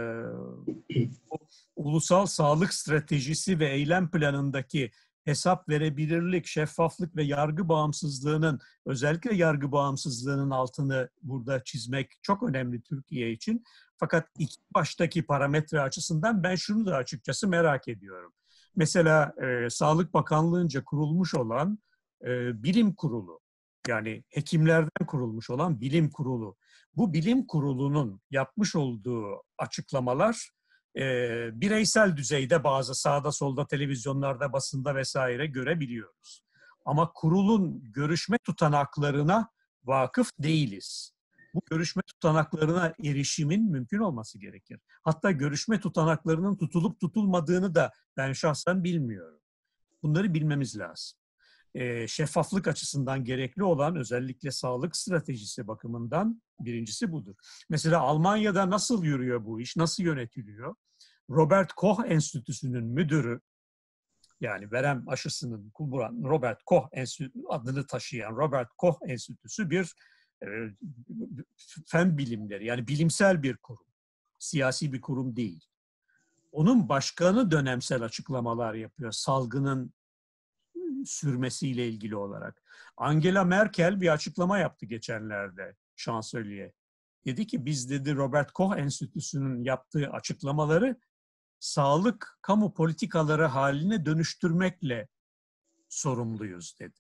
ulusal sağlık stratejisi ve eylem planındaki hesap verebilirlik, şeffaflık ve yargı bağımsızlığının, özellikle yargı bağımsızlığının altını burada çizmek çok önemli Türkiye için. Fakat ilk baştaki parametre açısından ben şunu da açıkçası merak ediyorum. Mesela Sağlık Bakanlığı'nca kurulmuş olan bilim kurulu, yani hekimlerden kurulmuş olan bilim kurulu. Bu bilim kurulunun yapmış olduğu açıklamalar bireysel düzeyde bazı sağda solda televizyonlarda, basında vesaire görebiliyoruz. Ama kurulun görüşme tutanaklarına vakıf değiliz. Bu görüşme tutanaklarına erişimin mümkün olması gerekir. Hatta görüşme tutanaklarının tutulup tutulmadığını da ben şahsen bilmiyorum. Bunları bilmemiz lazım. Şeffaflık açısından gerekli olan özellikle sağlık stratejisi bakımından birincisi budur. Mesela Almanya'da nasıl yürüyor bu iş, nasıl yönetiliyor? Robert Koch Enstitüsü'nün müdürü, yani verem aşısının kullanan Robert Koch Enstitüsü adını taşıyan Robert Koch Enstitüsü bir fen bilimleri, yani bilimsel bir kurum, siyasi bir kurum değil. Onun başkanı dönemsel açıklamalar yapıyor salgının sürmesiyle ilgili olarak. Angela Merkel bir açıklama yaptı geçenlerde, şansölye. Dedi ki biz dedi Robert Koch Enstitüsü'nün yaptığı açıklamaları sağlık kamu politikaları haline dönüştürmekle sorumluyuz dedi.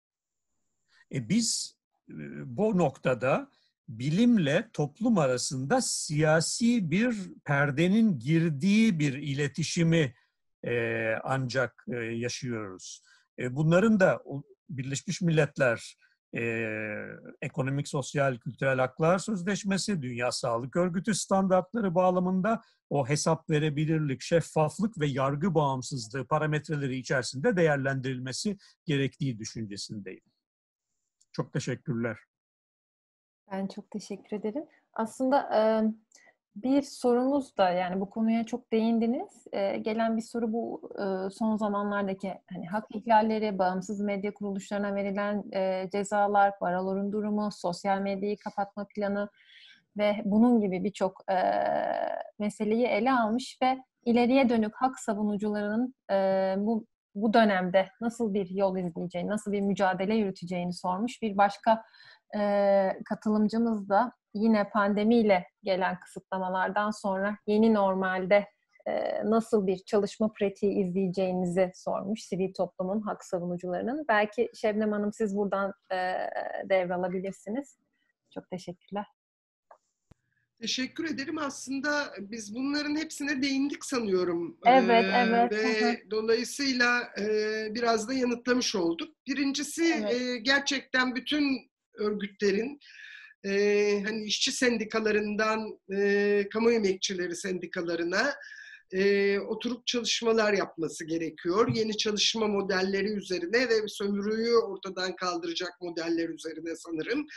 Biz bu noktada bilimle toplum arasında siyasi bir perdenin girdiği bir iletişimi ancak yaşıyoruz. Bunların da Birleşmiş Milletler Ekonomik, Sosyal, Kültürel Haklar Sözleşmesi, Dünya Sağlık Örgütü standartları bağlamında o hesap verebilirlik, şeffaflık ve yargı bağımsızlığı parametreleri içerisinde değerlendirilmesi gerektiği düşüncesindeyim. Çok teşekkürler. Ben çok teşekkür ederim. Aslında bir sorumuz da, yani bu konuya çok değindiniz. Gelen bir soru bu son zamanlardaki hani hak ihlalleri, bağımsız medya kuruluşlarına verilen cezalar, baroların durumu, sosyal medyayı kapatma planı ve bunun gibi birçok meseleyi ele almış ve ileriye dönük hak savunucularının bu dönemde nasıl bir yol izleyeceğini, nasıl bir mücadele yürüteceğini sormuş. Bir başka katılımcımız da yine pandemiyle gelen kısıtlamalardan sonra yeni normalde nasıl bir çalışma pratiği izleyeceğinizi sormuş sivil toplumun, hak savunucularının. Belki Şebnem Hanım siz buradan devralabilirsiniz. Çok teşekkürler. Teşekkür ederim. Aslında biz bunların hepsine değindik sanıyorum. Evet, evet. Ve dolayısıyla biraz da yanıtlamış olduk. Birincisi gerçekten bütün örgütlerin, hani işçi sendikalarından kamu emekçileri sendikalarına oturup çalışmalar yapması gerekiyor. Yeni çalışma modelleri üzerine ve sömürüyü ortadan kaldıracak modeller üzerine sanırım.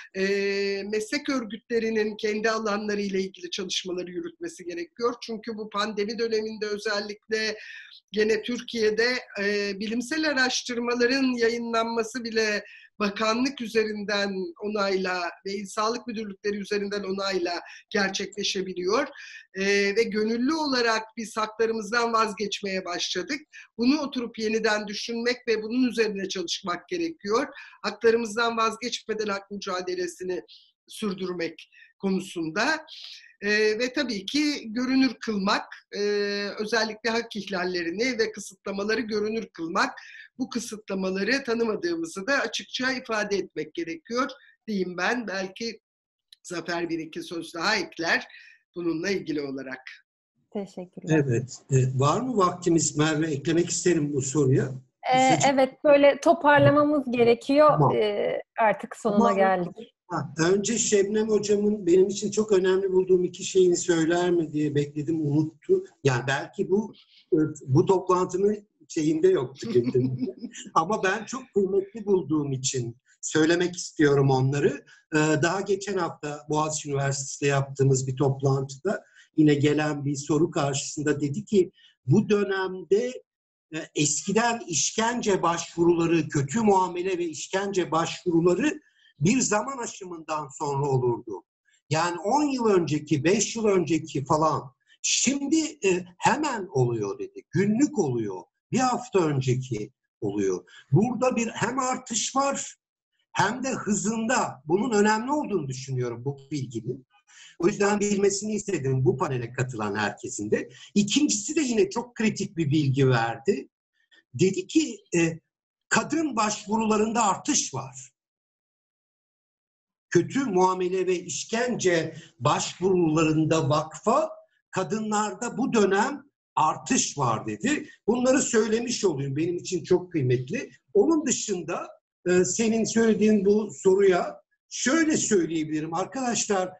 Meslek örgütlerinin kendi alanları ile ilgili çalışmaları yürütmesi gerekiyor. Çünkü bu pandemi döneminde özellikle gene Türkiye'de bilimsel araştırmaların yayınlanması bile bakanlık üzerinden onayla ve İl Sağlık Müdürlükleri üzerinden onayla gerçekleşebiliyor. Ve gönüllü olarak biz haklarımızdan vazgeçmeye başladık. Bunu oturup yeniden düşünmek ve bunun üzerine çalışmak gerekiyor. Haklarımızdan vazgeçmeden hak mücadelesini sürdürmek konusunda. Ve tabii ki görünür kılmak, özellikle hak ihlallerini ve kısıtlamaları görünür kılmak, bu kısıtlamaları tanımadığımızı da açıkça ifade etmek gerekiyor diyeyim ben. Belki Zafer bir iki söz daha ekler bununla ilgili olarak. Teşekkürler. Evet. Var mı vaktimiz Merve? Eklemek isterim bu soruya. Evet, böyle toparlamamız gerekiyor. Tamam. Artık sonuna geldik. Önce Şebnem Hocam'ın benim için çok önemli bulduğum iki şeyini söyler mi diye bekledim, unuttu. Yani belki bu toplantının şeyinde yoktu. Ama ben çok kıymetli bulduğum için söylemek istiyorum onları. Daha geçen hafta Boğaziçi Üniversitesi'nde yaptığımız bir toplantıda yine gelen bir soru karşısında dedi ki bu dönemde eskiden işkence başvuruları, kötü muamele ve işkence başvuruları bir zaman aşımından sonra olurdu. Yani 10 yıl önceki, 5 yıl önceki falan. Şimdi hemen oluyor dedi. Günlük oluyor. Bir hafta önceki oluyor. Burada bir hem artış var hem de hızında. Bunun önemli olduğunu düşünüyorum bu bilginin. O yüzden bilmesini istedim bu panele katılan herkesin de. İkincisi de yine çok kritik bir bilgi verdi. Dedi ki kadın başvurularında artış var. Kötü muamele ve işkence başvurularında vakfa, kadınlarda bu dönem artış var dedi. Bunları söylemiş olayım. Benim için çok kıymetli. Onun dışında senin söylediğin bu soruya şöyle söyleyebilirim. Arkadaşlar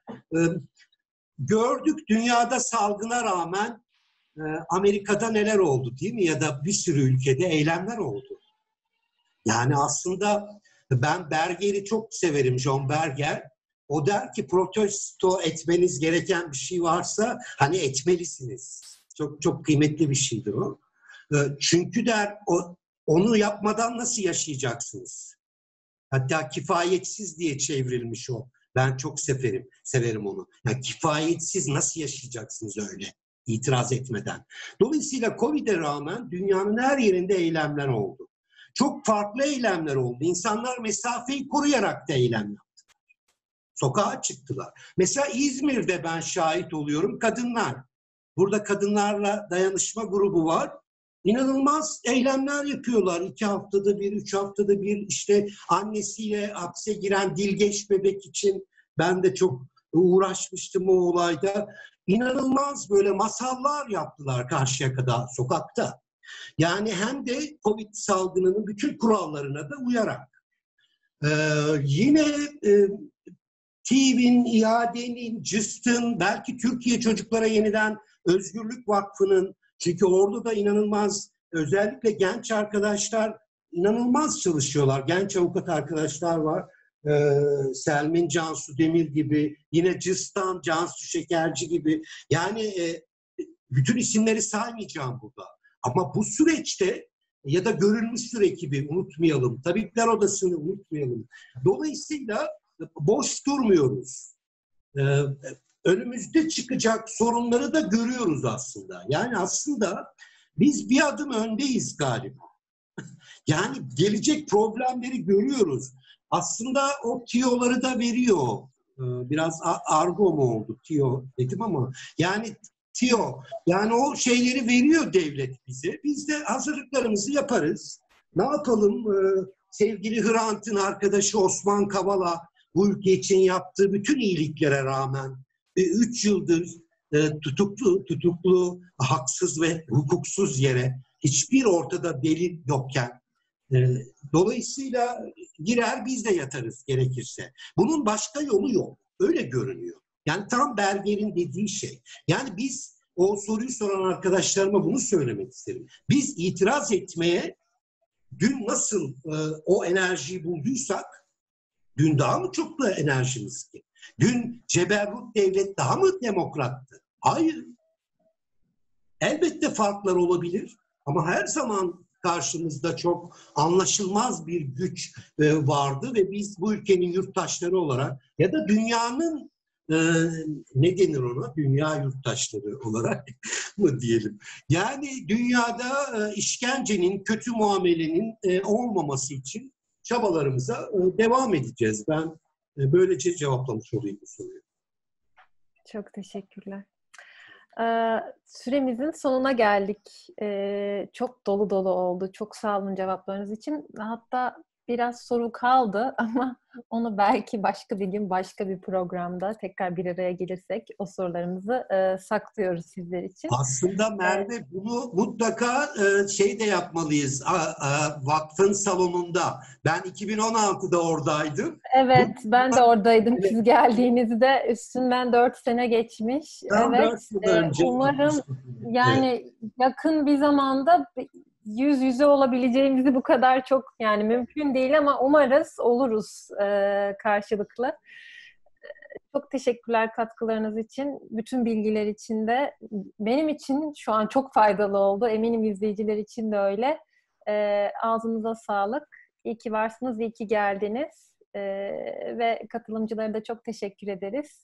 gördük dünyada salgına rağmen Amerika'da neler oldu değil mi? Ya da bir sürü ülkede eylemler oldu. Yani aslında ben Berger'i çok severim, John Berger. O der ki protesto etmeniz gereken bir şey varsa hani etmelisiniz. Çok çok kıymetli bir şeydir o. Çünkü der onu yapmadan nasıl yaşayacaksınız? Hatta kifayetsiz diye çevrilmiş o. Ben çok severim onu. Yani kifayetsiz nasıl yaşayacaksınız öyle itiraz etmeden? Dolayısıyla Covid'e rağmen dünyanın her yerinde eylemler oldu. Çok farklı eylemler oldu. İnsanlar mesafeyi koruyarak da eylem yaptılar. Sokağa çıktılar. Mesela İzmir'de ben şahit oluyorum kadınlar. Burada kadınlarla dayanışma grubu var. İnanılmaz eylemler yapıyorlar. 2 haftada bir, 3 haftada bir işte annesiyle hapse giren Dilgeç bebek için ben de çok uğraşmıştım o olayda. İnanılmaz böyle masallar yaptılar Karşıyaka'da sokakta. Yani hem de Covid salgınının bütün kurallarına da uyarak. Yine TİV'in, İAD'nin, CİST'in, belki Türkiye Çocuklara Yeniden Özgürlük Vakfı'nın, çünkü orada da inanılmaz, özellikle genç arkadaşlar inanılmaz çalışıyorlar. Genç avukat arkadaşlar var. Selmin Cansu Demir gibi, yine CİST'tan Cansu Şekerci gibi. Yani bütün isimleri saymayacağım burada. Ama bu süreçte ya da görülmüş ekibi unutmayalım. Tabipler Odası'nı unutmayalım. Dolayısıyla boş durmuyoruz. Önümüzde çıkacak sorunları da görüyoruz aslında. Yani aslında biz bir adım öndeyiz galiba. Yani gelecek problemleri görüyoruz. Aslında o tiyoları da veriyor. Biraz argo mu oldu tiyo dedim ama yani tiyo. Yani o şeyleri veriyor devlet bize. Biz de hazırlıklarımızı yaparız. Ne yapalım? Sevgili Hrant'ın arkadaşı Osman Kavala bu ülke için yaptığı bütün iyiliklere rağmen 3 yıldır tutuklu, haksız ve hukuksuz yere hiçbir ortada delil yokken dolayısıyla girer biz de yatarız gerekirse. Bunun başka yolu yok. Öyle görünüyor. Yani tam Berger'in dediği şey. Yani biz o soruyu soran arkadaşlarıma bunu söylemek isterim. Biz itiraz etmeye dün nasıl o enerjiyi bulduysak, dün daha mı çok da enerjimiz ki? Dün ceberrut devlet daha mı demokrattı? Hayır. Elbette farklar olabilir ama her zaman karşımızda çok anlaşılmaz bir güç vardı ve biz bu ülkenin yurttaşları olarak ya da dünyanın ne denir ona? Dünya yurttaşları olarak mı diyelim? Yani dünyada işkencenin, kötü muamelenin olmaması için çabalarımıza devam edeceğiz. Ben böylece cevaplamış olayım bu soruyu. Çok teşekkürler. Süremizin sonuna geldik. Çok dolu dolu oldu. Çok sağ olun cevaplarınız için. Hatta biraz soru kaldı ama onu belki başka bir gün, başka bir programda tekrar bir araya gelirsek o sorularımızı saklıyoruz sizler için. Aslında Merve bunu mutlaka şey de yapmalıyız. Vakfın salonunda. Ben 2016'da oradaydım. Evet, ben de oradaydım. Siz geldiğinizde üstünden 4 sene geçmiş. Tam Evet, 4 yıl önce. umarım yani yakın bir zamanda yüz yüze olabileceğimizi bu kadar çok yani mümkün değil ama umarız oluruz karşılıklı. Çok teşekkürler katkılarınız için. Bütün bilgiler için de benim için şu an çok faydalı oldu. Eminim izleyiciler için de öyle. Ağzınıza sağlık. İyi ki varsınız, iyi ki geldiniz. Ve katılımcılara da çok teşekkür ederiz.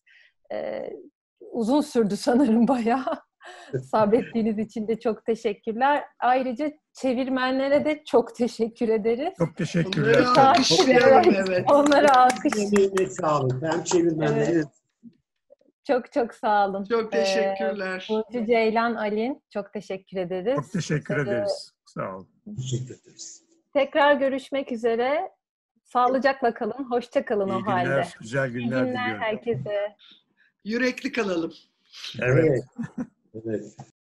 Uzun sürdü sanırım bayağı. Sabrettiğiniz için de çok teşekkürler. Ayrıca çevirmenlere de çok teşekkür ederiz. Çok teşekkürler. Onları alkışlayalım, evet. Onlara alkış. Emeğine sağlık. Hem çevirmenleri. Evet. Çok çok sağ olun. Çok teşekkürler. Burcu Ceylan Alin, çok teşekkür ederiz. Çok teşekkür ederiz. Sağ olun. Teşekkür ederiz. Tekrar görüşmek üzere. Sağlıcakla kalın. Hoşça kalın o İyi halde. günler, güzel İyi günler günler diliyorum. herkese. Yürekli kalalım. Evet. Evet.